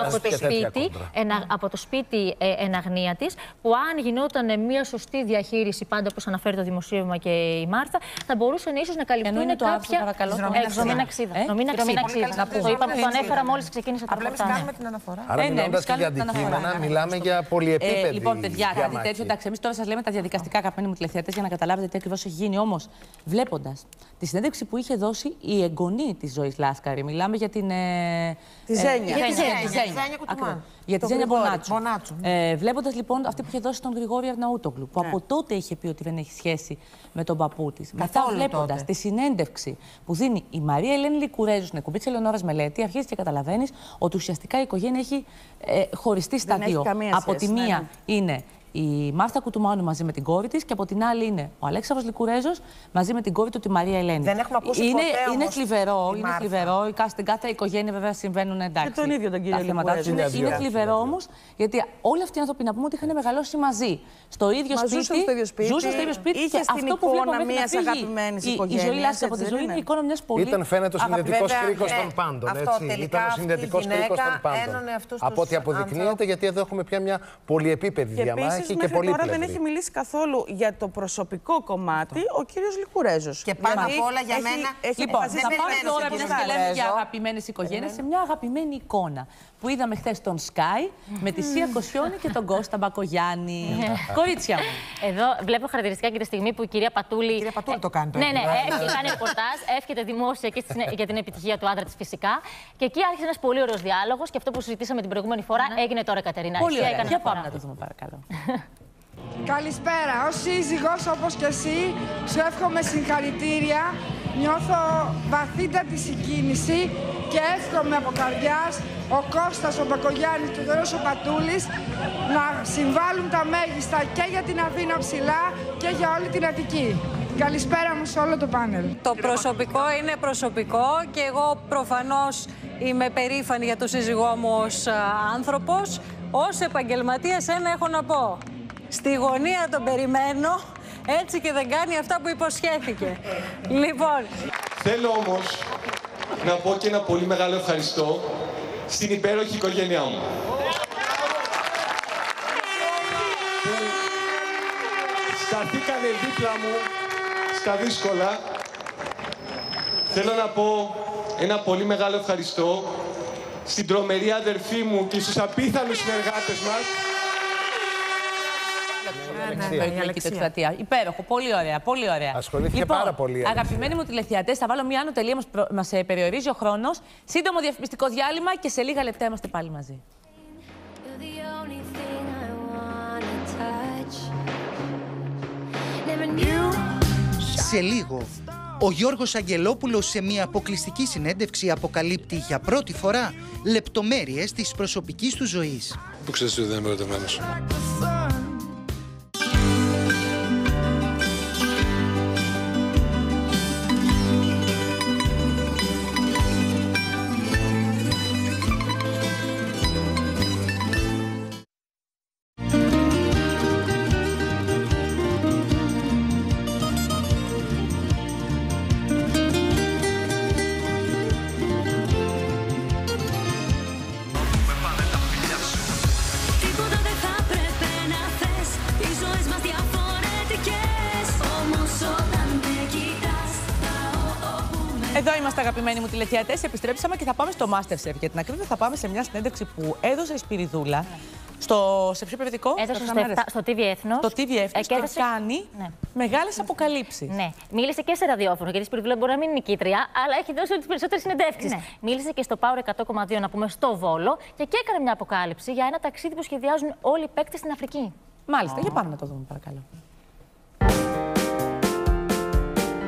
από το σπίτι εν αγνία της, που αν γινόταν μια σωστή διαχείριση, πάντα όπως αναφέρει το δημοσίευμα και η Μάρθα, θα μπορούσαν ίσως να καλυφθούν κάποια δρομή αξίδα. Το είπαμε, το ανέφερα μόλις ξεκίνησε το
ρεπορτάζ. Απλά κάνουμε την αναφορά.
Άρα μιλώντας και για αντικείμενα, μιλάμε για πολυεπίπεδη.
Λοιπόν, παιδιά, κάτι τέτοιο, εντάξει, εμείς τώρα σας λέμε τα διαδικαστικά, αγαπημένοι μου τηλεθεατές, για να καταλάβετε τι ακριβώς έχει γίνει. Όμως, βλέποντας τη συνέντευξη που είχε δώσει η εγγονή της Ζωής Λάσκαρη, μιλάμε για την.
Τη Ζένια.
Για τη Ζένια Μπονάτσου. Βλέποντας λοιπόν αυτή που είχε δώσει τον Γρηγόρη Αρναούτογλου, που από τότε είχε πει ότι δεν έχει σχέση με τον παππού της. Μετά βλέποντας τη συνέντευξη που δίνει η Μαρία Ελένη Λικουρέζου στην εκπομπή της Ελεονόρας Μελέτη, αρχίζει και καταλαβαίνεις ότι ουσιαστικά η οικογένεια έχει χωριστεί στα δύο. Από τη μία είναι η Μάρθα Κουτουμάνου μαζί με την κόρη της και από την άλλη είναι ο Αλέξανδρος Λικουρέζος μαζί με την κόρη του, τη Μαρία Ελένη.
Δεν έχουμε ακούσει ποτέ
είναι θλιβερό, είναι θλιβερό. Στην κάθε οικογένεια βέβαια συμβαίνουν εντάξει.
Και τον ίδιο τον κύριο Λικουρέζο.
Είναι θλιβερό όμως, γιατί όλοι αυτοί οι άνθρωποι να πούμε ότι είχαν μεγαλώσει μαζί. Στο ίδιο σπίτι. Ζούσαν στο ίδιο σπίτι.
Είχε στην εικόνα μιας αγαπημένης οικογένειας.
Η Ζωή Λάσκαρη από τη ζωή είναι η εικόνα μιας πολύ.
Ήταν φαίνεται ο συνδετικός κρίκος των πάντων. Ήταν ο συνδετικός κρίκος των πάντων. Από ό,τι αποδεικνύεται, γιατί εδώ έχουμε πια μια πολυεπίπεδη διαμάχη και πολύ.
Τώρα δεν έχει μιλήσει καθόλου για το προσωπικό κομμάτι ο κύριος Λικουρέζος.
Και πάνω απ' όλα για μένα.
Λοιπόν, θα πάμε τώρα να λέμε για αγαπημένες οικογένειες σε μια αγαπημένη εικόνα που είδαμε χθες τον Sky με τη Σία Κοσιόνη και τον Κώστα Μπακογιάννη. Κορίτσια μου.
Εδώ βλέπω χαρακτηριστικά και τη στιγμή που η κυρία Πατούλη.
Η κυρία Πατούλη το κάνει.
Ναι, κάνει ρεπορτάζ, εύχεται δημόσια και για την επιτυχία του άντρα της φυσικά. Και εκεί άρχισε ένας πολύ ωραίος διάλογος και αυτό που συζητήσαμε την προηγούμενη φορά έγινε τώρα, Κατερίνα.
Πολύ ωραία. Για πάμε να το δούμε, παρακαλώ.
Καλησπέρα. Ως σύζυγος όπως και εσύ, σου εύχομαι συγχαρητήρια. Νιώθω βαθύτατη συγκίνηση και εύχομαι από καρδιάς ο Κώστας, ο Μπακογιάννης και ο Γιώργος ο Πατούλης να συμβάλλουν τα μέγιστα και για την Αθήνα ψηλά και για όλη την Αττική. Καλησπέρα μου σε όλο το πάνελ.
Το προσωπικό είναι προσωπικό και εγώ προφανώς είμαι περήφανη για τον σύζυγό μου ως άνθρωπος. Ως επαγγελματίας ένα έχω να πω. Στη γωνία τον περιμένω, έτσι και δεν κάνει αυτά που υποσχέθηκε. Λοιπόν.
Θέλω όμως να πω και ένα πολύ μεγάλο ευχαριστώ στην υπέροχη οικογένειά μου. Που σταθήκανε δίπλα μου στα δύσκολα. Θέλω να πω ένα πολύ μεγάλο ευχαριστώ στην τρομερή αδερφή μου και στους απίθανους συνεργάτες μας.
Υπέροχο, πολύ ωραία, πολύ ωραία.
Ασχολήθηκε πάρα πολύ.
Αγαπημένοι μου τηλεθεατές, θα βάλω μια άνω τελεία, μας περιορίζει ο χρόνος. Σύντομο διαφημιστικό διάλειμμα και σε λίγα λεπτά είμαστε πάλι μαζί.
Σε λίγο, ο Γιώργος Αγγελόπουλος σε μια αποκλειστική συνέντευξη αποκαλύπτει για πρώτη φορά λεπτομέρειες της προσωπικής του ζωής.
Πού ξέρεις ότι δεν είμαι ερωτευμένος?
Εδώ είμαστε, αγαπημένοι μου τηλεθεατές. Επιστρέψαμε και θα πάμε στο Masterchef. Για την ακρίβεια, θα πάμε σε μια συνέντευξη που έδωσε η Σπυριδούλα. Σε ποιο περιοδικό?
Έδωσε στο TV Έθνος.
Το TV Έθνος και κάνει μεγάλες αποκαλύψεις.
Ναι. Μίλησε και σε ραδιόφωνο, γιατί η Σπυριδούλα μπορεί να μην είναι νικήτρια, αλλά έχει δώσει τις περισσότερες συνεντεύξεις. Ναι. Μίλησε και στο Power 100,2, να πούμε, στο Βόλο και έκανε μια αποκάλυψη για ένα ταξίδι που σχεδιάζουν όλοι οι παίκτες στην Αφρική.
Μάλιστα, για πάμε να το δούμε, παρακαλώ.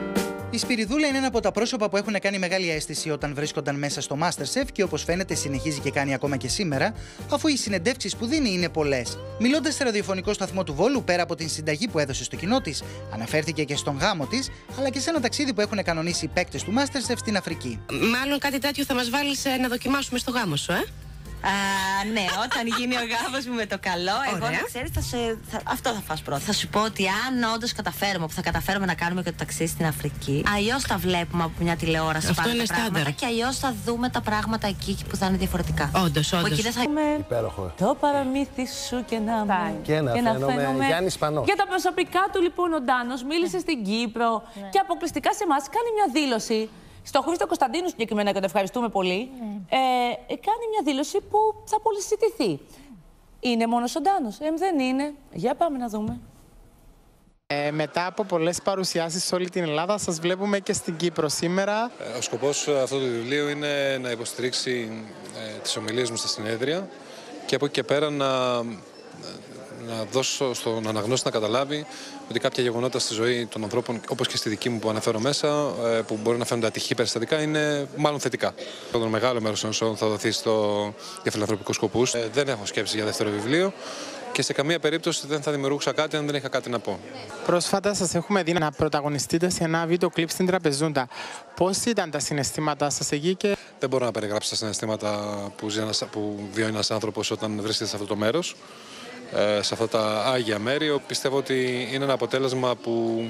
Η Σπυριδούλα είναι ένα από τα πρόσωπα που έχουν κάνει μεγάλη αίσθηση όταν βρίσκονταν μέσα στο MasterChef και όπως φαίνεται συνεχίζει και κάνει ακόμα και σήμερα, αφού οι συνεντεύξεις που δίνει είναι πολλές. Μιλώντας σε ραδιοφωνικό σταθμό του Βόλου, πέρα από την συνταγή που έδωσε στο κοινό της, αναφέρθηκε και στον γάμο της, αλλά και σε ένα ταξίδι που έχουν κανονίσει οι παίκτες του MasterChef στην Αφρική.
Μάλλον κάτι τέτοιο θα μας βάλεις να δοκιμάσουμε στο γάμο σου,
Ναι, όταν γίνει ο γάμος μου με το καλό, εγώ να ξέρεις, αυτό θα φας πρώτα. Θα σου πω ότι αν όντως καταφέρουμε, που θα καταφέρουμε να κάνουμε και το ταξίδι στην Αφρική, αλλιώς τα βλέπουμε από μια τηλεόραση.
Αυτό είναι στάνταρ.
Και αλλιώς θα δούμε τα πράγματα εκεί που θα είναι διαφορετικά.
Όντως.
Υπέροχο.
Το παραμύθι σου και να
φαίνομαι Γιάννη Σπανό.
Για τα προσωπικά του λοιπόν ο Ντάνος μίλησε στην Κύπρο και αποκλειστικά σε εμάς κάνει μια δήλωση. Στο Χρήστο Κωνσταντίνου συγκεκριμένα, και τον ευχαριστούμε πολύ, κάνει μια δήλωση που θα πολυσυζητηθεί. Είναι μόνος ο Ντάνος? Δεν είναι. Για πάμε να δούμε.
Μετά από πολλές παρουσιάσεις σε όλη την Ελλάδα, σας βλέπουμε και στην Κύπρο σήμερα.
Ο σκοπός αυτού του βιβλίου είναι να υποστηρίξει τις ομιλίες μου στα συνέδρια και από εκεί και πέρα να δώσω στον αναγνώστη να καταλάβει ότι κάποια γεγονότα στη ζωή των ανθρώπων, όπως και στη δική μου που αναφέρω μέσα, που μπορεί να φαίνονται ατυχή περιστατικά, είναι μάλλον θετικά. Το μεγάλο μέρος των εσόδων θα δοθεί για φιλανθρωπικούς σκοπούς. Δεν έχω σκέψη για δεύτερο βιβλίο και σε καμία περίπτωση δεν θα δημιουργούσα κάτι αν δεν είχα κάτι να πω.
Πρόσφατα σας έχουμε δει να πρωταγωνιστείτε σε ένα βίντεο κλιπ στην Τραπεζούντα. Πώς ήταν τα συναισθήματά σας εκεί? Και
δεν μπορώ να περιγράψω τα συναισθήματα που βιώνει ένας άνθρωπος όταν βρίσκεται σε αυτό το μέρος. Σε αυτά τα άγια μέρη. Πιστεύω ότι είναι ένα αποτέλεσμα που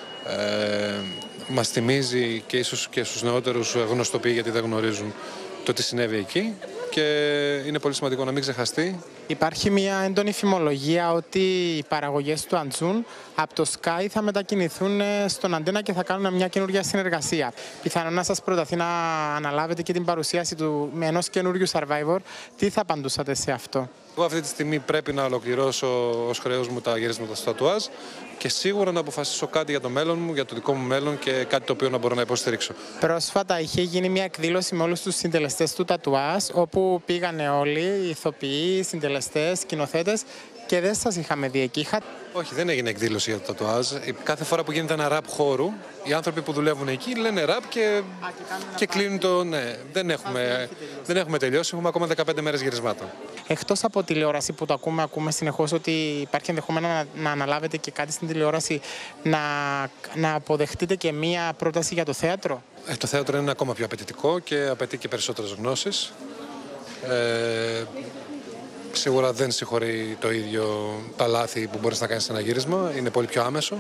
μας θυμίζει και ίσως και στους νεότερους γνωστοποιεί, γιατί δεν γνωρίζουν το τι συνέβη εκεί, και είναι πολύ σημαντικό να μην ξεχαστεί.
Υπάρχει μια έντονη φημολογία ότι οι παραγωγές του Αντζούν από το Sky θα μετακινηθούν στον Αντένα και θα κάνουν μια καινούργια συνεργασία. Πιθανόν να σας προταθεί να αναλάβετε και την παρουσίαση με ενός καινούριου Survivor. Τι θα απαντούσατε σε αυτό?
Εγώ αυτή τη στιγμή πρέπει να ολοκληρώσω ως χρέος μου τα γυρίσματα στο τατουάζ και σίγουρα να αποφασίσω κάτι για το μέλλον μου, για το δικό μου μέλλον και κάτι το οποίο να μπορώ να υποστηρίξω.
Πρόσφατα είχε γίνει μια εκδήλωση με όλους τους συντελεστές του τατουάζ, όπου πήγανε όλοι οι ηθοποιοί, συντελεστές, σκηνοθέτες, και δεν σας είχαμε δει εκεί.
Όχι, δεν έγινε εκδήλωση για το τατουάζ. Κάθε φορά που γίνεται ένα ραπ χώρου, οι άνθρωποι που δουλεύουν εκεί λένε ραπ και κλείνουν το. Ναι, δεν έχουμε τελειώσει. Έχουμε ακόμα 15 μέρες γυρισμάτων.
Εκτός από τηλεόραση που το ακούμε συνεχώς ότι υπάρχει ενδεχόμενο να αναλάβετε και κάτι στην τηλεόραση, να αποδεχτείτε και μία πρόταση για το θέατρο?
Το θέατρο είναι ακόμα πιο απαιτητικό και απαιτεί και περισσότερες γνώσεις. Σίγουρα δεν συγχωρεί το ίδιο τα λάθη που μπορείς να κάνεις σε ένα γύρισμα. Είναι πολύ πιο άμεσο.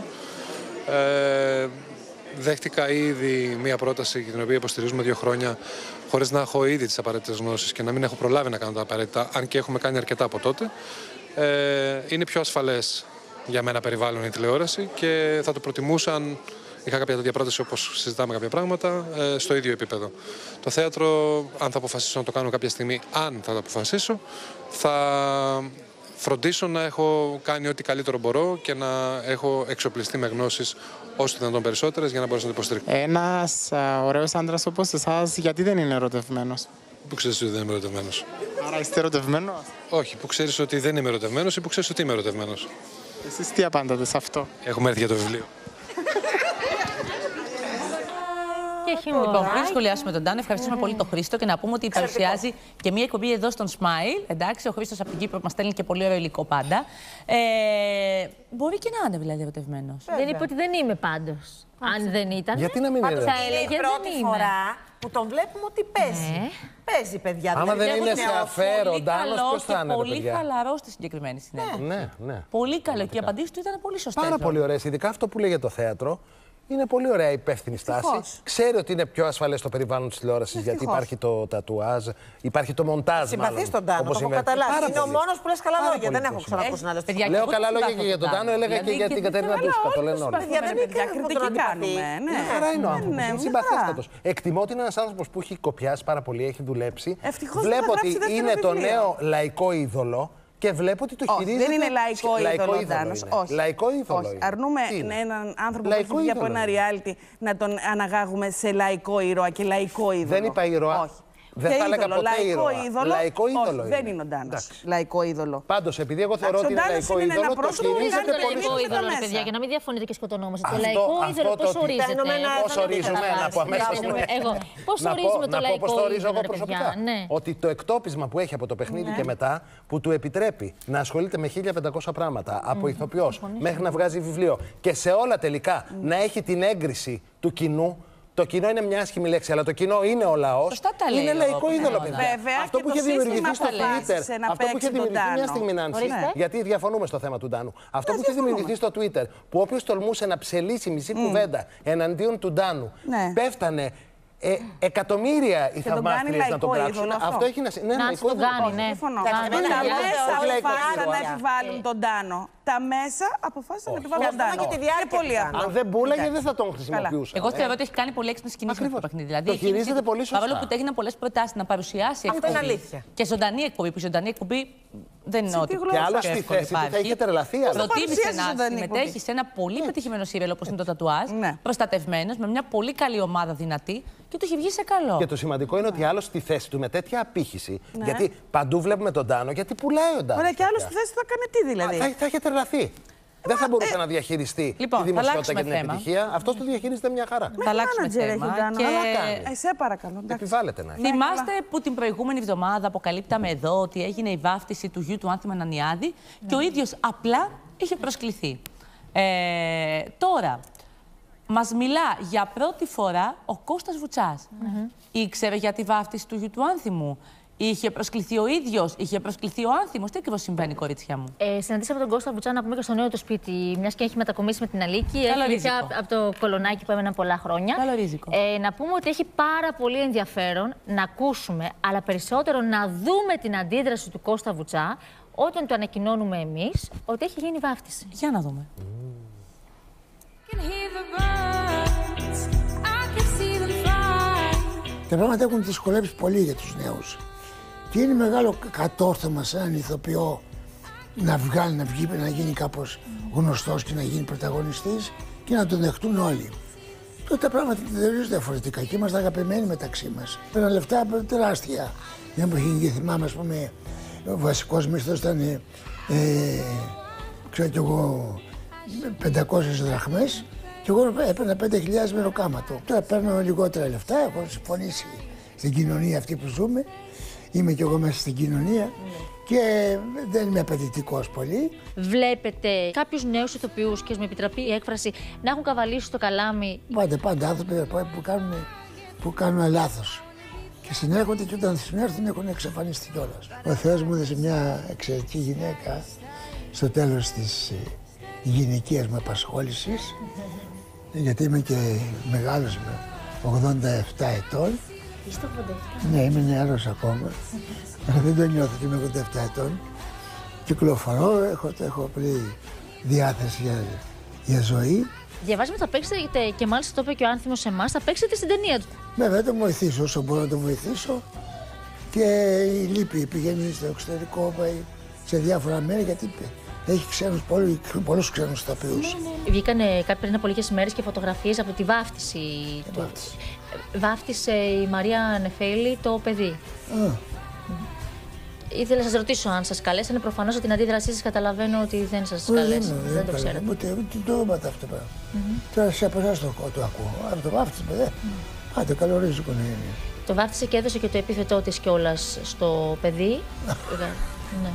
Δέχτηκα ήδη μία πρόταση την οποία υποστηρίζουμε 2 χρόνια χωρίς να έχω ήδη τις απαραίτητες γνώσεις και να μην έχω προλάβει να κάνω τα απαραίτητα, αν και έχουμε κάνει αρκετά από τότε. Είναι πιο ασφαλές για μένα περιβάλλον η τηλεόραση και θα το προτιμούσα αν είχα κάποια τέτοια πρόταση, όπως συζητάμε κάποια πράγματα, στο ίδιο επίπεδο. Το θέατρο, αν θα αποφασίσω να το κάνω κάποια στιγμή, αν θα το αποφασίσω, θα φροντίσω να έχω κάνει ό,τι καλύτερο μπορώ και να έχω εξοπλιστεί με γνώσεις όσο δυνατόν περισσότερες για να μπορέσω να το υποστηρίξω.
Ένας ωραίος άντρας όπως εσάς, γιατί δεν είναι ερωτευμένος?
Πού ξέρεις ότι δεν είμαι ερωτευμένος?
Άρα είστε ερωτευμένος?
Όχι, πού ξέρεις ότι δεν είμαι ερωτευμένος ή πού ξέρεις ότι είμαι ερωτευμένος?
Εσείς τι απάντατε σε αυτό?
Έχουμε έρθει για το βιβλίο.
Λοιπόν, πριν σχολιάσουμε τον Ντάνο, ευχαριστούμε πολύ τον Χρήστο και να πούμε ότι παρουσιάζει και μία εκπομπή εδώ στον Smile. Εντάξει, ο Χρήστος από την Κύπρο μας στέλνει και πολύ ωραίο υλικό πάντα. Μπορεί και να είναι δηλαδή ερωτευμένος.
Δεν είπε ότι δεν είμαι πάντως. Αν δεν ήταν.
Γιατί να μην είναι?
Θα έλεγε
η πρώτη φορά που τον βλέπουμε ότι παίζει. Παίζει, παιδιά.
Άμα δεν είναι σε αφαίρο, ο Ντάνος ποιος θα είναι?
Πολύ χαλαρό στη συγκεκριμένη συνέντευξη.
Ναι.
Πολύ καλό και οι απαντήσεις του ήταν πολύ σωστές.
Πάρα πολύ ωραίες. Ειδικά αυτό που λέει για το θέατρο. Είναι πολύ ωραία υπεύθυνη στάση. Ξέρει ότι είναι πιο ασφαλές το περιβάλλον της τηλεόρασης, γιατί υπάρχει το τατουάζ, υπάρχει το μοντάζ.
Συμπαθείς τον Τάνο, το έχω καταλάβει. Είναι ο μόνος που λες καλά λόγια. Δεν έχω ξανακούσει να λες.
Λέω καλά λόγια και για τον Τάνο, έλεγα και για την Κατερίνα Τούσκα. Το λένε όλοι.
Δεν είναι κριτική κάνουμε.
Μια χαρά είναι ο άνθρωπος. Είναι συμπαθέστατος. Εκτιμώ ότι είναι ένας άνθρωπος που έχει κοπιάσει πάρα πολύ, έχει δουλέψει. Βλέπω ότι είναι το νέο λαϊκό είδωλο. Και βλέπω ότι το χειρίζεται.
Δεν είναι λαϊκό είδωλο, Ντάνος.
Όχι. Λαϊκό είδωλο.
Όχι. Αρνούμε έναν άνθρωπο που έχει βγει από ένα reality να τον αναγάγουμε σε λαϊκό ήρωα και λαϊκό είδωλο.
Δεν είπα ήρωα.
Όχι.
Δεν θα έλεγα ποτέ ήρωα. Λαϊκό είδωλο.
Όχι, δεν είναι ο Ντάνος. Λαϊκό είδωλο.
Πάντως, επειδή εγώ θεωρώ ότι είναι λαϊκό είδωλο, το χειρίζεται πολύ σωστά.
Παιδιά, για να μην διαφωνείτε και σκοτωνόμαστε. Το λαϊκό είδωλο πώς ορίζεται?
Πώς ορίζουμε, να πω αμέσως.
Πώς ορίζουμε το λαϊκό
είδωλο? Πώς το ορίζω εγώ
παιδιά,
προσωπικά. Ότι το εκτόπισμα που έχει από το παιχνίδι και μετά, που του επιτρέπει να ασχολείται με 1500 πράγματα, από ηθοποιός μέχρι να βγάζει βιβλίο και σε όλα τελικά να έχει την έγκριση του κοινού. Το κοινό είναι μια άσχημη λέξη, αλλά το κοινό είναι ο λαός. Είναι λαϊκό είδωλο, παιδιά. Αυτό που είχε δημιουργηθεί στο Twitter. Αυτό που είχε δημιουργηθεί. Μια στιγμή, Νάνση, γιατί διαφωνούμε στο θέμα του Ντάνου. Αυτό που είχε δημιουργηθεί στο Twitter, που όποιος τολμούσε να ψελίσει μισή κουβέντα εναντίον του Ντάνου, πέφτανε εκατομμύρια οι θαυμάστριες να τον πράξουν. Αυτό έχει να σημαίνει.
Να το κάνει, ναι.
Τα μέσα αποφάσισαν να επιβάλλουν τον Ντάνο. Τα μέσα αποφάσισαν να επιβάλλουν τον Ντάνο. Είναι πολύ απλό.
Αν δεν πούλαγε, δεν θα τον χρησιμοποιούσε.
Εγώ θεωρώ ότι έχει κάνει πολύ έξυπνες κινήσεις με το παιχνίδι. Δηλαδή,
το χειρίζεται πολύ σωστά.
Παρόλο που έγιναν πολλές προτάσεις να παρουσιάσει εκπομπή.
Αυτό είναι αλήθεια.
Και ζωντανή εκπομπή. Που η ζωντανή εκπομπή δεν είναι ότι.
Και άλλο στη θέση του θα είχε τρελαθεί.
Προτίμησε να συμμετέχει σε ένα πολύ πετυχημένο σύριαλ όπως είναι το Τατουάζ, προστατευμένος, με μια πολύ καλή ομάδα δυνατή και του έχει βγει σε καλό.
Και το σημαντικό είναι ότι άλλο στη θέση του με τέτοια απήχηση. Γιατί παντού βλέπουμε τον Ντάνο, γιατί πουλάει ο Ντάνο.
Ωραία, και άλλο στη θέση του θα κάνει τι δηλαδή.
Θα είχε τρελαθεί. Δεν θα μπορούσε να διαχειριστεί τη δημοσιότητα και την επιτυχία. Αυτό το διαχειρίζεται μια χαρά.
Θα αλλάξουμε θέμα. Σε παρακαλώ.
Επιβάλλεται να έχει.
Θυμάστε που την προηγούμενη εβδομάδα αποκαλύπταμε εδώ ότι έγινε η βάφτιση του γιου του Άνθιμ Ανανιάδη και ο ίδιος απλά είχε προσκληθεί. Τώρα, μας μιλά για πρώτη φορά ο Κώστας Βουτσάς. Ήξερε για τη βάφτιση του γιου του Άνθιμου. Είχε προσκληθεί ο ίδιος, είχε προσκληθεί ο Άνθιμος. Τι ακριβώς συμβαίνει, κορίτσια μου?
Συναντήσαμε τον Κώστα Βουτσά να πούμε και στο νέο του σπίτι, μιας και έχει μετακομίσει με την Αλίκη. Έχει από το Κολονάκι που έμεναν πολλά χρόνια. Να πούμε ότι έχει πάρα πολύ ενδιαφέρον να ακούσουμε, αλλά περισσότερο να δούμε την αντίδραση του Κώστα Βουτσά όταν του ανακοινώνουμε εμείς ότι έχει γίνει βάφτιση.
Για να δούμε.
Τα πράγματα έχουν δυσκολέψει πολύ για τους νέους. Και είναι μεγάλο κατόρθωμα σε έναν ηθοποιό να βγει, να γίνει κάπως γνωστός και να γίνει πρωταγωνιστής και να τον δεχτούν όλοι. Τότε τα πράγματα τελείως διαφορετικά και είμαστε αγαπημένοι μεταξύ μας. Πήραν λεφτά τεράστια. Μια εποχή, θυμάμαι, ας πούμε, ο βασικός μισθός ήταν, ξέρω κι εγώ, 500 δραχμές και εγώ έπαιρνα 5.000 μεροκάματο. Τώρα παίρνω λιγότερα λεφτά, έχω συμφωνήσει στην κοινωνία αυτή που ζούμε. Είμαι κι εγώ μέσα στην κοινωνία και δεν είμαι απαιτητικός πολύ.
Βλέπετε κάποιους νέους ηθοποιούς, και με επιτραπεί η έκφραση, να έχουν καβαλήσει το καλάμι.
Πάντα άνθρωποι που κάνουν λάθος. Και συνέρχονται και όταν συνέρθουν έχουν εξαφανιστεί κιόλας. Ο Θεός μου έδωσε μια εξαιρετική γυναίκα στο τέλος της γυναικείας μου απασχόλησης, γιατί είμαι και μεγάλος με 87 ετών.
Είστε 87?
Ναι, είμαι νεαρός ακόμα, αλλά δεν το νιώθω ότι είμαι 87 ετών. Κυκλοφορώ, έχω πλήρη διάθεση για ζωή.
Διαβάζουμε ότι θα παίξετε, και μάλιστα το είπε και ο Άνθιμος σε εμάς, θα παίξετε στην ταινία του.
Βέβαια, θα τον βοηθήσω όσο μπορώ να τον βοηθήσω. Και η Λύπη πηγαίνει στο εξωτερικό, πάει σε διάφορα μέρη, γιατί έχει πολλούς ξένους ηθοποιούς.
Βγήκαν πριν από λίγες ημέρες και φωτογραφίες από τη βάφτιση του. Βάφτισε η Μαρία Νεφέλη το παιδί. Ήθελα να σας ρωτήσω αν σας καλέσανε. Προφανώς από την αντίδρασή σας καταλαβαίνω ότι δεν σας καλέσανε. Δεν το ξέρετε.
Ούτε το είπατε αυτό πέρα. Τώρα σε από εσάς το ακούω. Αν το βάφτισε, παιδί. Άντε, καλωρίζει οικογένεια.
Το βάφτισε και έδωσε και το επίθετό της κιόλας στο παιδί. Ναι.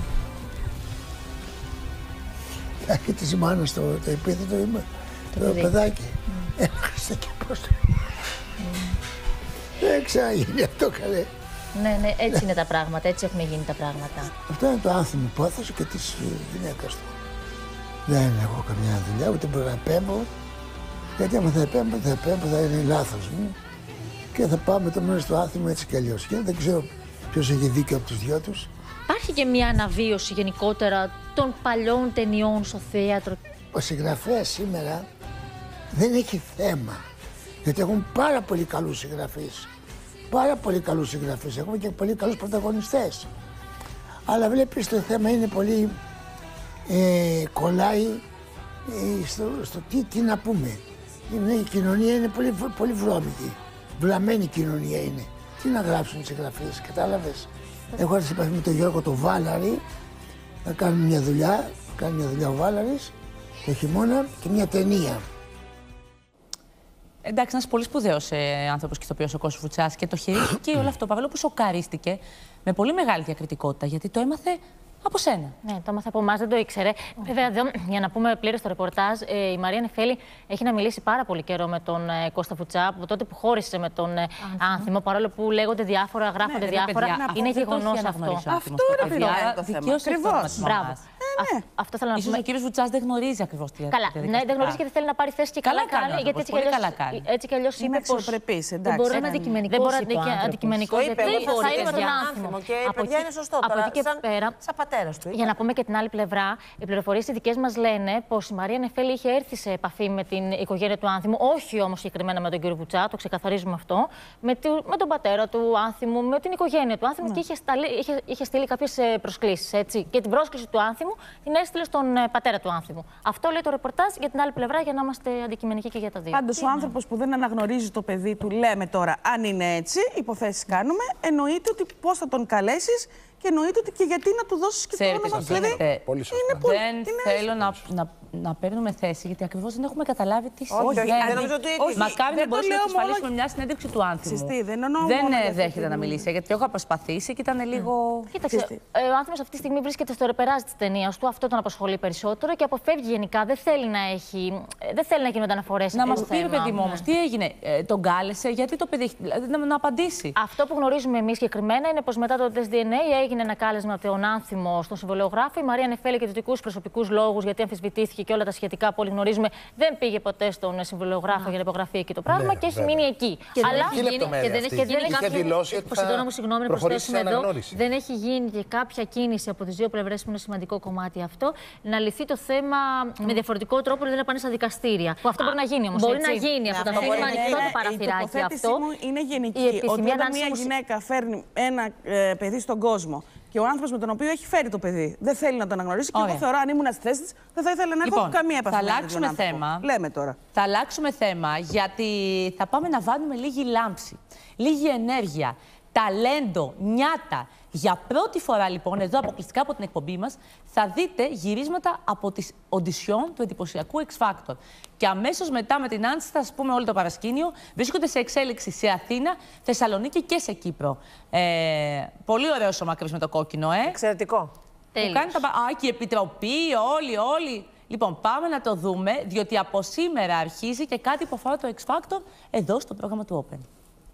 Και τη μάνα το επίθετο είμαι το παιδάκι. Έχασε και πώς το. Δεν ξαναγίνει αυτό, καλέ.
Ναι, έτσι είναι τα πράγματα, έτσι έχουν γίνει τα πράγματα.
Αυτό είναι το άνθιμο υπόθεση και της γυναίκας του. Δεν έχω καμιά δουλειά, ούτε μπορώ να επέμβω. Γιατί άμα θα επέμβω θα είναι λάθος μου. Και θα πάμε το μέρος του άνθιμου έτσι κι αλλιώς. Και δεν ξέρω ποιος έχει δίκιο από τους δυο τους.
Υπάρχει και μια αναβίωση γενικότερα των παλιών ταινιών στο θέατρο.
Ο συγγραφέας σήμερα δεν έχει θέμα. Γιατί έχουν πάρα πολύ καλούς συγγραφείς. Πάρα πολύ καλούς συγγραφείς. Έχουμε και πολύ καλούς πρωταγωνιστές. Αλλά βλέπεις το θέμα είναι πολύ... κολλάει στο τι να πούμε. Η κοινωνία είναι πολύ βρώμικη. Βλαμμένη κοινωνία είναι. Τι να γράψουν οι συγγραφείς, κατάλαβες. Έχω έρθει σε επαφή με τον Γιώργο το Βάλαρη, να κάνουμε μια δουλειά. Κάνει μια δουλειά ο Βάλαρης το χειμώνα και μια ταινία.
Εντάξει, ένας πολύ σπουδαίος άνθρωπος και ηθοποιός ο Κώστας Βουτσάς και το χειρίστηκε όλο αυτό, παρόλο που σοκαρίστηκε με πολύ μεγάλη διακριτικότητα, γιατί το έμαθε από σένα.
Ναι, το έμαθε από εμάς, δεν το ήξερε. Βέβαια, για να πούμε πλήρως το ρεπορτάζ, η Μαρία Νεφέλη έχει να μιλήσει πάρα πολύ καιρό με τον Κώστα Βουτσά, από τότε που χώρισε με τον Άνθιμο, παρόλο που λέγονται διάφορα, γράφονται διάφορα. Είναι γεγονός αυτό.
Αυτό είναι το θέμα. Ακριβώς.
Μπράβο. Αυτό θέλω να πούμε.
Ίσως ο κύριος Βουτσάς δεν γνωρίζει ακριβώς τι
Καλά, ναι, δεν γνωρίζει και δεν θέλει να πάρει θέση και καλά κάνει. Γιατί έτσι κι αλλιώς είπε πως δεν μπορεί να είναι αντικειμενικό. Δεν θα είναι με τον Άνθιμο.
Και η παιδιά είναι σωστό.
Από εκεί και πέρα. Για να πούμε και την άλλη πλευρά, οι πληροφορίες οι δικές μας λένε πως η Μαρία Νεφέλη είχε έρθει σε επαφή με την οικογένεια του Άνθιμου, όχι όμως συγκεκριμένα με τον κύριο Βουτσά, το ξεκαθαρίζουμε αυτό, με τον πατέρα του Άνθιμου, με την οικογένεια του Άνθιμου και είχε στείλει κάποιες προσκλήσεις. Έτσι. Και την πρόσκληση του Άνθιμου την έστειλε στον πατέρα του Άνθιμου. Αυτό λέει το ρεπορτάζ για την άλλη πλευρά, για να είμαστε αντικειμενικοί και για τα δύο.
Πάντως, ο άνθρωπος που δεν αναγνωρίζει το παιδί του, λέμε τώρα, αν είναι έτσι, υποθέσεις κάνουμε, εννοείται ότι πώς θα τον καλέσεις. Και εννοείται ότι και γιατί να του δώσεις και το όνομα του. Δηλαδή,
δεν θέλω να παίρνουμε θέση, γιατί ακριβώς δεν έχουμε καταλάβει τι
συμβαίνει.
Μακάρι να μπορούσαμε να εξασφαλίσουμε μια συνέντευξη του Άνθιμου. Δεν δέχεται να μιλήσει, γιατί έχω προσπαθήσει και ήταν λίγο.
Κοίταξε, ο Άνθιμος αυτή τη στιγμή βρίσκεται στο ρεπεράζ της ταινίας του, αυτό τον απασχολεί περισσότερο και αποφεύγει γενικά. Δεν θέλει να γίνονται αναφορές.
Να μας πει, παιδί μου, όμως, τι έγινε, τον κάλεσε, γιατί το παιδί. Να απαντήσει.
Αυτό που γνωρίζουμε εμείς συγκεκριμένα είναι πως μετά το τεστ DNA έγινε ένα κάλεσμα από τον Άνθιμο στον συμβολιογράφο. Η Μαρία Νεφέλη για δικούς προσωπικούς λόγους, γιατί αμφισβητήθηκε και όλα τα σχετικά που όλοι γνωρίζουμε, δεν πήγε ποτέ στον συμβολιογράφο για να υπογραφεί εκεί το πράγμα και έχει μείνει εκεί.
Αλλά δεν έχει γίνει
δεν έχει γίνει και κάποια κίνηση από τις δύο πλευρές που είναι σημαντικό κομμάτι αυτό, να λυθεί το θέμα με διαφορετικό τρόπο, δηλαδή να πάνε στα δικαστήρια. Που αυτό μπορεί να γίνει όμως.
Μπορεί να γίνει αυτό.
Αυτό είναι ανοιχτό το παραθυράκι αυτό.
Είναι γενική. Ότι όταν μια γυναίκα φέρνει ένα παιδί στον κόσμο και ο άνθρωπος με τον οποίο έχει φέρει το παιδί δεν θέλει να τον αναγνωρίσει, και εγώ θεωρώ, αν ήμουν στη θέση της, δεν θα ήθελα να έχω καμία επαφή.
Θα αλλάξουμε θέμα.
Λέμε τώρα.
Θα αλλάξουμε θέμα, γιατί θα πάμε να βάλουμε λίγη λάμψη, λίγη ενέργεια, ταλέντο, νιάτα. Για πρώτη φορά, λοιπόν, εδώ αποκλειστικά από την εκπομπή μας, θα δείτε γυρίσματα από τις οντισιόν του εντυπωσιακού X Factor. Και αμέσως μετά με την Άνση, θα σας πούμε όλο το παρασκήνιο, βρίσκονται σε εξέλιξη σε Αθήνα, Θεσσαλονίκη και σε Κύπρο. Πολύ ωραίος ο Μακρύς με το κόκκινο,
Εξαιρετικό.
Που κάνει και η επιτροπή, όλοι. Λοιπόν, πάμε να το δούμε, διότι από σήμερα αρχίζει και κάτι που αφορά το X Factor εδώ στο πρόγραμμα του Open.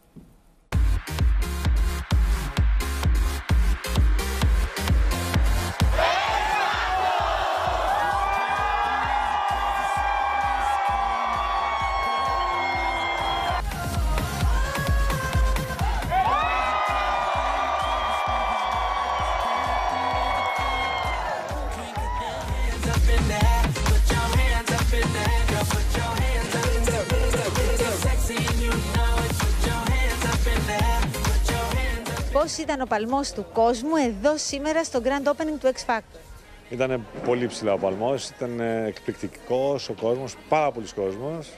Πώς ήταν ο παλμός του κόσμου εδώ σήμερα στο Grand Opening του X Factor?
Ήταν πολύ ψηλά ο παλμός, ήταν εκπληκτικός ο κόσμος, πάρα πολλοί κόσμος.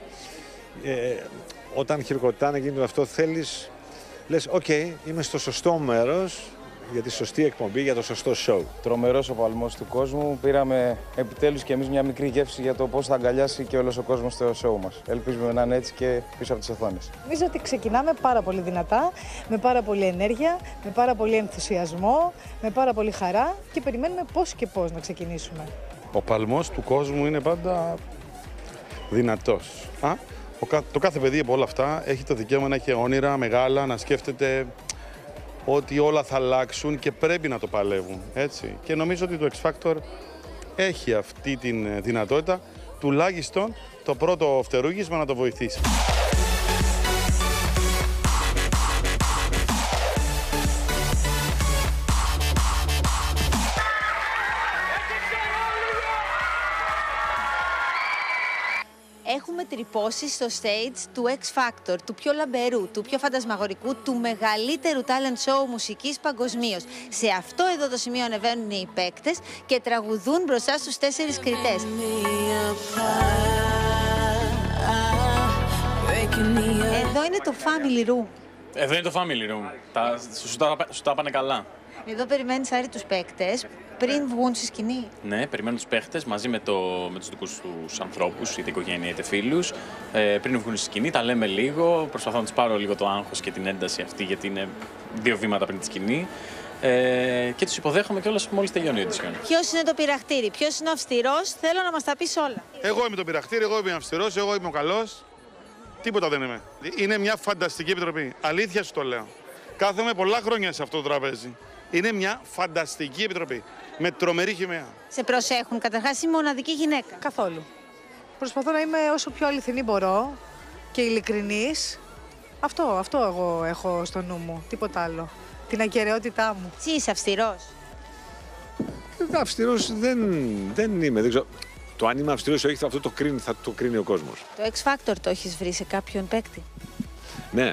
Όταν χειροκροτάνε γίνεται αυτό, λες, είμαι στο σωστό μέρος, για τη σωστή εκπομπή, για το σωστό show.
Τρομερός ο παλμός του κόσμου. Πήραμε επιτέλους και εμείς μια μικρή γεύση για το πώς θα αγκαλιάσει και όλος ο κόσμος στο show μας. Ελπίζουμε να είναι έτσι και πίσω από τις οθόνες.
Νομίζω ότι ξεκινάμε πάρα πολύ δυνατά, με πάρα πολύ ενέργεια, με πάρα πολύ ενθουσιασμό, με πάρα πολύ χαρά και περιμένουμε πώς και πώς να ξεκινήσουμε.
Ο παλμός του κόσμου είναι πάντα δυνατός. Το κάθε παιδί από όλα αυτά έχει το δικαίωμα να έχει όνειρα μεγάλα, να σκέφτεται ότι όλα θα αλλάξουν και πρέπει να το παλεύουν, έτσι. Και νομίζω ότι το X Factor έχει αυτή τη δυνατότητα, τουλάχιστον το πρώτο φτερούγισμα να το βοηθήσει.
Έχουμε τρυπώσει στο stage του X Factor, του πιο λαμπερού, του πιο φαντασμαγορικού, του μεγαλύτερου talent show μουσικής παγκοσμίως. Σε αυτό εδώ το σημείο ανεβαίνουν οι παίκτες και τραγουδούν μπροστά στους 4 κριτές. Εδώ είναι το Family Room.
Εδώ είναι το family room. Σου τα πάνε καλά.
Εδώ περιμένεις, Άρη, τους παίκτες πριν βγουν στη σκηνή.
Ναι, περιμένω τους παίχτες μαζί με τους δικούς τους ανθρώπους, είτε οικογένεια είτε φίλους. Πριν βγουν στη σκηνή, τα λέμε λίγο. Προσπαθώ να τους πάρω λίγο το άγχος και την ένταση αυτή, γιατί είναι 2 βήματα πριν τη σκηνή. Και τους υποδέχομαι κιόλας μόλις τελειώνει η οντισιόν.
Ποιος είναι το πειραχτήρι, ποιος είναι ο αυστηρός, θέλω να μας τα πεις όλα.
Εγώ είμαι το πειραχτήρι, εγώ είμαι αυστηρός, εγώ είμαι ο καλός. Τίποτα δεν είμαι. Είναι μια φανταστική επιτροπή. Αλήθεια σου το λέω. Κάθομαι πολλά χρόνια σε αυτό το τραπέζι. Είναι μια φανταστική επιτροπή. Με τρομερή χημεία.
Σε προσέχουν, καταρχάς είσαι μοναδική γυναίκα.
Καθόλου. Προσπαθώ να είμαι όσο πιο αληθινή μπορώ και ειλικρινής. Αυτό εγώ έχω στο νου μου. Τίποτα άλλο. Την ακεραιότητά μου.
Εσύ είσαι αυστηρός.
Αυστηρός δεν είμαι. Δεν ξέρω. Το αν είμαι αυστηρός ή όχι, αυτό θα το κρίνει ο κόσμος.
Το X Factor το έχεις βρει σε κάποιον παίκτη?
Ναι.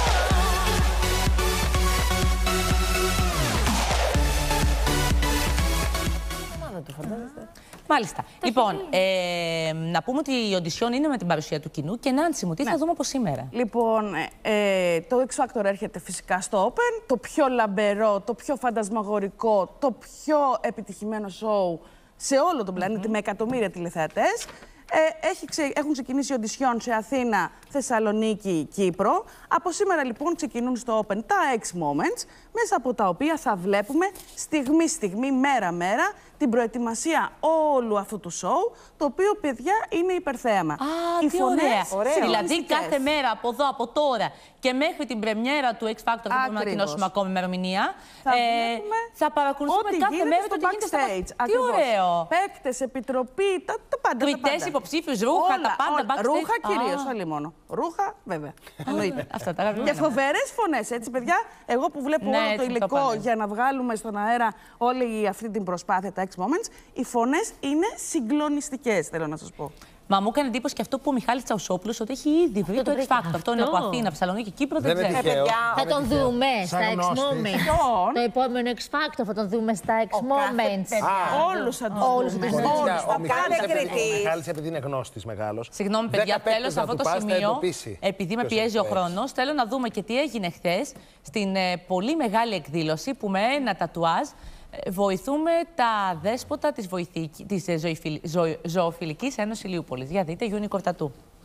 Μάλιστα. Λοιπόν, να πούμε ότι η οντισιόν είναι με την παρουσία του κοινού και Νάνση μου, τι θα δούμε από σήμερα.
Λοιπόν, το X Factor έρχεται φυσικά στο Open. Το πιο λαμπερό, το πιο φαντασμαγορικό, το πιο επιτυχημένο show σε όλο τον πλανήτη με εκατομμύρια τηλεθεατές. Έχουν ξεκινήσει οντισιόν σε Αθήνα, Θεσσαλονίκη, Κύπρο. Από σήμερα λοιπόν ξεκινούν στο Open τα X Moments, μέσα από τα οποία θα βλέπουμε στιγμή-στιγμή, μέρα-μέρα, την προετοιμασία όλου αυτού του show, το οποίο, παιδιά, είναι υπερθέαμα.
Τι ωραία. Δηλαδή, κάθε μέρα από εδώ, από τώρα και μέχρι την πρεμιέρα του X Factor, δεν μπορούμε να ανακοινώσουμε ακόμη ημερομηνία, θα παρακολουθούμε κάθε μέρα το τι γίνεται στο backstage. Τι ωραίο.
Παίκτες, επιτροπή, τα πάντα.
Κριτές, υποψήφιους, ρούχα, τα πάντα backstage.
Ρούχα κυρίως, όχι μόνο. Ρούχα, βέβαια. Εννοείται.
Αυτά τα αγαπημένα.
Και φοβερές φωνές, έτσι, παιδιά. Εγώ που βλέπω όλο το υλικό για να βγάλουμε στον αέρα όλη αυτή την προσπάθεια, τα X Moments, οι φωνές είναι συγκλονιστικές, θέλω να σας πω.
Μα μου έκανε εντύπωση και αυτό που ο Μιχάλης Τσαουσόπουλος, ότι έχει ήδη βρει το X Factor. Αυτό είναι από Αθήνα, Θεσσαλονίκη και Κύπρο, δεν ξέρω.
Θα τον δούμε στα X Moments. Το επόμενο X Factor θα τον δούμε στα X Moments.
Όλους θα τους δούμε.
Ο Μιχάλης, επειδή είναι γνώστης μεγάλος.
Συγγνώμη, παιδιά, θέλω σε αυτό το σημείο, επειδή με πιέζει ο χρόνος, θέλω να δούμε και τι έγινε χθες στην πολύ μεγάλη εκδήλωση που με ένα τατουάζ βοηθούμε τα δέσποτα της Ζωοφιλικής Ένωσης Ηλιούπολης. Για δείτε, Unicorn Tattoo.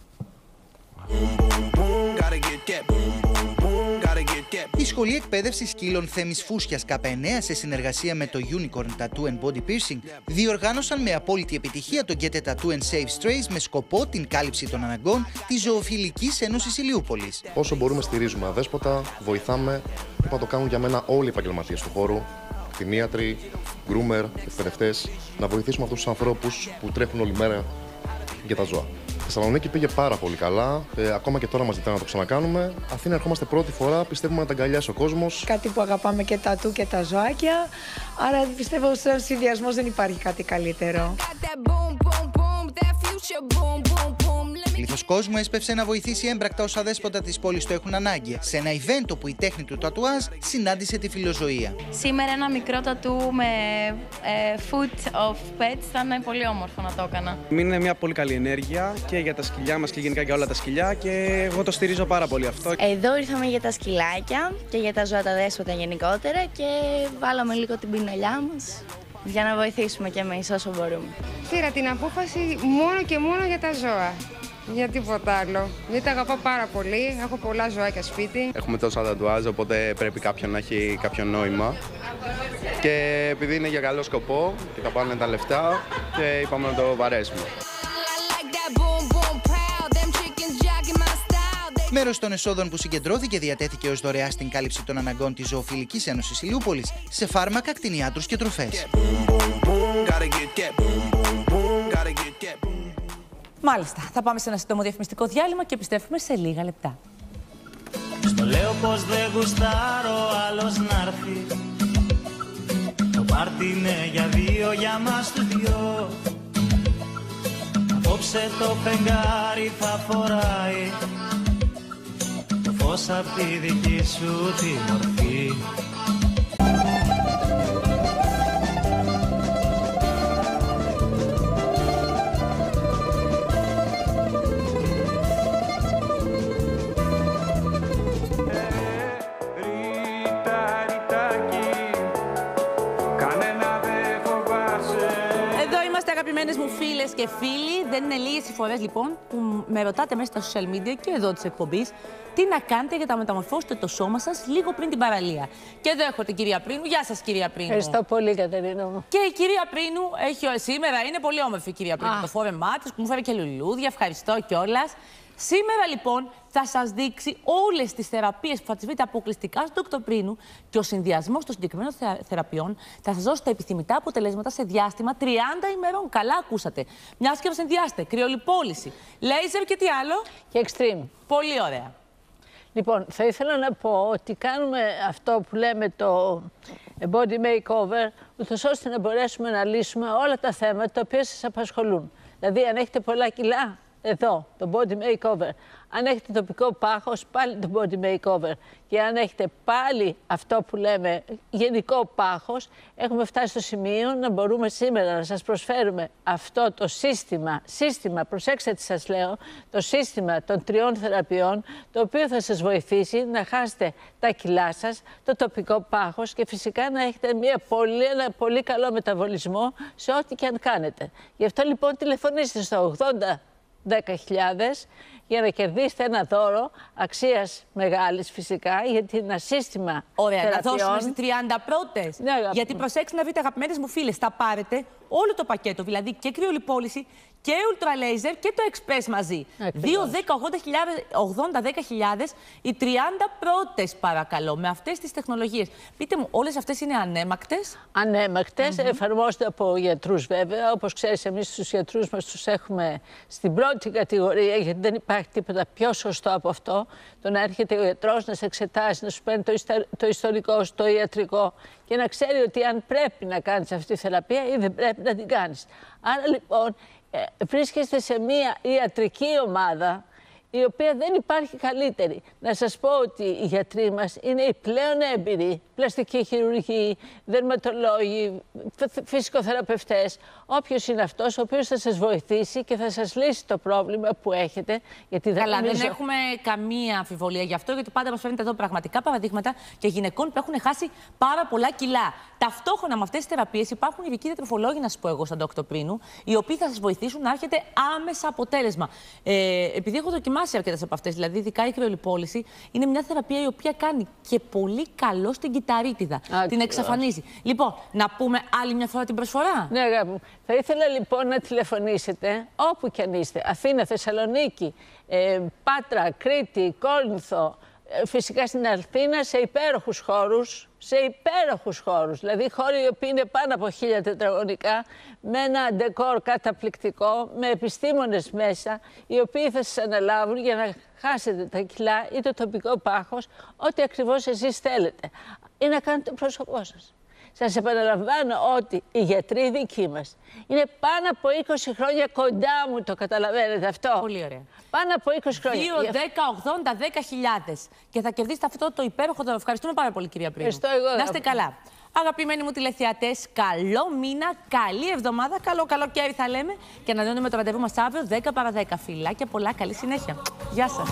Η Σχολή Εκπαίδευσης Σκύλων Θέμης Φούσιας K9 σε συνεργασία με το Unicorn Tattoo and Body Piercing διοργάνωσαν με απόλυτη επιτυχία το Get a Tattoo and Save Strays με σκοπό την κάλυψη των αναγκών της Ζωοφιλικής Ένωσης Ηλιούπολης.
Όσο μπορούμε στηρίζουμε αδέσποτα, βοηθάμε, να το κάνουν για μένα όλοι οι επαγγελματίες του χώρου. Κτηνίατροι, γκρούμερ, εκπαιδευτές, να βοηθήσουμε αυτούς τους ανθρώπους που τρέχουν όλη μέρα για τα ζώα. Η Θεσσαλονίκη πήγε πάρα πολύ καλά. Ακόμα και τώρα μας ζητάνε να το ξανακάνουμε. Αθήνα ερχόμαστε πρώτη φορά. Πιστεύουμε να τα αγκαλιάσει ο κόσμος.
Κάτι που αγαπάμε και τα τατού και τα ζωάκια. Άρα πιστεύω ότι στον συνδυασμό δεν υπάρχει κάτι καλύτερο.
Πλήθος κόσμου έσπευσε να βοηθήσει έμπρακτα όσα δέσποτα της πόλης το έχουν ανάγκη. Σε ένα event όπου η τέχνη του τατουάζ συνάντησε τη φιλοζωία.
Σήμερα ένα μικρό τατού με foot of pets θα είναι πολύ όμορφο να το έκανα.
Είναι μια πολύ καλή ενέργεια και για τα σκυλιά μας και γενικά για όλα τα σκυλιά και εγώ το στηρίζω πάρα πολύ αυτό.
Εδώ ήρθαμε για τα σκυλάκια και για τα ζώα τα δέσποτα γενικότερα και βάλαμε λίγο την πινελιά μας για να βοηθήσουμε κι εμείς όσο μπορούμε.
Πήρα την απόφαση μόνο και μόνο για τα ζώα. Για τίποτα άλλο. Γιατί τα αγαπάω πάρα πολύ. Έχω πολλά ζωάκια σπίτι.
Έχουμε τόσα τατουάζ, οπότε πρέπει κάποιον να έχει κάποιο νόημα. Και επειδή είναι για καλό σκοπό και θα πάνε τα λεφτά, και είπαμε να το βαρέσουμε.
Μέρος των εσόδων που συγκεντρώθηκε διατέθηκε ως δωρεά στην κάλυψη των αναγκών της Ζωοφιλικής Ένωσης Ηλιούπολης σε φάρμακα, κτηνιάτρους και τροφές.
Μάλιστα, θα πάμε σε ένα σύντομο διαφημιστικό διάλειμμα και επιστρέφουμε σε λίγα λεπτά.
Στο λέω πως δεν γουστάρω άλλος να'ρθει. Το πάρτι είναι για δύο, για μας τους δυο. Απόψε το φεγγάρι θα φοράει το φως απ' τη δική σου τη μορφή.
είμαστε, αγαπημένες μου φίλες και φίλοι. Δεν είναι λίγες οι φορές λοιπόν που με ρωτάτε μέσα στα social media και εδώ της εκπομπής τι να κάνετε για να μεταμορφώσετε το σώμα σας λίγο πριν την παραλία. Και εδώ έχω την κυρία Πρίνου. Γεια σας, κυρία Πρίνου.
Ευχαριστώ πολύ, Κατερίνα μου.
Και η κυρία Πρίνου έχει σήμερα, είναι πολύ όμορφη η κυρία Πρίνου. Το φόρεμά της που μου φέρε και λουλούδια. Ευχαριστώ κιόλας. Σήμερα λοιπόν θα σας δείξει όλες τις θεραπείες που θα τις βρείτε αποκλειστικά στο Dr. Πρίνου και ο συνδυασμός των συγκεκριμένων θεραπείων θα σας δώσει τα επιθυμητά αποτελέσματα σε διάστημα 30 ημερών. Καλά ακούσατε. Μιας και συνδυάστε κρυολιπόληση, λέιζερ και τι άλλο.
Και extreme.
Πολύ ωραία.
Λοιπόν, θα ήθελα να πω ότι κάνουμε αυτό που λέμε το body makeover, ούτως ώστε να μπορέσουμε να λύσουμε όλα τα θέματα τα οποία σας απασχολούν. Δηλαδή, αν έχετε πολλά κιλά, εδώ, το body makeover. Αν έχετε τοπικό πάχος, πάλι το body makeover. Και αν έχετε πάλι αυτό που λέμε γενικό πάχος, έχουμε φτάσει στο σημείο να μπορούμε σήμερα να σας προσφέρουμε αυτό το σύστημα, προσέξτε τι σας λέω, το σύστημα των 3 θεραπείων, το οποίο θα σας βοηθήσει να χάσετε τα κιλά σας, το τοπικό πάχος και φυσικά να έχετε ένα πολύ καλό μεταβολισμό σε ό,τι και αν κάνετε. Γι' αυτό λοιπόν τηλεφωνήστε στο 10.000 για να κερδίσετε ένα δώρο αξίας μεγάλης φυσικά, γιατί ένα σύστημα
θεραπείων. Να δώσουμε στις 30 πρώτες.
Ναι,
γιατί προσέξτε να βρείτε, αγαπημένες μου φίλες, θα πάρετε όλο το πακέτο, δηλαδή και κρυολιπόληση και ultra laser και το express μαζί. 2, 10, 80.000, οι 30 πρώτες παρακαλώ, με αυτές τις τεχνολογίες. Πείτε μου, όλες αυτές είναι ανέμακτες.
Ανέμακτες, εφαρμόζονται από γιατρούς βέβαια. Όπως ξέρεις, εμείς τους γιατρούς μας τους έχουμε στην πρώτη κατηγορία, γιατί δεν υπάρχει τίποτα πιο σωστό από αυτό. Το να έρχεται ο γιατρός να σε εξετάσει, να σου παίρνει το ιστορικό σου, το ιατρικό και να ξέρει ότι αν πρέπει να κάνεις αυτή τη θεραπεία ή δεν πρέπει να την κάνεις. Άρα λοιπόν βρίσκεστε σε μια ιατρική ομάδα η οποία δεν υπάρχει καλύτερη. Να σας πω ότι οι γιατροί μας είναι οι πλέον έμπειροι, πλαστικοί χειρουργοί, δερματολόγοι, φυσικοθεραπευτές. Όποιος είναι αυτός, ο οποίος θα σας βοηθήσει και θα σας λύσει το πρόβλημα που έχετε. Γιατί
Καλά, δεν έχουμε καμία αμφιβολία γι' αυτό, γιατί πάντα μας φέρνετε εδώ πραγματικά παραδείγματα και γυναικών που έχουν χάσει πάρα πολλά κιλά. Ταυτόχρονα με αυτές τις θεραπείες υπάρχουν ειδικοί διατροφολόγοι, να σας πω εγώ, σαν Dr. Πρίνου, οι οποίοι θα σας βοηθήσουν να έχετε άμεσα αποτέλεσμα. Επειδή έχω δοκιμάσει αρκετές από αυτές, δηλαδή ειδικά η κρυολιπόληση, είναι μια θεραπεία η οποία κάνει και πολύ καλό στην κυταρίτιδα. Την εξαφανίζει. Λοιπόν, να πούμε άλλη μια φορά την προσφορά.
Ναι, αγάπη μου. Θα ήθελα λοιπόν να τηλεφωνήσετε όπου κι αν είστε. Αθήνα, Θεσσαλονίκη, Πάτρα, Κρήτη, Κόρινθο. Φυσικά στην Αθήνα σε υπέροχους χώρους, δηλαδή χώροι οι οποίοι είναι πάνω από 1000 τετραγωνικά, με ένα ντεκόρ καταπληκτικό, με επιστήμονες μέσα, οι οποίοι θα σας αναλάβουν για να χάσετε τα κιλά ή το τοπικό πάχος, ό,τι ακριβώς εσείς θέλετε, ή να κάνετε το πρόσωπό σας. Σας επαναλαμβάνω ότι οι γιατροί δικοί μας είναι πάνω από 20 χρόνια κοντά μου, το καταλαβαίνετε αυτό.
Πολύ ωραία.
Πάνω από 20 χρόνια.
2, 10, 80, 10.000. Και θα κερδίσετε αυτό το υπέροχο δώρο. Ευχαριστούμε πάρα πολύ, κυρία Πρίνου.
Ευχαριστώ εγώ.
Να είστε καλά. Αγαπημένοι μου τηλεθεατές, καλό μήνα, καλή εβδομάδα, καλό καλοκαίρι θα λέμε. Και να δίνουμε το ραντεβού μας αύριο 10 παρά 10. Φιλάκια πολλά, καλή συνέχεια. Γεια σας.